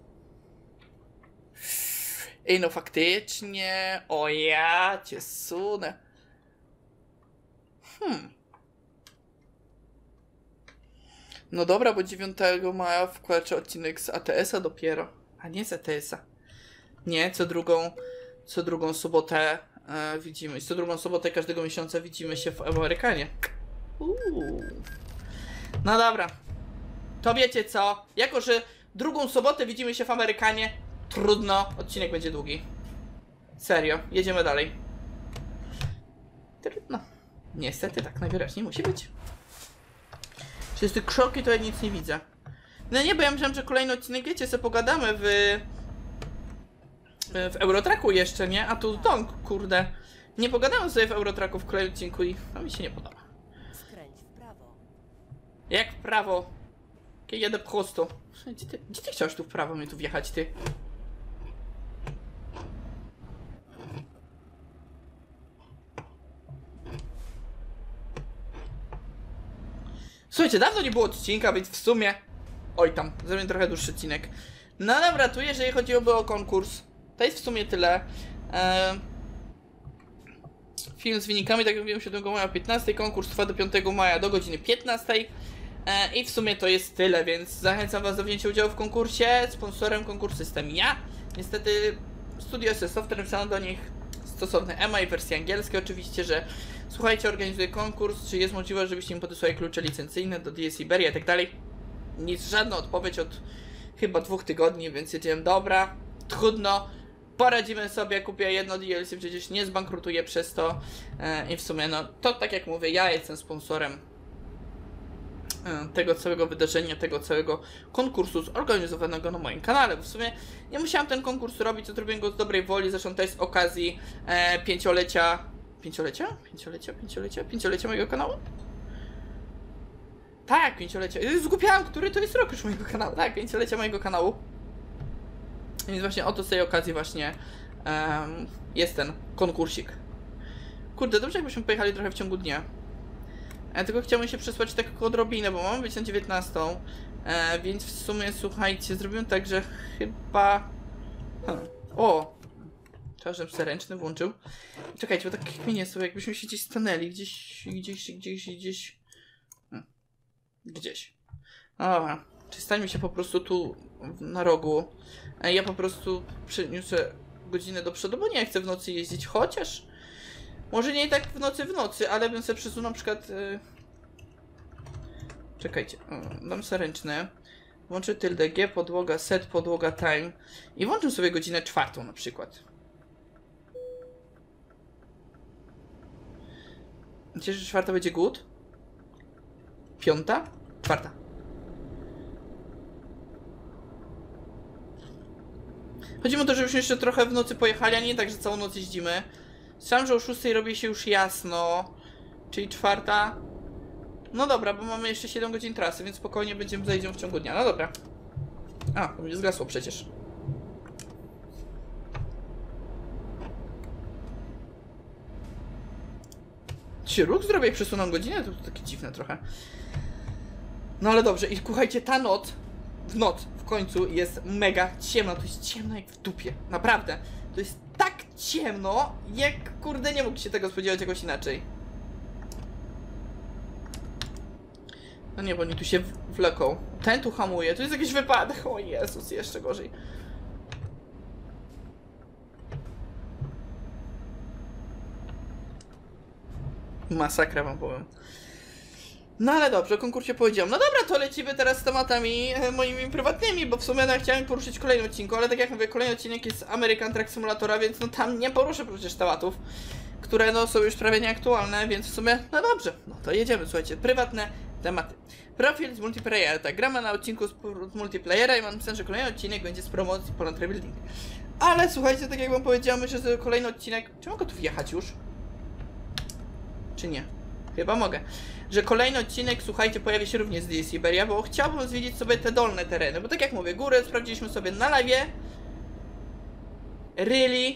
Ej, no faktycznie. O ja cię sunę. Hmm. No dobra, bo dziewiątego maja wkłada odcinek z A T S-a dopiero. A nie z A T S-a. Nie, co drugą, co drugą sobotę E, widzimy. Co drugą sobotę każdego miesiąca widzimy się w Amerykanie. Uuu. No dobra. To wiecie co? Jako, że drugą sobotę widzimy się w Amerykanie, trudno. Odcinek będzie długi. Serio. Jedziemy dalej. no, niestety tak najwyraźniej musi być. Przez te krzoki to ja nic nie widzę. No nie, bo ja myślałem, że kolejny odcinek, wiecie, sobie pogadamy w... w Eurotracku jeszcze, nie? A tu dąg, kurde. Nie pogadamy sobie w Eurotracku w kolejnym odcinku i to mi się nie podoba. Skręć w prawo. Jak w prawo? Kiedy jedę prosto. Gdzie ty, gdzie ty chciałeś tu w prawo mnie tu wjechać, ty? Słuchajcie, dawno nie było odcinka, więc w sumie... Oj tam, zrobię trochę dłuższy odcinek. No dobra, tu jeżeli chodziłoby o konkurs, to jest w sumie tyle. Eee... Film z wynikami, tak jak mówiłem, siódmego maja o piętnastej. Konkurs trwa do piątego maja do godziny piętnastej. Eee, I w sumie to jest tyle, więc zachęcam was do wzięcia udziału w konkursie. Sponsorem konkursu jestem ja. Niestety Studio S S Software napisano do nich stosowne E M A i wersje angielskie oczywiście, że słuchajcie, organizuję konkurs, czy jest możliwe, żebyście mi podesłali klucze licencyjne do D S Iberia i tak dalej. Nic, żadna odpowiedź od chyba dwóch tygodni, więc jedziemy, dobra, trudno, poradzimy sobie, kupię jedno D L C, przecież nie zbankrutuję przez to e, i w sumie, no, to tak jak mówię, ja jestem sponsorem e, tego całego wydarzenia, tego całego konkursu zorganizowanego na moim kanale, bo w sumie nie musiałam ten konkurs robić, to zrobiłem go z dobrej woli, zresztą to jest z okazji e, pięciolecia, pięciolecia? Pięciolecia? Pięciolecia? Pięciolecia mojego kanału? Tak, pięciolecia. Zgubiałam, który to jest rok już mojego kanału. Tak, pięciolecia mojego kanału. Więc właśnie oto z tej okazji właśnie um, jest ten konkursik. Kurde, dobrze jakbyśmy pojechali trochę w ciągu dnia. E, tylko chciałbym się przesłać tak odrobinę, bo mamy być na dziewiętnastą. E, więc w sumie, słuchajcie, zrobimy tak, że chyba... Hmm. O! Trzeba, żebym sobie ręczny włączył. Czekajcie, bo tak kminie sobie, jakbyśmy się gdzieś stanęli. Gdzieś, gdzieś, gdzieś, gdzieś... Hmm. Gdzieś. No dobra. Czy stańmy się po prostu tu na rogu. E, ja po prostu przeniosę godzinę do przodu, bo nie chcę w nocy jeździć, chociaż... Może nie tak w nocy w nocy, ale bym sobie przesunął na przykład... Yy... Czekajcie, o, dam sobie ręczne. Włączę tyldę G, podłoga, set, podłoga, time. I włączę sobie godzinę czwartą na przykład. Myślicie, że czwarta będzie good? Piąta? Czwarta. Chodzi o to, żebyśmy jeszcze trochę w nocy pojechali, a nie tak, że całą noc jeździmy. Słyszałem, że o szóstej robi się już jasno. Czyli czwarta. No dobra, bo mamy jeszcze siedem godzin trasy, więc spokojnie będziemy zajdziemy w ciągu dnia. No dobra. A, to będzie zgasło przecież. Czy ruch zrobię, jak przesunął godzinę? To, to takie dziwne trochę. No ale dobrze, i słuchajcie, ta noc, w noc w końcu jest mega ciemna. To jest ciemno jak w dupie. Naprawdę. To jest tak ciemno, jak kurde nie mógł się tego spodziewać jakoś inaczej. No nie, bo oni tu się wleką. Ten tu hamuje, tu jest jakiś wypadek. O Jezus, jeszcze gorzej. Masakra wam powiem. No ale dobrze, o konkursie powiedziałem. No dobra, to lecimy teraz z tematami e, moimi prywatnymi, bo w sumie no, chciałem poruszyć kolejny odcinek, ale tak jak mówię, kolejny odcinek jest American Truck Simulatora, więc no tam nie poruszę przecież tematów, które no są już prawie nieaktualne, więc w sumie, no dobrze, no to jedziemy, słuchajcie, prywatne tematy. Profil z multiplayera, tak, gramy na odcinku z, z multiplayera i mam myślę, że kolejny odcinek będzie z promocji Poland Rebuilding. Ale słuchajcie, tak jak wam powiedziałem, myślę, że kolejny odcinek, czy mogę tu wjechać już? Czy nie? Chyba mogę. Że kolejny odcinek, słuchajcie, pojawi się również z D S Iberia, bo chciałbym zwiedzić sobie te dolne tereny, bo tak jak mówię, górę sprawdziliśmy sobie na live'ie. Really?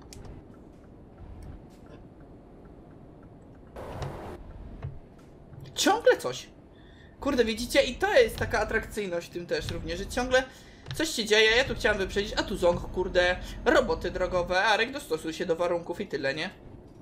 Ciągle coś. Kurde, widzicie? I to jest taka atrakcyjność w tym też również, że ciągle coś się dzieje, ja tu chciałem wyprzedzić, a tu ząg, kurde, roboty drogowe, Arek dostosuj się do warunków i tyle, nie?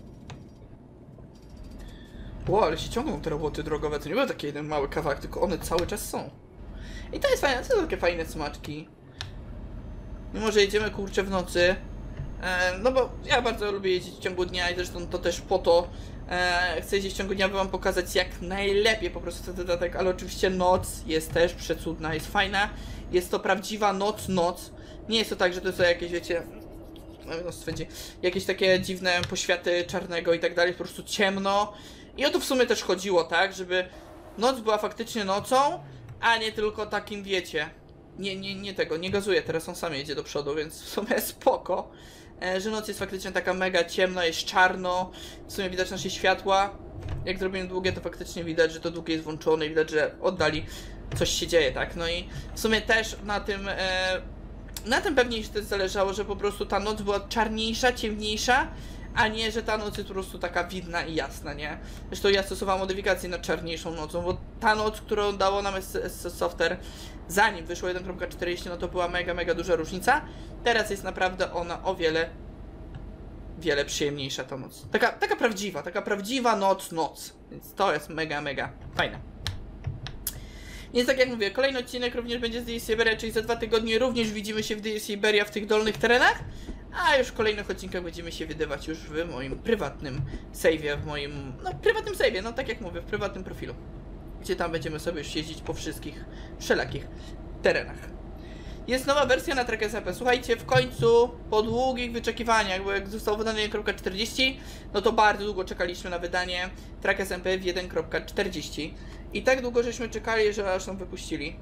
Ło, ale się ciągną te roboty drogowe, to nie był taki jeden mały kawałek, tylko one cały czas są. I to jest fajne, to są takie fajne smaczki. Mimo, że jedziemy kurczę w nocy, e, no bo ja bardzo lubię jeździć w ciągu dnia i zresztą to też po to e, chcę jeździć w ciągu dnia, by wam pokazać jak najlepiej po prostu ten dodatek, ale oczywiście noc jest też przecudna, jest fajna, jest to prawdziwa noc, noc. Nie jest to tak, że to są jakieś, wiecie, no stwierdzi, jakieś takie dziwne poświaty czarnego i tak dalej, po prostu ciemno. I o to w sumie też chodziło, tak, żeby noc była faktycznie nocą, a nie tylko takim, wiecie, nie, nie, nie tego, nie gazuje, teraz on sam jedzie do przodu, więc w sumie spoko, e, że noc jest faktycznie taka mega ciemna, jest czarno, w sumie widać nasze światła, jak zrobimy długie, to faktycznie widać, że to długie jest włączone i widać, że oddali coś się dzieje, tak, no i w sumie też na tym, e, na tym pewnie się też zależało, że po prostu ta noc była czarniejsza, ciemniejsza, a nie, że ta noc jest po prostu taka widna i jasna, nie? Zresztą ja stosowałem modyfikację na czarniejszą nocą, bo ta noc, którą dało nam S S Software, zanim wyszło jeden kropka czterdzieści, no to była mega, mega duża różnica. Teraz jest naprawdę ona o wiele, wiele przyjemniejsza ta noc. Taka, taka prawdziwa, taka prawdziwa noc, noc. Więc to jest mega, mega fajne. Więc tak jak mówię, kolejny odcinek również będzie z D S Iberia, czyli za dwa tygodnie również widzimy się w D S Iberia w tych dolnych terenach. A już w kolejnych odcinkach będziemy się wydawać już w moim prywatnym save'ie, w moim, no prywatnym save'ie, no tak jak mówię, w prywatnym profilu. Gdzie tam będziemy sobie już jeździć po wszystkich wszelakich terenach. Jest nowa wersja na Track S M P. Słuchajcie, w końcu, po długich wyczekiwaniach, bo jak został wydany jeden kropka czterdzieści, no to bardzo długo czekaliśmy na wydanie Track S M P w jeden kropka czterdzieści. I tak długo żeśmy czekali, że aż nam wypuścili.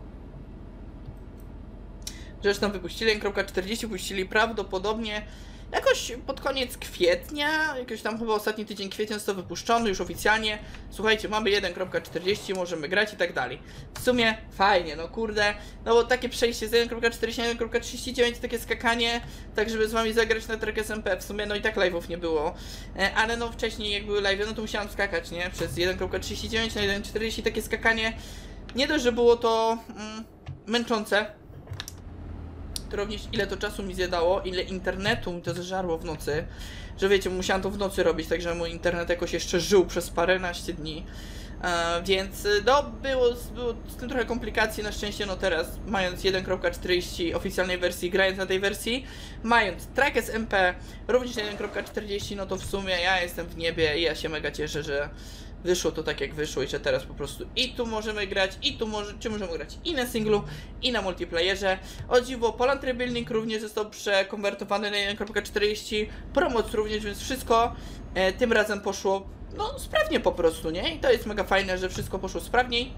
Że aż nam wypuścili jeden kropka czterdzieści, puścili prawdopodobnie jakoś pod koniec kwietnia, jakoś tam chyba ostatni tydzień kwietnia został wypuszczony już oficjalnie. Słuchajcie, mamy jeden kropka czterdzieści, możemy grać i tak dalej. W sumie fajnie, no kurde, no bo takie przejście z jeden kropka czterdzieści na jeden kropka trzydzieści dziewięć, takie skakanie, tak żeby z wami zagrać na Track S M P, w sumie no i tak live'ów nie było, e, ale no wcześniej jak były live'y, no to musiałam skakać, nie, przez jeden kropka trzydzieści dziewięć na jeden kropka czterdzieści, takie skakanie, nie dość, że było to mm, męczące, to również ile to czasu mi zjadało, ile internetu mi to zeżarło w nocy, że wiecie, musiałam to w nocy robić, także mój internet jakoś jeszcze żył przez paręnaście dni, e, więc no było, było z tym trochę komplikacji. Na szczęście no teraz, mając jeden kropka czterdzieści oficjalnej wersji, grając na tej wersji, mając Track S M P również jeden kropka czterdzieści, no to w sumie ja jestem w niebie i ja się mega cieszę, że wyszło to tak jak wyszło i że teraz po prostu i tu możemy grać, i tu może, czy możemy grać i na singlu, i na multiplayerze. O dziwo, Poland Rebuilding również został przekonwertowany na jeden kropka czterdzieści, Promoc również, więc wszystko e, tym razem poszło, no, sprawnie po prostu, nie? I to jest mega fajne, że wszystko poszło sprawniej.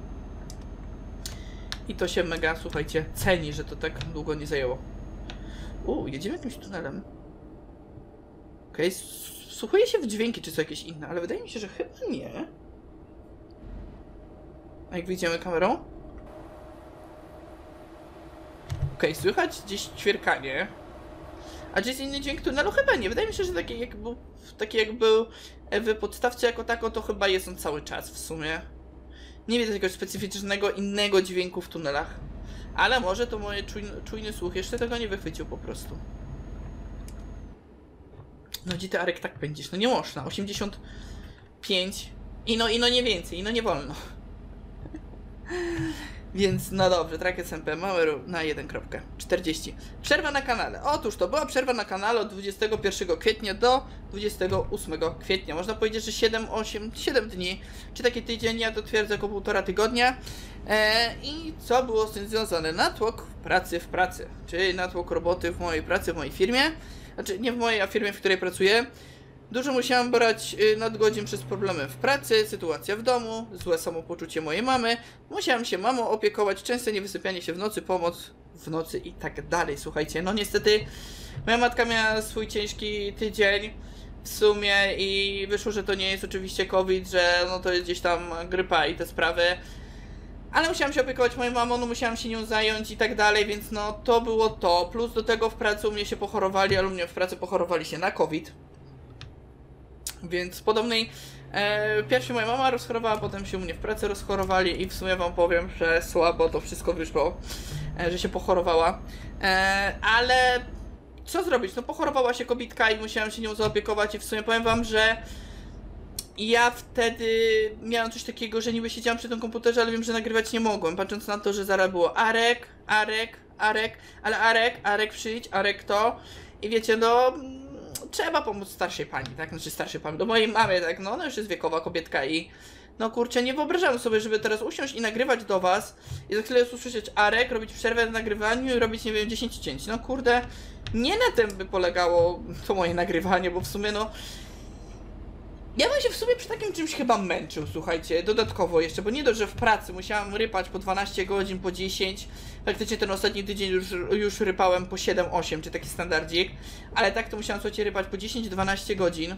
I to się mega, słuchajcie, ceni, że to tak długo nie zajęło. U, jedziemy jakimś tunelem. Okej, okay. Wsłuchuję się w dźwięki, czy są jakieś inne, ale wydaje mi się, że chyba nie. A jak wyjdziemy kamerą? Okej, okay, słychać gdzieś ćwierkanie. A czy jest inny dźwięk tunelu? Chyba nie. Wydaje mi się, że taki jak był, taki jak był w podstawce jako tako, to chyba jest on cały czas w sumie. Nie widzę jakiegoś specyficznego innego dźwięku w tunelach. Ale może to moje czujny, czujny słuch jeszcze tego nie wychwycił po prostu. No gdzie ty, Arek, tak pędzisz? No nie można. osiemdziesiąt pięć. I no, i no nie więcej. I no nie wolno. Więc no dobrze, Track S M P mamy na jeden kropka czterdzieści. Przerwa na kanale. Otóż to była przerwa na kanale od dwudziestego pierwszego kwietnia do dwudziestego ósmego kwietnia. Można powiedzieć, że siedem, osiem, siedem dni. Czy taki tydzień, ja to twierdzę, około półtora tygodnia. Eee, I co było z tym związane? Natłok pracy w pracy. Czyli natłok roboty w mojej pracy, w mojej firmie. Znaczy nie w mojej, a w firmie, w której pracuję. Dużo musiałam brać nadgodzin przez problemy w pracy, sytuacja w domu, złe samopoczucie mojej mamy. Musiałam się mamą opiekować, częste niewysypianie się w nocy, pomoc w nocy i tak dalej. Słuchajcie, no niestety moja matka miała swój ciężki tydzień w sumie i wyszło, że to nie jest oczywiście COVID, że no to jest gdzieś tam grypa i te sprawy. Ale musiałam się opiekować moją mamą, no musiałam się nią zająć i tak dalej, więc no to było to. Plus do tego w pracy u mnie się pochorowali, ale u mnie w pracy pochorowali się na COVID. Więc w podobnej, e, pierwszy moja mama rozchorowała, potem się u mnie w pracy rozchorowali i w sumie wam powiem, że słabo to wszystko wyszło, e, że się pochorowała. E, ale co zrobić? No pochorowała się kobitka i musiałam się nią zaopiekować i w sumie powiem wam, że ja wtedy miałam coś takiego, że niby siedziałam przy tym komputerze, ale wiem, że nagrywać nie mogłem, patrząc na to, że zaraz było Arek, Arek, Arek, ale Arek, Arek przyjdź, Arek to i wiecie, no trzeba pomóc starszej pani, tak, znaczy starszej pani, do mojej mamy, tak, no ona już jest wiekowa kobietka i no kurczę, nie wyobrażam sobie, żeby teraz usiąść i nagrywać do was i za chwilę usłyszeć Arek, robić przerwę w nagrywaniu i robić, nie wiem, dziesięć cięć, no kurde, nie na tym by polegało to moje nagrywanie, bo w sumie no... Ja bym się w sumie przy takim czymś chyba męczył, słuchajcie, dodatkowo jeszcze, bo nie dość, że w pracy musiałem rypać po dwanaście godzin, po dziesięć, faktycznie ten ostatni tydzień już, już rypałem po siedem osiem, czy taki standardzik, ale tak to musiałem, słuchajcie, rypać po dziesięć dwanaście godzin.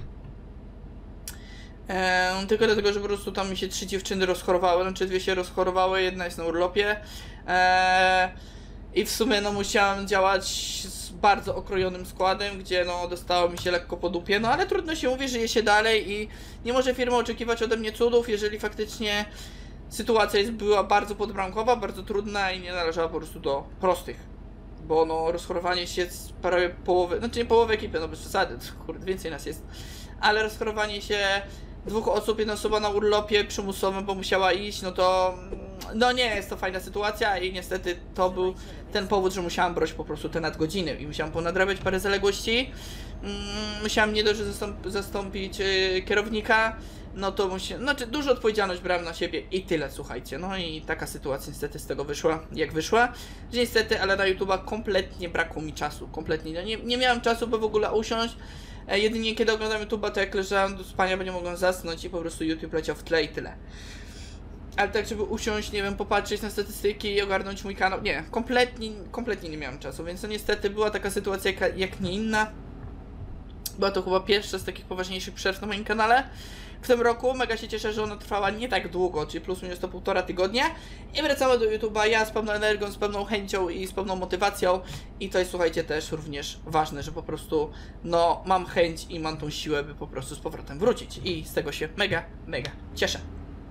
Eee, tylko dlatego, że po prostu tam mi się trzy dziewczyny rozchorowały, znaczy dwie się rozchorowały, jedna jest na urlopie. Eee, I w sumie no musiałem działać z bardzo okrojonym składem, gdzie no dostało mi się lekko po dupie, no ale trudno się mówi, żyje się dalej i nie może firma oczekiwać ode mnie cudów, jeżeli faktycznie sytuacja jest, była bardzo podbramkowa, bardzo trudna i nie należała po prostu do prostych. Bo no rozchorowanie się z prawie połowy, znaczy nie połowy ekipy, no bez przesady, kurde, więcej nas jest, ale rozchorowanie się dwóch osób, jedna osoba na urlopie przymusowym, bo musiała iść, no to no nie jest to fajna sytuacja i niestety to był ten powód, że musiałam brać po prostu te nadgodziny i musiałam ponadrabiać parę zaległości. Mm, musiałam nie dość, że zastąp zastąpić yy, kierownika, no to musiałam, znaczy dużo odpowiedzialność brałam na siebie i tyle, słuchajcie. No i taka sytuacja niestety z tego wyszła, jak wyszła, że niestety, ale na YouTube'a kompletnie brakło mi czasu, kompletnie, no nie, nie miałam czasu, by w ogóle usiąść. Jedynie kiedy oglądam YouTube'a, to jak leżałem do spania, bo nie mogłem zasnąć i po prostu YouTube leciał w tle i tyle. Ale tak, żeby usiąść, nie wiem, popatrzeć na statystyki i ogarnąć mój kanał, nie, kompletnie, kompletnie nie miałem czasu, więc to niestety była taka sytuacja jak, jak nie inna. Była to chyba pierwsza z takich poważniejszych przerw na moim kanale w tym roku. Mega się cieszę, że ona trwała nie tak długo, czyli plus minus to półtora tygodnia. I wracamy do YouTube'a, ja z pełną energią, z pełną chęcią i z pełną motywacją. I to jest, słuchajcie, też również ważne, że po prostu, no, mam chęć i mam tą siłę, by po prostu z powrotem wrócić. I z tego się mega, mega cieszę.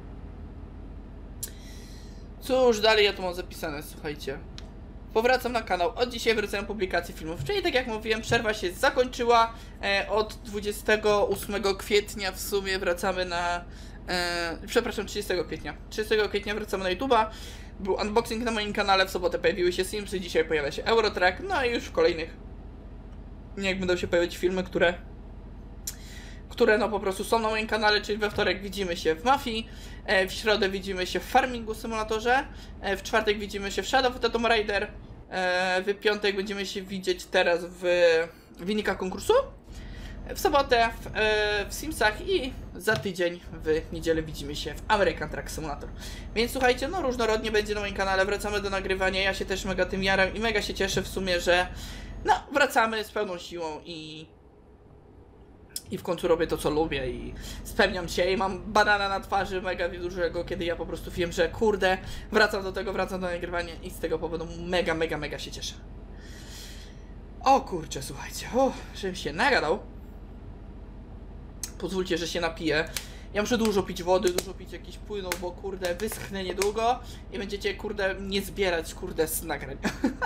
Cóż, dalej ja tu mam zapisane, słuchajcie. Powracam na kanał, od dzisiaj wracają publikacje filmów, czyli tak jak mówiłem, przerwa się zakończyła. E, od dwudziestego ósmego kwietnia w sumie wracamy na... E, przepraszam, trzydziestego kwietnia. trzydziestego kwietnia wracamy na YouTube'a. Był unboxing na moim kanale, w sobotę pojawiły się Simsy, dzisiaj pojawia się Eurotrack, no i już w kolejnych... jak będą się pojawiać filmy, które... które no po prostu są na moim kanale, czyli we wtorek widzimy się w Mafii, w środę widzimy się w Farmingu Simulatorze, w czwartek widzimy się w Shadow of the Tomb Raider, w piątek będziemy się widzieć teraz w wynikach konkursu, w sobotę w, w Simsach i za tydzień w niedzielę widzimy się w American Truck Simulator. Więc słuchajcie, no różnorodnie będzie na moim kanale, wracamy do nagrywania, ja się też mega tym jaram i mega się cieszę w sumie, że no wracamy z pełną siłą i I w końcu robię to, co lubię i spełniam się i mam banana na twarzy mega dużego, kiedy ja po prostu wiem, że kurde, wracam do tego, wracam do nagrywania i z tego powodu mega, mega, mega się cieszę. O kurczę, słuchajcie, o, żebym się nagadał. Pozwólcie, że się napiję. Ja muszę dużo pić wody, dużo pić jakichś płynów, bo kurde, wyschnę niedługo i będziecie kurde nie zbierać kurde z nagrań.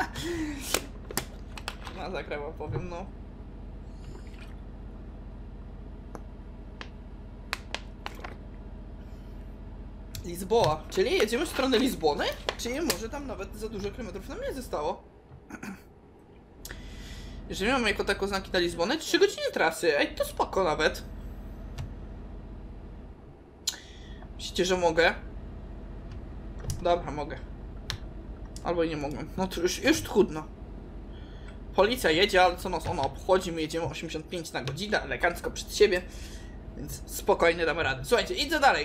Na zagrała powiem, no. Lizboa, czyli jedziemy w stronę Lizbony? Czyli może tam nawet za dużo kilometrów nam nie zostało. Jeżeli mamy jako tako znaki na Lizbonę, trzy godziny trasy, ej, to spoko nawet. Myślicie, że mogę? Dobra, mogę. Albo i nie mogę, no to już, już trudno. Policja jedzie, ale co nas ona obchodzi, my jedziemy osiemdziesiąt pięć na godzinę, elegancko przed siebie. Więc spokojnie damy radę. Słuchajcie, idę dalej.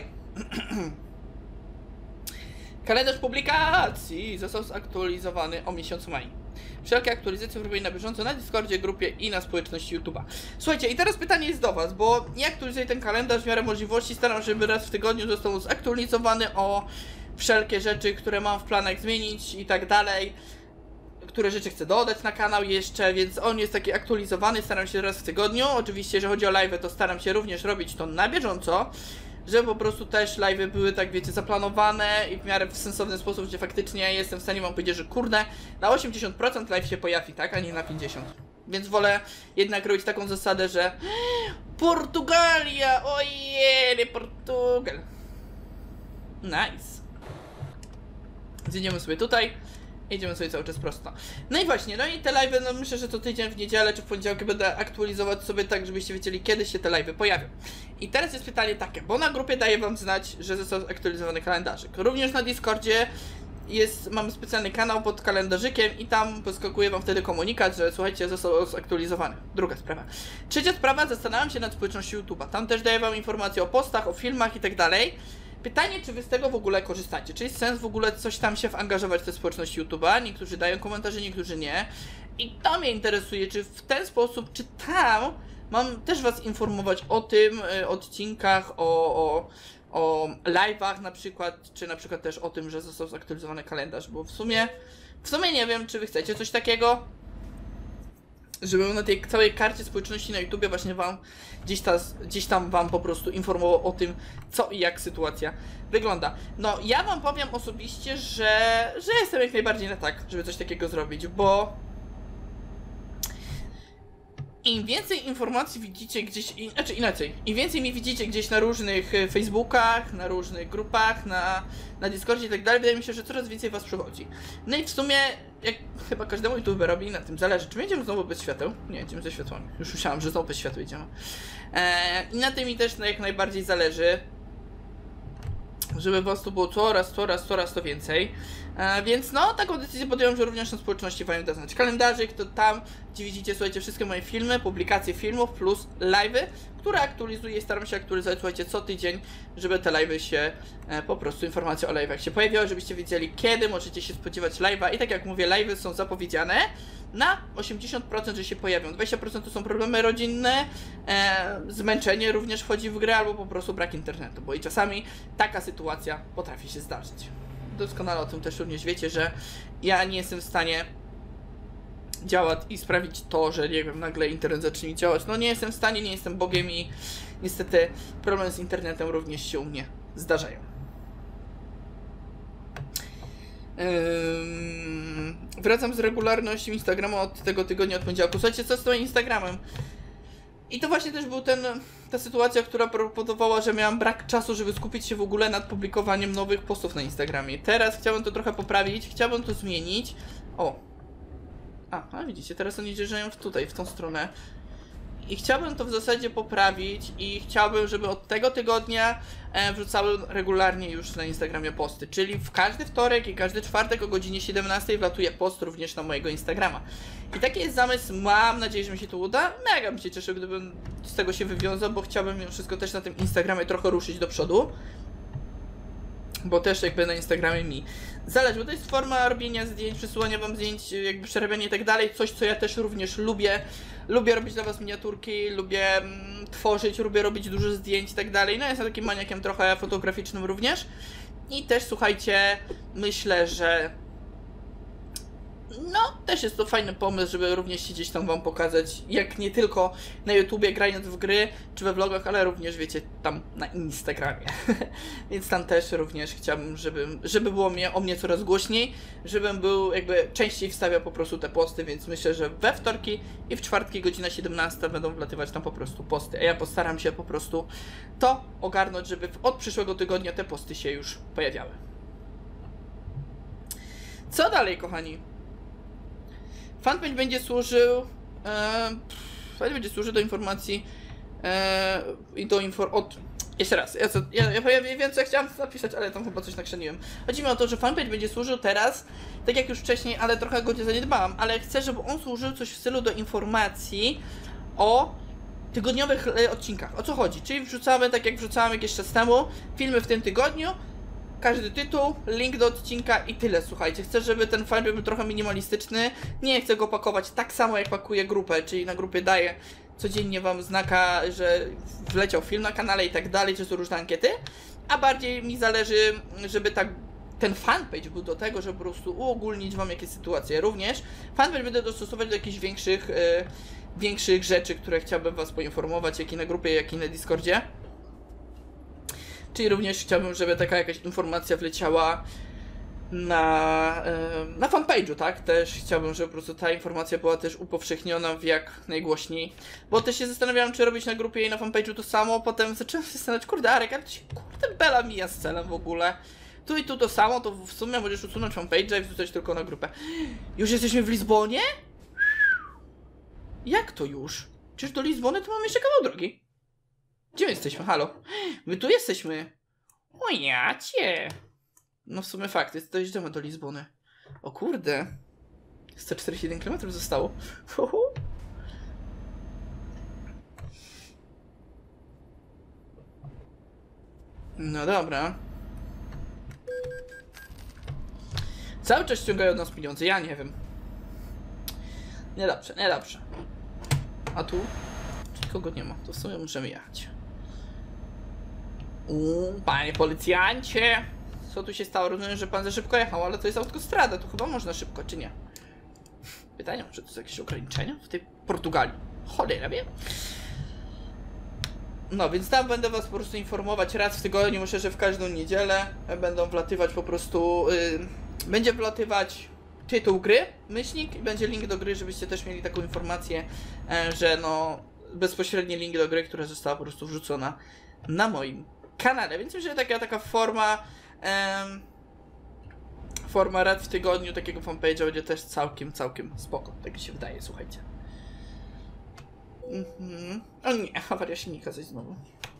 Kalendarz publikacji został zaktualizowany o miesiącu maj. Wszelkie aktualizacje robię na bieżąco na Discordzie, grupie i na społeczności YouTube'a. Słuchajcie, i teraz pytanie jest do was, bo ja aktualizuję ten kalendarz w miarę możliwości, staram się, żeby raz w tygodniu został zaktualizowany o wszelkie rzeczy, które mam w planach zmienić i tak dalej. Które rzeczy chcę dodać na kanał jeszcze, więc on jest taki aktualizowany, staram się raz w tygodniu. Oczywiście, jeżeli chodzi o live'y, to staram się również robić to na bieżąco, żeby po prostu też live'y były, tak wiecie, zaplanowane i w miarę w sensowny sposób, gdzie faktycznie jestem w stanie wam powiedzieć, że kurde, na osiemdziesiąt procent live się pojawi, tak, a nie na pięćdziesiąt procent. Więc wolę jednak robić taką zasadę, że Portugalia, ojej, Portugal. Nice. Zjedziemy sobie tutaj. Idziemy sobie cały czas prosto. No i właśnie, no i te live'y, no myślę, że co tydzień w niedzielę czy w poniedziałek będę aktualizować sobie tak, żebyście wiedzieli, kiedy się te live'y pojawią. I teraz jest pytanie takie, bo na grupie daję wam znać, że został aktualizowany kalendarzyk. Również na Discordzie jest, mamy specjalny kanał pod kalendarzykiem i tam poskakuje wam wtedy komunikat, że słuchajcie, został zaktualizowany. Druga sprawa. Trzecia sprawa, zastanawiam się nad społecznością YouTube'a. Tam też daję wam informacje o postach, o filmach i tak dalej. Pytanie, czy wy z tego w ogóle korzystacie? Czy jest sens w ogóle coś tam się wangażować w tę społeczność YouTube'a? Niektórzy dają komentarze, niektórzy nie. I to mnie interesuje, czy w ten sposób, czy tam mam też was informować o tym, y, odcinkach, o, o, o live'ach na przykład, czy na przykład też o tym, że został zaktualizowany kalendarz, bo w sumie, w sumie nie wiem, czy wy chcecie coś takiego, żebym na tej całej karcie społeczności na YouTubie właśnie wam gdzieś, ta, gdzieś tam wam po prostu informował o tym, co i jak sytuacja wygląda. No, ja wam powiem osobiście, że, że jestem jak najbardziej na tak, żeby coś takiego zrobić, bo im więcej informacji widzicie gdzieś, i, znaczy inaczej, im więcej mi widzicie gdzieś na różnych Facebookach, na różnych grupach, na, na Discordzie i tak dalej, wydaje mi się, że coraz więcej was przychodzi. No i w sumie, jak chyba każdemu YouTuberowi na tym zależy, czy będziemy znowu bez świateł? Nie, idziemy ze światłami. Już myślałam, że znowu bez świateł idziemy. Eee, I na tym mi też no, jak najbardziej zależy, żeby was tu było coraz, coraz, coraz to więcej. E, więc no, taką decyzję podjąłem, że również na społeczności wam da znać kalendarzyk, to tam, gdzie widzicie, słuchajcie, wszystkie moje filmy, publikacje filmów plus live'y, które aktualizuję i staram się aktualizować, słuchajcie, co tydzień, żeby te live'y się, e, po prostu informacje o live'ach się pojawiały, żebyście wiedzieli, kiedy możecie się spodziewać live'a. I tak jak mówię, live'y są zapowiedziane na osiemdziesiąt procent, że się pojawią. dwadzieścia procent to są problemy rodzinne, e, zmęczenie również wchodzi w grę, albo po prostu brak internetu, bo i czasami taka sytuacja potrafi się zdarzyć. Doskonale o tym też również wiecie, że ja nie jestem w stanie działać i sprawić to, że nie wiem, nagle internet zacznie działać. No nie jestem w stanie, nie jestem Bogiem i niestety problemy z internetem również się u mnie zdarzają. Ym, wracam z regularnością Instagrama od tego tygodnia, od poniedziałku. Słuchajcie, co z tym Instagramem? I to właśnie też był ten, ta sytuacja, która powodowała, że miałam brak czasu, żeby skupić się w ogóle nad publikowaniem nowych postów na Instagramie. Teraz chciałbym to trochę poprawić, chciałbym to zmienić. O! A, a widzicie, teraz oni dzierżają tutaj, w tą stronę. I chciałbym to w zasadzie poprawić i chciałbym, żeby od tego tygodnia e, wrzucałem regularnie już na Instagramie posty. Czyli w każdy wtorek i każdy czwartek o godzinie siedemnastej wlatuje post również na mojego Instagrama. I taki jest zamysł, mam nadzieję, że mi się to uda. Mega bym się cieszył, gdybym z tego się wywiązał, bo chciałbym mimo wszystko też na tym Instagramie trochę ruszyć do przodu. Bo też jakby na Instagramie mi zależy, bo to jest forma robienia zdjęć, przesyłania wam zdjęć, jakby przerabiania i tak dalej. Coś, co ja też również lubię. Lubię robić dla was miniaturki, lubię mm, tworzyć, lubię robić dużo zdjęć i tak dalej. No jestem takim maniakiem trochę fotograficznym również. I też słuchajcie, myślę, że no, też jest to fajny pomysł, żeby również się gdzieś tam wam pokazać, jak nie tylko na YouTubie grając w gry, czy we vlogach, ale również, wiecie, tam na Instagramie. Więc tam też również chciałbym, żeby, żeby było mnie, o mnie coraz głośniej, żebym był, jakby częściej wstawiał po prostu te posty, więc myślę, że we wtorki i w czwartki godzina siedemnasta będą wlatywać tam po prostu posty, a ja postaram się po prostu to ogarnąć, żeby od przyszłego tygodnia te posty się już pojawiały. Co dalej, kochani? Fanpage będzie służył, e, fanpage będzie służył do informacji e, i do infor... Od, jeszcze raz, ja, co, ja, ja, ja wiem co ja chciałam napisać, ale tam chyba coś nakrzeniłem. Chodzi mi o to, że fanpage będzie służył teraz, tak jak już wcześniej, ale trochę go nie zaniedbałam, ale chcę, żeby on służył coś w stylu do informacji o tygodniowych odcinkach. O co chodzi? Czyli wrzucamy, tak jak wrzucałem jakiś czas temu, filmy w tym tygodniu, każdy tytuł, link do odcinka i tyle, słuchajcie. Chcę, żeby ten file był trochę minimalistyczny. Nie chcę go pakować tak samo, jak pakuję grupę, czyli na grupie daję codziennie wam znaka, że wleciał film na kanale i tak dalej, czy są różne ankiety. A bardziej mi zależy, żeby tak ten fanpage był do tego, żeby po prostu uogólnić wam jakieś sytuacje. Również fanpage będę dostosować do jakichś większych, yy, większych rzeczy, które chciałbym was poinformować, jak i na grupie, jak i na Discordzie. Czyli również chciałbym, żeby taka jakaś informacja wleciała na, yy, na fanpage'u, tak? Też chciałbym, żeby po prostu ta informacja była też upowszechniona w jak najgłośniej. Bo też się zastanawiałem, czy robić na grupie i na fanpage'u to samo, potem zacząłem się zastanawiać, kurde Arek, ale to się kurde bela mija z celem w ogóle. Tu i tu to samo, to w sumie możesz usunąć fanpage'a i wrzucać tylko na grupę. Już jesteśmy w Lizbonie? Jak to już? Czyż do Lizbony to mamy jeszcze kawał drogi? Gdzie my jesteśmy? Halo? My tu jesteśmy. O jacie. No w sumie fakt, jest, dojeżdżamy do Lizbony. O kurde. sto czterdzieści jeden kilometrów zostało. Uhu. No dobra. Cały czas ściągają od nas pieniądze, ja nie wiem. Niedobrze, niedobrze. A tu? Nikogo nie ma, to w sumie możemy jechać. Uuu, panie policjancie! Co tu się stało? Rozumiem, że pan za szybko jechał, ale to jest autostrada, tu chyba można szybko, czy nie? Pytanie, czy to są jakieś ograniczenia w tej Portugalii? Cholera wie. No, więc tam będę was po prostu informować raz w tygodniu, myślę, że w każdą niedzielę będą wlatywać po prostu... Yy, będzie wlatywać tytuł gry, myślnik i będzie link do gry, żebyście też mieli taką informację, yy, że no... bezpośredni link do gry, która została po prostu wrzucona na moim kanale, więc myślę, że taka, taka forma em, forma raz w tygodniu takiego fanpage'a będzie też całkiem, całkiem spoko, tak mi się wydaje, słuchajcie. Mhm. O nie, awaria silnika coś znowu.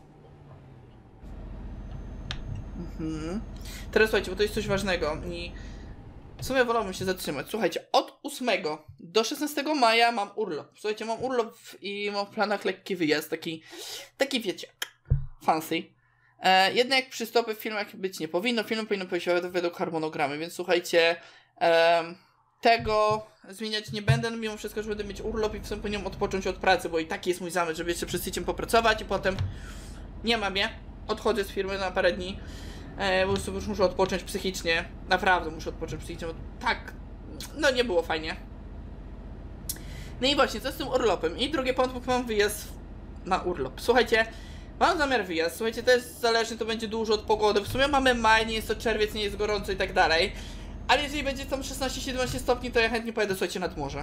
Mhm. Teraz słuchajcie, bo to jest coś ważnego i w sumie wolałbym się zatrzymać. Słuchajcie, od ósmego do szesnastego maja mam urlop. Słuchajcie, mam urlop i mam w planach lekki wyjazd, taki, taki wiecie, fancy. E, jednak przystopy w filmach być nie powinno. Filmy powinno pójść według harmonogramy, więc słuchajcie, e, tego zmieniać nie będę, no mimo wszystko, że będę mieć urlop i w sumie powinienem odpocząć od pracy, bo i taki jest mój zamysł, żeby jeszcze przez tydzień popracować i potem nie mam je. Odchodzę z firmy na parę dni. E, po prostu już muszę odpocząć psychicznie. Naprawdę muszę odpocząć psychicznie, bo tak, no nie było fajnie. No i właśnie, co z tym urlopem? I drugie punkt, mam wyjazd na urlop. Słuchajcie, mam zamiar wyjazd. Słuchajcie, też zależnie to będzie dużo od pogody. W sumie mamy maj, nie jest to czerwiec, nie jest gorąco i tak dalej. Ale jeżeli będzie tam szesnaście siedemnaście stopni, to ja chętnie pojadę, słuchajcie, nad morze.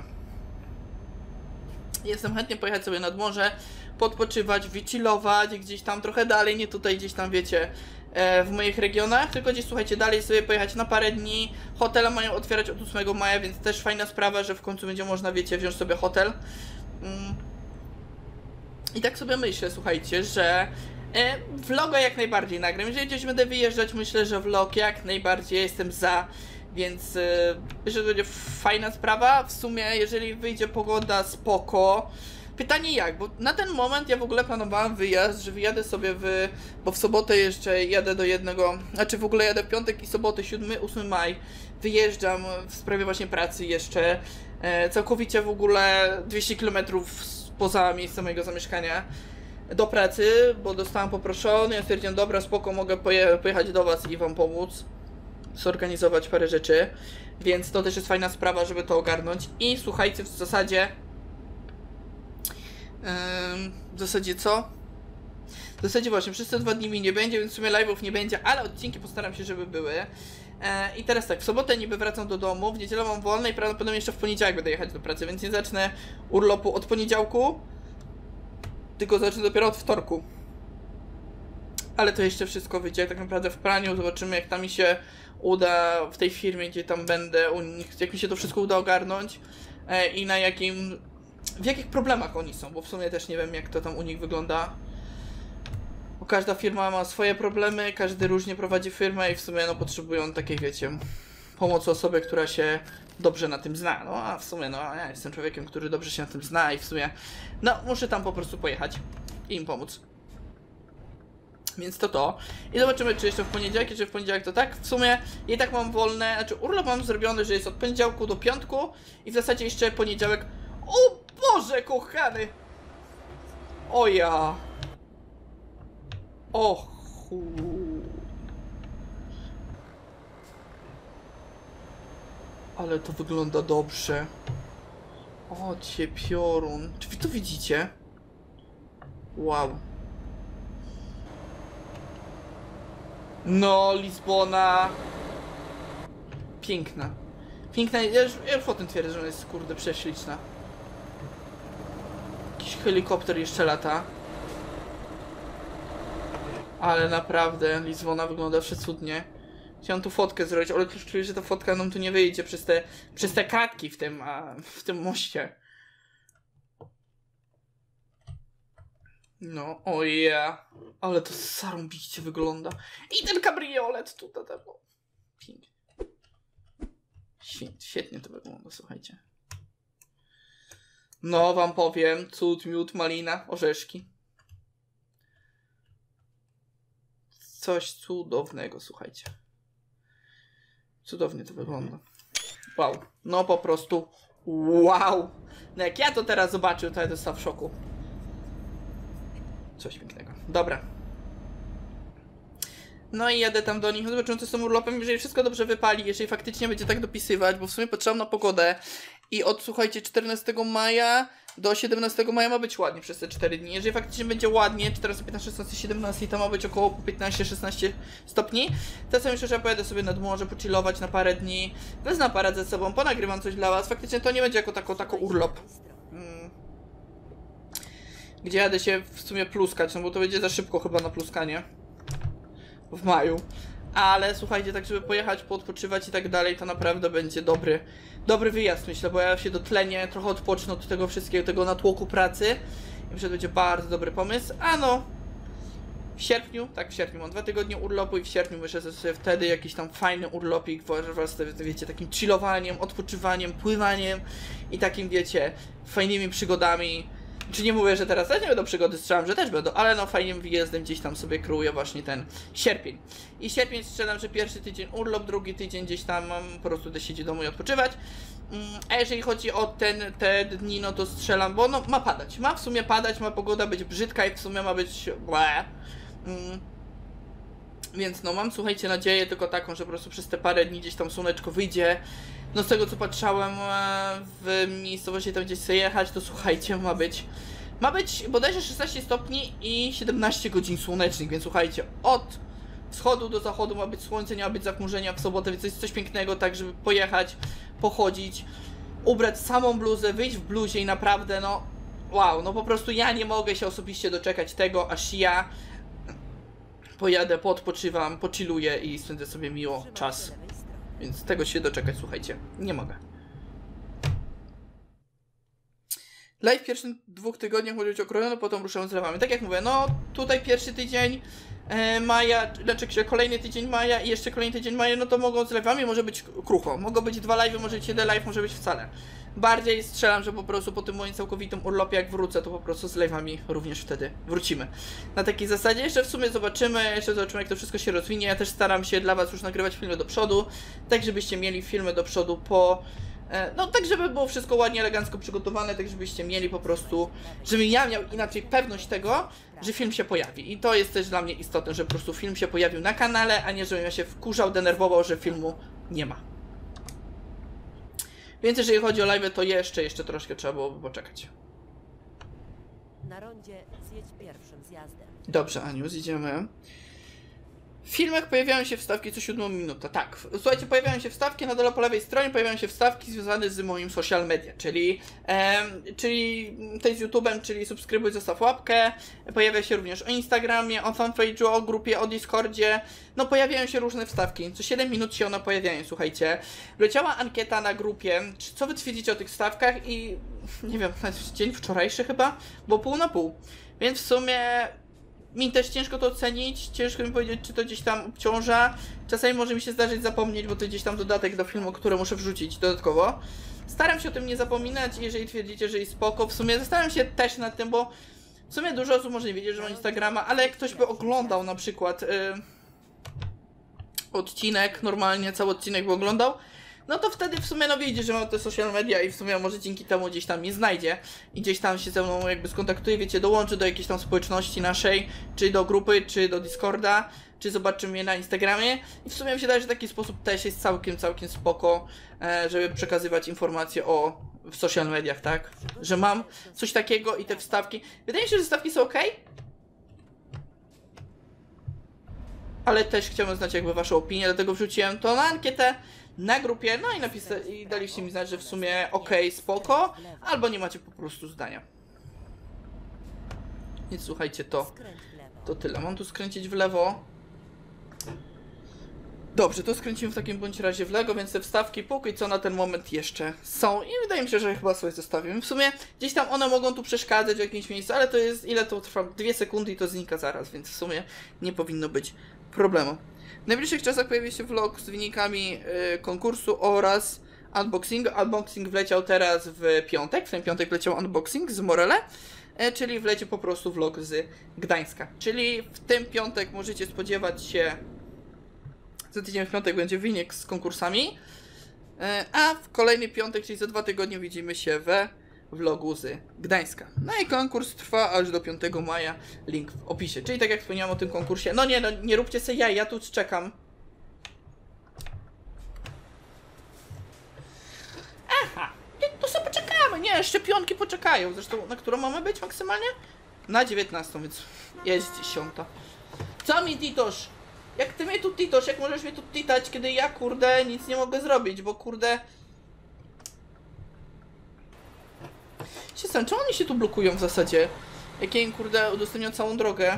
Jestem chętnie pojechać sobie nad morze, podpoczywać, wychillować gdzieś tam trochę dalej, nie tutaj gdzieś tam, wiecie, w moich regionach, tylko gdzieś, słuchajcie, dalej sobie pojechać na parę dni. Hotele mają otwierać od ósmego maja, więc też fajna sprawa, że w końcu będzie można, wiecie, wziąć sobie hotel. I tak sobie myślę, słuchajcie, że vloga jak najbardziej nagram. Jeżeli gdzieś będę wyjeżdżać, myślę, że vlog jak najbardziej jestem za, więc myślę, że to będzie fajna sprawa. W sumie, jeżeli wyjdzie pogoda, spoko. Pytanie jak, bo na ten moment ja w ogóle planowałem wyjazd, że wyjadę sobie w... bo w sobotę jeszcze jadę do jednego... Znaczy w ogóle jadę w piątek i sobotę, siódmy ósmy maj. Wyjeżdżam w sprawie właśnie pracy jeszcze. E, całkowicie w ogóle dwieście kilometrów poza miejscem mojego zamieszkania do pracy, bo dostałem poproszony, ja stwierdziłem, dobra, spoko, mogę poje pojechać do was i wam pomóc. Zorganizować parę rzeczy. Więc to też jest fajna sprawa, żeby to ogarnąć. I słuchajcie, w zasadzie... W zasadzie co? W zasadzie właśnie, przez te dwa dni mi nie będzie, więc w sumie live'ów nie będzie, ale odcinki postaram się, żeby były. E, I teraz tak, w sobotę niby wracam do domu, w niedzielę mam wolne i prawdopodobnie jeszcze w poniedziałek będę jechać do pracy, więc nie zacznę urlopu od poniedziałku, tylko zacznę dopiero od wtorku. Ale to jeszcze wszystko wyjdzie tak naprawdę w praniu, zobaczymy jak tam mi się uda w tej firmie, gdzie tam będę, u nich, jak mi się to wszystko uda ogarnąć e, i na jakim... w jakich problemach oni są, bo w sumie też nie wiem jak to tam u nich wygląda. Bo każda firma ma swoje problemy, każdy różnie prowadzi firmę i w sumie no potrzebują takiej, wiecie, pomocy osoby, która się dobrze na tym zna. No a w sumie no ja jestem człowiekiem, który dobrze się na tym zna i w sumie no muszę tam po prostu pojechać i im pomóc. Więc to to. I zobaczymy czy jeszcze w poniedziałek, czy w poniedziałek to tak. W sumie i tak mam wolne, znaczy urlop mam zrobiony, że jest od poniedziałku do piątku i w zasadzie jeszcze poniedziałek. O Boże kochany! O ja! O chu... Ale to wygląda dobrze. O cię piorun. Czy wy to widzicie? Wow. No, Lizbona. Piękna. Piękna, ja już, ja już potem twierdzę, że ona jest kurde prześliczna. Jakiś helikopter jeszcze lata. Ale naprawdę Lizbona wygląda przecudnie. Chciałem tu fotkę zrobić, ale już czuję, że ta fotka nam tu nie wyjdzie przez te, przez te kratki w tym, a, w tym moście. No, o ja. Ale to zarąbiście wygląda. I ten kabriolet tutaj. Pięknie. Świetnie, świetnie to wygląda, słuchajcie. No, wam powiem, cud, miód, malina, orzeszki. Coś cudownego, słuchajcie. Cudownie to wygląda. Wow, no po prostu wow. No jak ja to teraz zobaczył, to ja został w szoku. Coś pięknego. Dobra. No i jadę tam do nich, zobaczymy co z tym urlopem, jeżeli wszystko dobrze wypali, jeżeli faktycznie będzie tak dopisywać, bo w sumie patrzyłam na pogodę i od, słuchajcie, czternastego maja do siedemnastego maja ma być ładnie przez te cztery dni. Jeżeli faktycznie będzie ładnie, czternaście, piętnaście, szesnaście, siedemnaście, to ma być około piętnaście szesnaście stopni, to sobie myślę, że ja pojadę sobie nad morze, pochillować na parę dni, wezmę aparat ze sobą, ponagrywam coś dla was, faktycznie to nie będzie jako tako, tako urlop. Hmm. Gdzie jadę się w sumie pluskać, no bo to będzie za szybko chyba na pluskanie. W maju. Ale słuchajcie, tak żeby pojechać, poodpoczywać i tak dalej, to naprawdę będzie dobry, dobry wyjazd, myślę, bo ja się dotlenię, trochę odpocznę od tego wszystkiego, tego natłoku pracy i myślę, że to będzie bardzo dobry pomysł. A no, w sierpniu, tak w sierpniu mam dwa tygodnie urlopu i w sierpniu myślę, że sobie wtedy jakiś tam fajny urlopik wraz z, wiecie, takim chillowaniem, odpoczywaniem, pływaniem i takim, wiecie, fajnymi przygodami. Czy nie mówię, że teraz też nie będą przygody, strzelam, że też będą, ale no fajnym wyjazdem gdzieś tam sobie kieruję właśnie ten sierpień. I sierpień strzelam, że pierwszy tydzień urlop, drugi tydzień gdzieś tam mam po prostu do siedzieć w domu i odpoczywać. A jeżeli chodzi o ten, te dni, no to strzelam, bo no ma padać, ma w sumie padać, ma pogoda być brzydka i w sumie ma być ble. Mm. Więc no mam, słuchajcie, nadzieję tylko taką, że po prostu przez te parę dni gdzieś tam słoneczko wyjdzie. No z tego co patrzałem w miejscowości tam gdzieś sobie jechać, to słuchajcie, ma być ma być bodajże szesnaście stopni i siedemnaście godzin słonecznych, więc słuchajcie, od wschodu do zachodu ma być słońce, nie ma być zachmurzenia w sobotę, więc to jest coś pięknego, tak żeby pojechać, pochodzić, ubrać samą bluzę, wyjść w bluzie i naprawdę no wow, no po prostu ja nie mogę się osobiście doczekać tego, aż ja pojadę, poodpoczywam, pochilluję i spędzę sobie miło czas. Więc tego się doczekać, słuchajcie. Nie mogę. Live w pierwszych dwóch tygodniach może być okrojony, potem ruszamy z lewami. Tak jak mówię, no tutaj pierwszy tydzień e, maja, znaczy kolejny tydzień maja i jeszcze kolejny tydzień maja, no to mogą z lewami, może być krucho. Mogą być dwa live'y, może być jeden live, może być wcale. Bardziej strzelam, że po prostu po tym moim całkowitym urlopie, jak wrócę, to po prostu z live'ami również wtedy wrócimy. Na takiej zasadzie jeszcze w sumie zobaczymy, jeszcze zobaczymy jak to wszystko się rozwinie. Ja też staram się dla was już nagrywać filmy do przodu, tak żebyście mieli filmy do przodu po... No tak, żeby było wszystko ładnie, elegancko przygotowane, tak żebyście mieli po prostu, żebym ja miał inaczej pewność tego, że film się pojawi. I to jest też dla mnie istotne, że po prostu film się pojawił na kanale, a nie żebym ja się wkurzał, denerwował, że filmu nie ma. Więc jeżeli chodzi o live, to jeszcze, jeszcze troszkę trzeba było poczekać. Na rondzie zjedź pierwszym zjazdem. Dobrze, Aniu, zjedziemy. W filmach pojawiają się wstawki co siódmą minutę. Tak, słuchajcie, pojawiają się wstawki, na dole po lewej stronie pojawiają się wstawki związane z moim social media, czyli, e, czyli tej z YouTube'em, czyli subskrybuj, zostaw łapkę. Pojawia się również o Instagramie, o fanpage'u, o grupie, o Discordzie. No pojawiają się różne wstawki, co siedem minut się one pojawiają, słuchajcie. Leciała ankieta na grupie, co wy twierdzicie o tych wstawkach i nie wiem, dzień wczorajszy chyba, bo pół na pół. Więc w sumie... Mi też ciężko to ocenić, ciężko mi powiedzieć, czy to gdzieś tam obciąża. Czasami może mi się zdarzyć zapomnieć, bo to gdzieś tam dodatek do filmu, który muszę wrzucić dodatkowo. Staram się o tym nie zapominać, jeżeli twierdzicie, że jest spoko. W sumie zastanawiam się też nad tym, bo w sumie dużo osób może nie wiedzieć, że mam Instagrama, ale jak ktoś by oglądał na przykład yy, odcinek, normalnie cały odcinek by oglądał, no to wtedy w sumie no widzi, że mam te social media i w sumie może dzięki temu gdzieś tam mnie znajdzie i gdzieś tam się ze mną jakby skontaktuje, wiecie, dołączy do jakiejś tam społeczności naszej, czy do grupy, czy do Discorda, czy zobaczy mnie na Instagramie i w sumie mi się wydaje, że taki sposób też jest całkiem, całkiem spoko, żeby przekazywać informacje o w social mediach, tak? Że mam coś takiego i te wstawki. Wydaje mi się, że wstawki są ok, ale też chciałbym znać jakby waszą opinię, dlatego wrzuciłem to na ankietę na grupie, no i napisa i daliście mi znać, że w sumie okej, okay, spoko, albo nie macie po prostu zdania. Więc słuchajcie, to, to tyle. Mam tu skręcić w lewo. Dobrze, to skręcimy w takim bądź razie w Lego, więc te wstawki póki co na ten moment jeszcze są i wydaje mi się, że chyba sobie zostawimy. W sumie gdzieś tam one mogą tu przeszkadzać w jakimś miejscu, ale to jest, ile to trwa? Dwie sekundy i to znika zaraz, więc w sumie nie powinno być problemu. W najbliższych czasach pojawi się vlog z wynikami yy, konkursu oraz unboxing. Unboxing wleciał teraz w piątek, w ten piątek wleciał unboxing z Morele, yy, czyli wleci po prostu vlog z Gdańska. Czyli w ten piątek możecie spodziewać się, za tydzień w piątek będzie wynik z konkursami, yy, a w kolejny piątek, czyli za dwa tygodnie widzimy się we vlogu z Gdańska. No i konkurs trwa aż do piątego maja, link w opisie. Czyli tak jak wspomniałem o tym konkursie, no nie, no nie róbcie se jaj, ja tu czekam. Aha, to sobie poczekamy, nie, szczepionki poczekają, zresztą na którą mamy być maksymalnie? Na dziewiętnastą, więc jest dziesiąta. Co mi titosz? Jak ty mnie tu titosz, jak możesz mnie tu titać, kiedy ja kurde nic nie mogę zrobić, bo kurde... Czemu oni się tu blokują w zasadzie? Jak ja im kurde udostępniam całą drogę.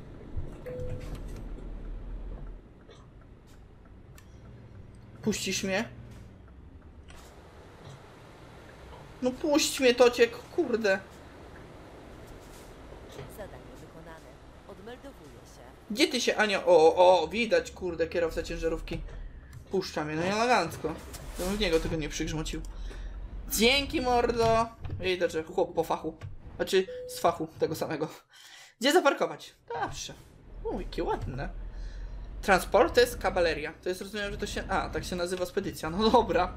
Puścisz mnie? No puść mnie, Tociek, kurde. Zadanie wykonane. Odmeldowuję się. Gdzie ty się, Ania? O, o, widać, kurde, kierowca ciężarówki. Puszcza mnie, no i elegancko. To bym w niego tego nie przygrzmocił. Dzięki, mordo. Widać, że chłop po fachu. Znaczy, z fachu tego samego. Gdzie zaparkować? Dobrze. O, jakie ładne. Transportes Caballeria. To jest, rozumiem, że to się... A, tak się nazywa spedycja. No dobra.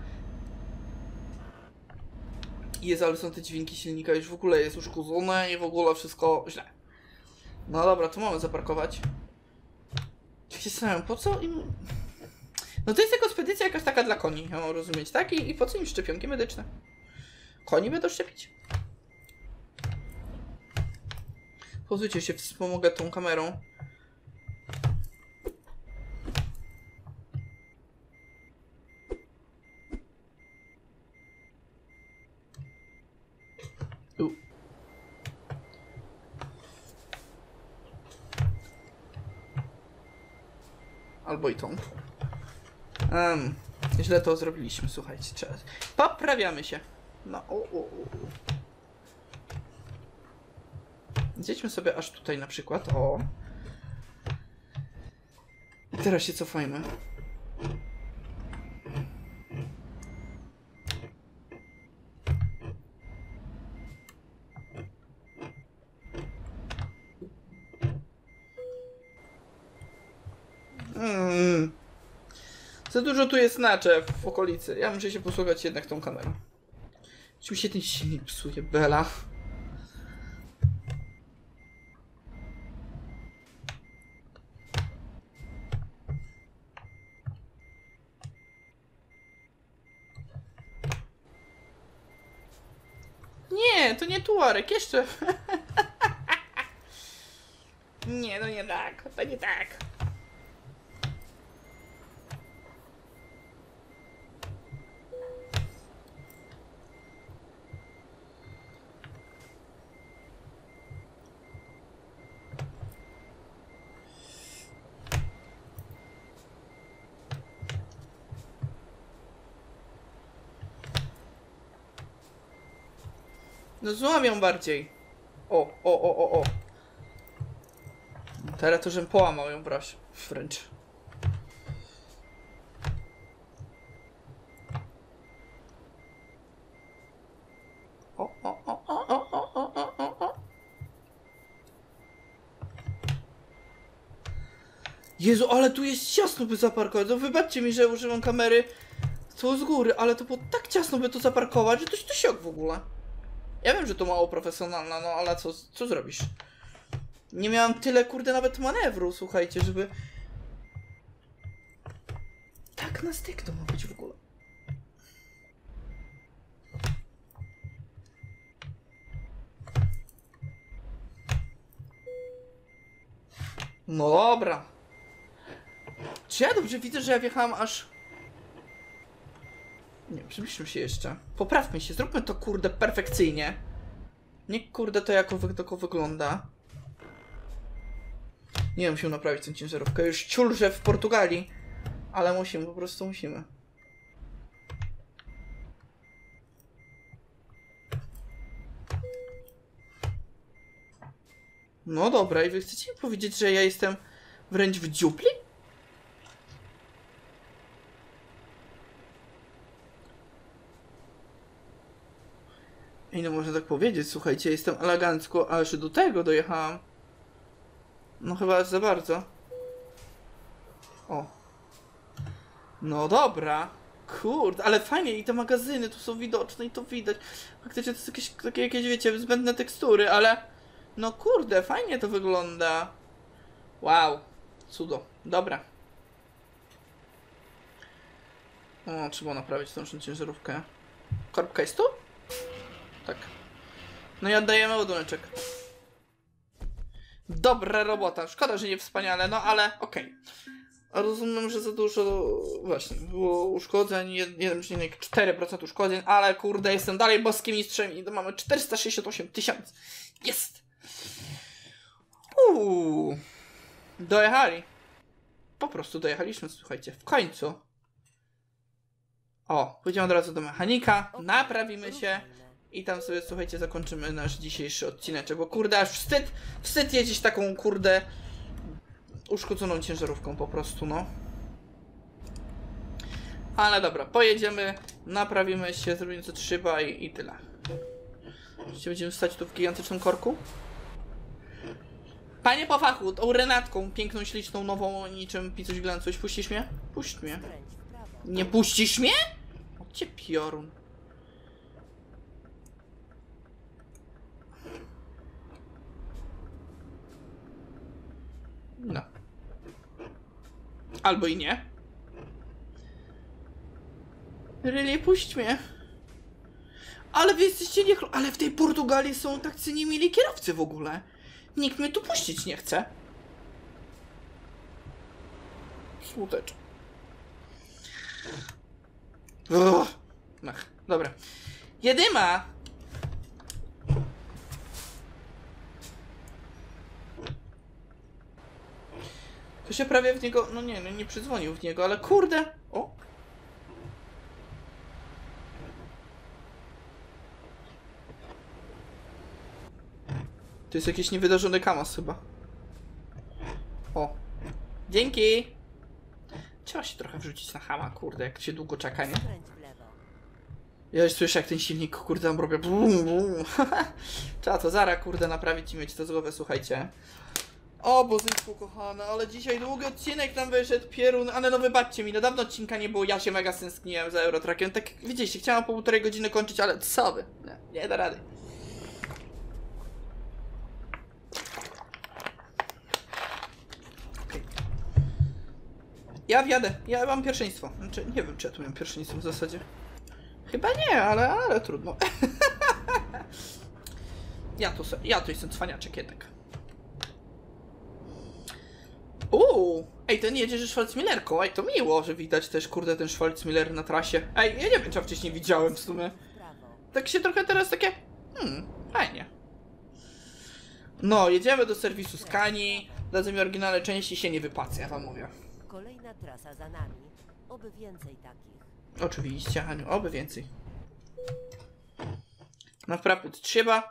Jezu, ale są te dźwięki silnika. Już w ogóle jest uszkodzone i w ogóle wszystko źle. No dobra, tu mamy zaparkować. Jak się zastanawiam, po co im... No to jest jako spedycja jakaś taka dla koni, ja mam rozumieć, tak? I, i po co im szczepionki medyczne? Koni będą szczepić? Pozwólcie się, wspomogę tą kamerą. U. Albo i tą. Um, źle to zrobiliśmy, słuchajcie. Trzeba... Poprawiamy się. No, o, o, o. Zjedźmy sobie aż tutaj na przykład. O. I teraz się cofajmy. Mm. Za dużo tu jest nacze w okolicy. Ja muszę się posłuchać jednak tą kamerą. Czy mi się ten silnik psuje, Bela? Nie, to nie Tuareg, jeszcze. Nie, no nie tak, to nie tak. No złamią bardziej. O, o, o, o, o. Teraz to, żem połamał ją wręcz. Wręcz. O, o, o, o, o, o, o, o, o. Jezu, ale tu jest ciasno, by zaparkować. No wybaczcie mi, że używam kamery tu z góry, ale to było tak ciasno, by to zaparkować, że to się to siok w ogóle. Ja wiem, że to mało profesjonalne, no ale co, co zrobisz? Nie miałam tyle, kurde, nawet manewru, słuchajcie, żeby... Tak na styk to ma być w ogóle. No dobra. Czy ja dobrze widzę, że ja wjechałam aż... Nie, przybliżmy się jeszcze. Poprawmy się, zróbmy to kurde perfekcyjnie. Nie kurde to jako wy to wygląda. Nie, musimy naprawić tę ciężarówkę. Już ciul, że w Portugalii. ale musimy, po prostu musimy. No dobra, i wy chcecie mi powiedzieć, że ja jestem wręcz w dziupli? Ej, no można tak powiedzieć, słuchajcie, jestem elegancko, aż do tego dojechałam. No chyba aż za bardzo. O. No dobra. Kurde, ale fajnie i te magazyny tu są widoczne i to widać. Faktycznie to są jakieś, takie jakieś, wiecie, zbędne tekstury, ale... No kurde, fajnie to wygląda. Wow. Cudo. Dobra. O, trzeba naprawić tą ciężarówkę. Korbka jest tu? Tak. No i oddajemy ładuneczek. Dobra robota. Szkoda, że nie wspaniale, no ale okej. Okay. Rozumiem, że za dużo właśnie było uszkodzeń, jeden przecinek cztery procent uszkodzeń, ale kurde, jestem dalej boskim mistrzem i to mamy czterysta sześćdziesiąt osiem tysięcy. Jest! Uuu. Dojechali. Po prostu dojechaliśmy, słuchajcie, w końcu. O, pójdziemy od razu do mechanika, naprawimy się i tam sobie, słuchajcie, zakończymy nasz dzisiejszy odcineczek, bo kurde, aż wstyd, wstyd jeździć taką, kurde, uszkodzoną ciężarówką po prostu, no. Ale dobra, pojedziemy, naprawimy się, zrobimy co trzeba i, i tyle. Oczywiście będziemy stać tu w gigantycznym korku. Panie po fachu, tą Renatką, piękną, śliczną, nową, niczym Picuś Glancuś, puścisz mnie? Puść mnie. Nie puścisz mnie? O cię piorun. No. Albo i nie. Really, puść mnie. Ale wy jesteście niechlo... Ale w tej Portugalii są tacy niemili kierowcy w ogóle. Nikt mnie tu puścić nie chce. Smutecz. Ach, dobra. Jedyma! To się prawie w niego... No nie, no nie przydzwonił w niego, ale kurde! O! To jest jakiś niewydarzony Kamaz chyba. O. Dzięki! Trzeba się trochę wrzucić na hama, kurde, jak się długo czeka, nie? Ja już słyszę, jak ten silnik, kurde, tam robię. Trzeba to zara, kurde, naprawić i mieć to z głowy, słuchajcie. O, Bozyku, kochana, ale dzisiaj długi odcinek nam wyszedł, pierun, ale no wybaczcie mi, no dawno odcinka nie było, ja się mega stęskniłem za Eurotrackiem. Tak, widzieliście, chciałam po półtorej godziny kończyć, ale co wy? Nie, nie da rady. Ja wjadę, ja mam pierwszeństwo. Znaczy, nie wiem, czy ja tu miałem pierwszeństwo w zasadzie. Chyba nie, ale, ale trudno. ja tu ja tu jestem cwaniaczek jednak. Uuu, ej, ten jedzie ze Schwarzmillerką, ej, to miło, że widać też, kurde, ten Schwarzmiller na trasie. Ej, ja nie wiem, czy ja wcześniej widziałem w sumie. Tak się trochę teraz takie, hmm, fajnie. No, jedziemy do serwisu Scanii, dadzą mi oryginalne części, się nie wypłaca, ja wam mówię. Kolejna trasa za nami. Oby więcej takich. Oczywiście, Aniu, oby więcej. Naprawdę, to trzeba.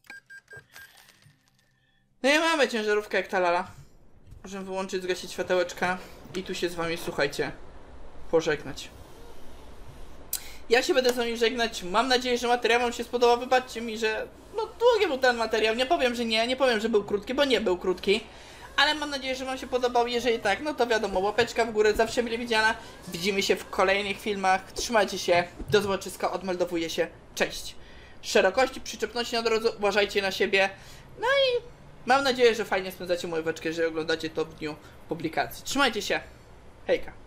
No i mamy ciężarówkę jak ta lala. Możemy wyłączyć, zgasić światełeczka i tu się z wami, słuchajcie, pożegnać. Ja się będę z wami żegnać. Mam nadzieję, że materiał wam się spodobał. Wybaczcie mi, że no długi był ten materiał. Nie powiem, że nie, nie powiem, że był krótki, bo nie był krótki. Ale mam nadzieję, że wam się podobał. Jeżeli tak, no to wiadomo, łapeczka w górę zawsze mile widziana. Widzimy się w kolejnych filmach. Trzymajcie się. Do zobaczyska. Odmeldowuję się. Cześć. Szerokości, przyczepności na drodze. Uważajcie na siebie. No i mam nadzieję, że fajnie spędzacie moją weczkę, że oglądacie to w dniu publikacji. Trzymajcie się. Hejka.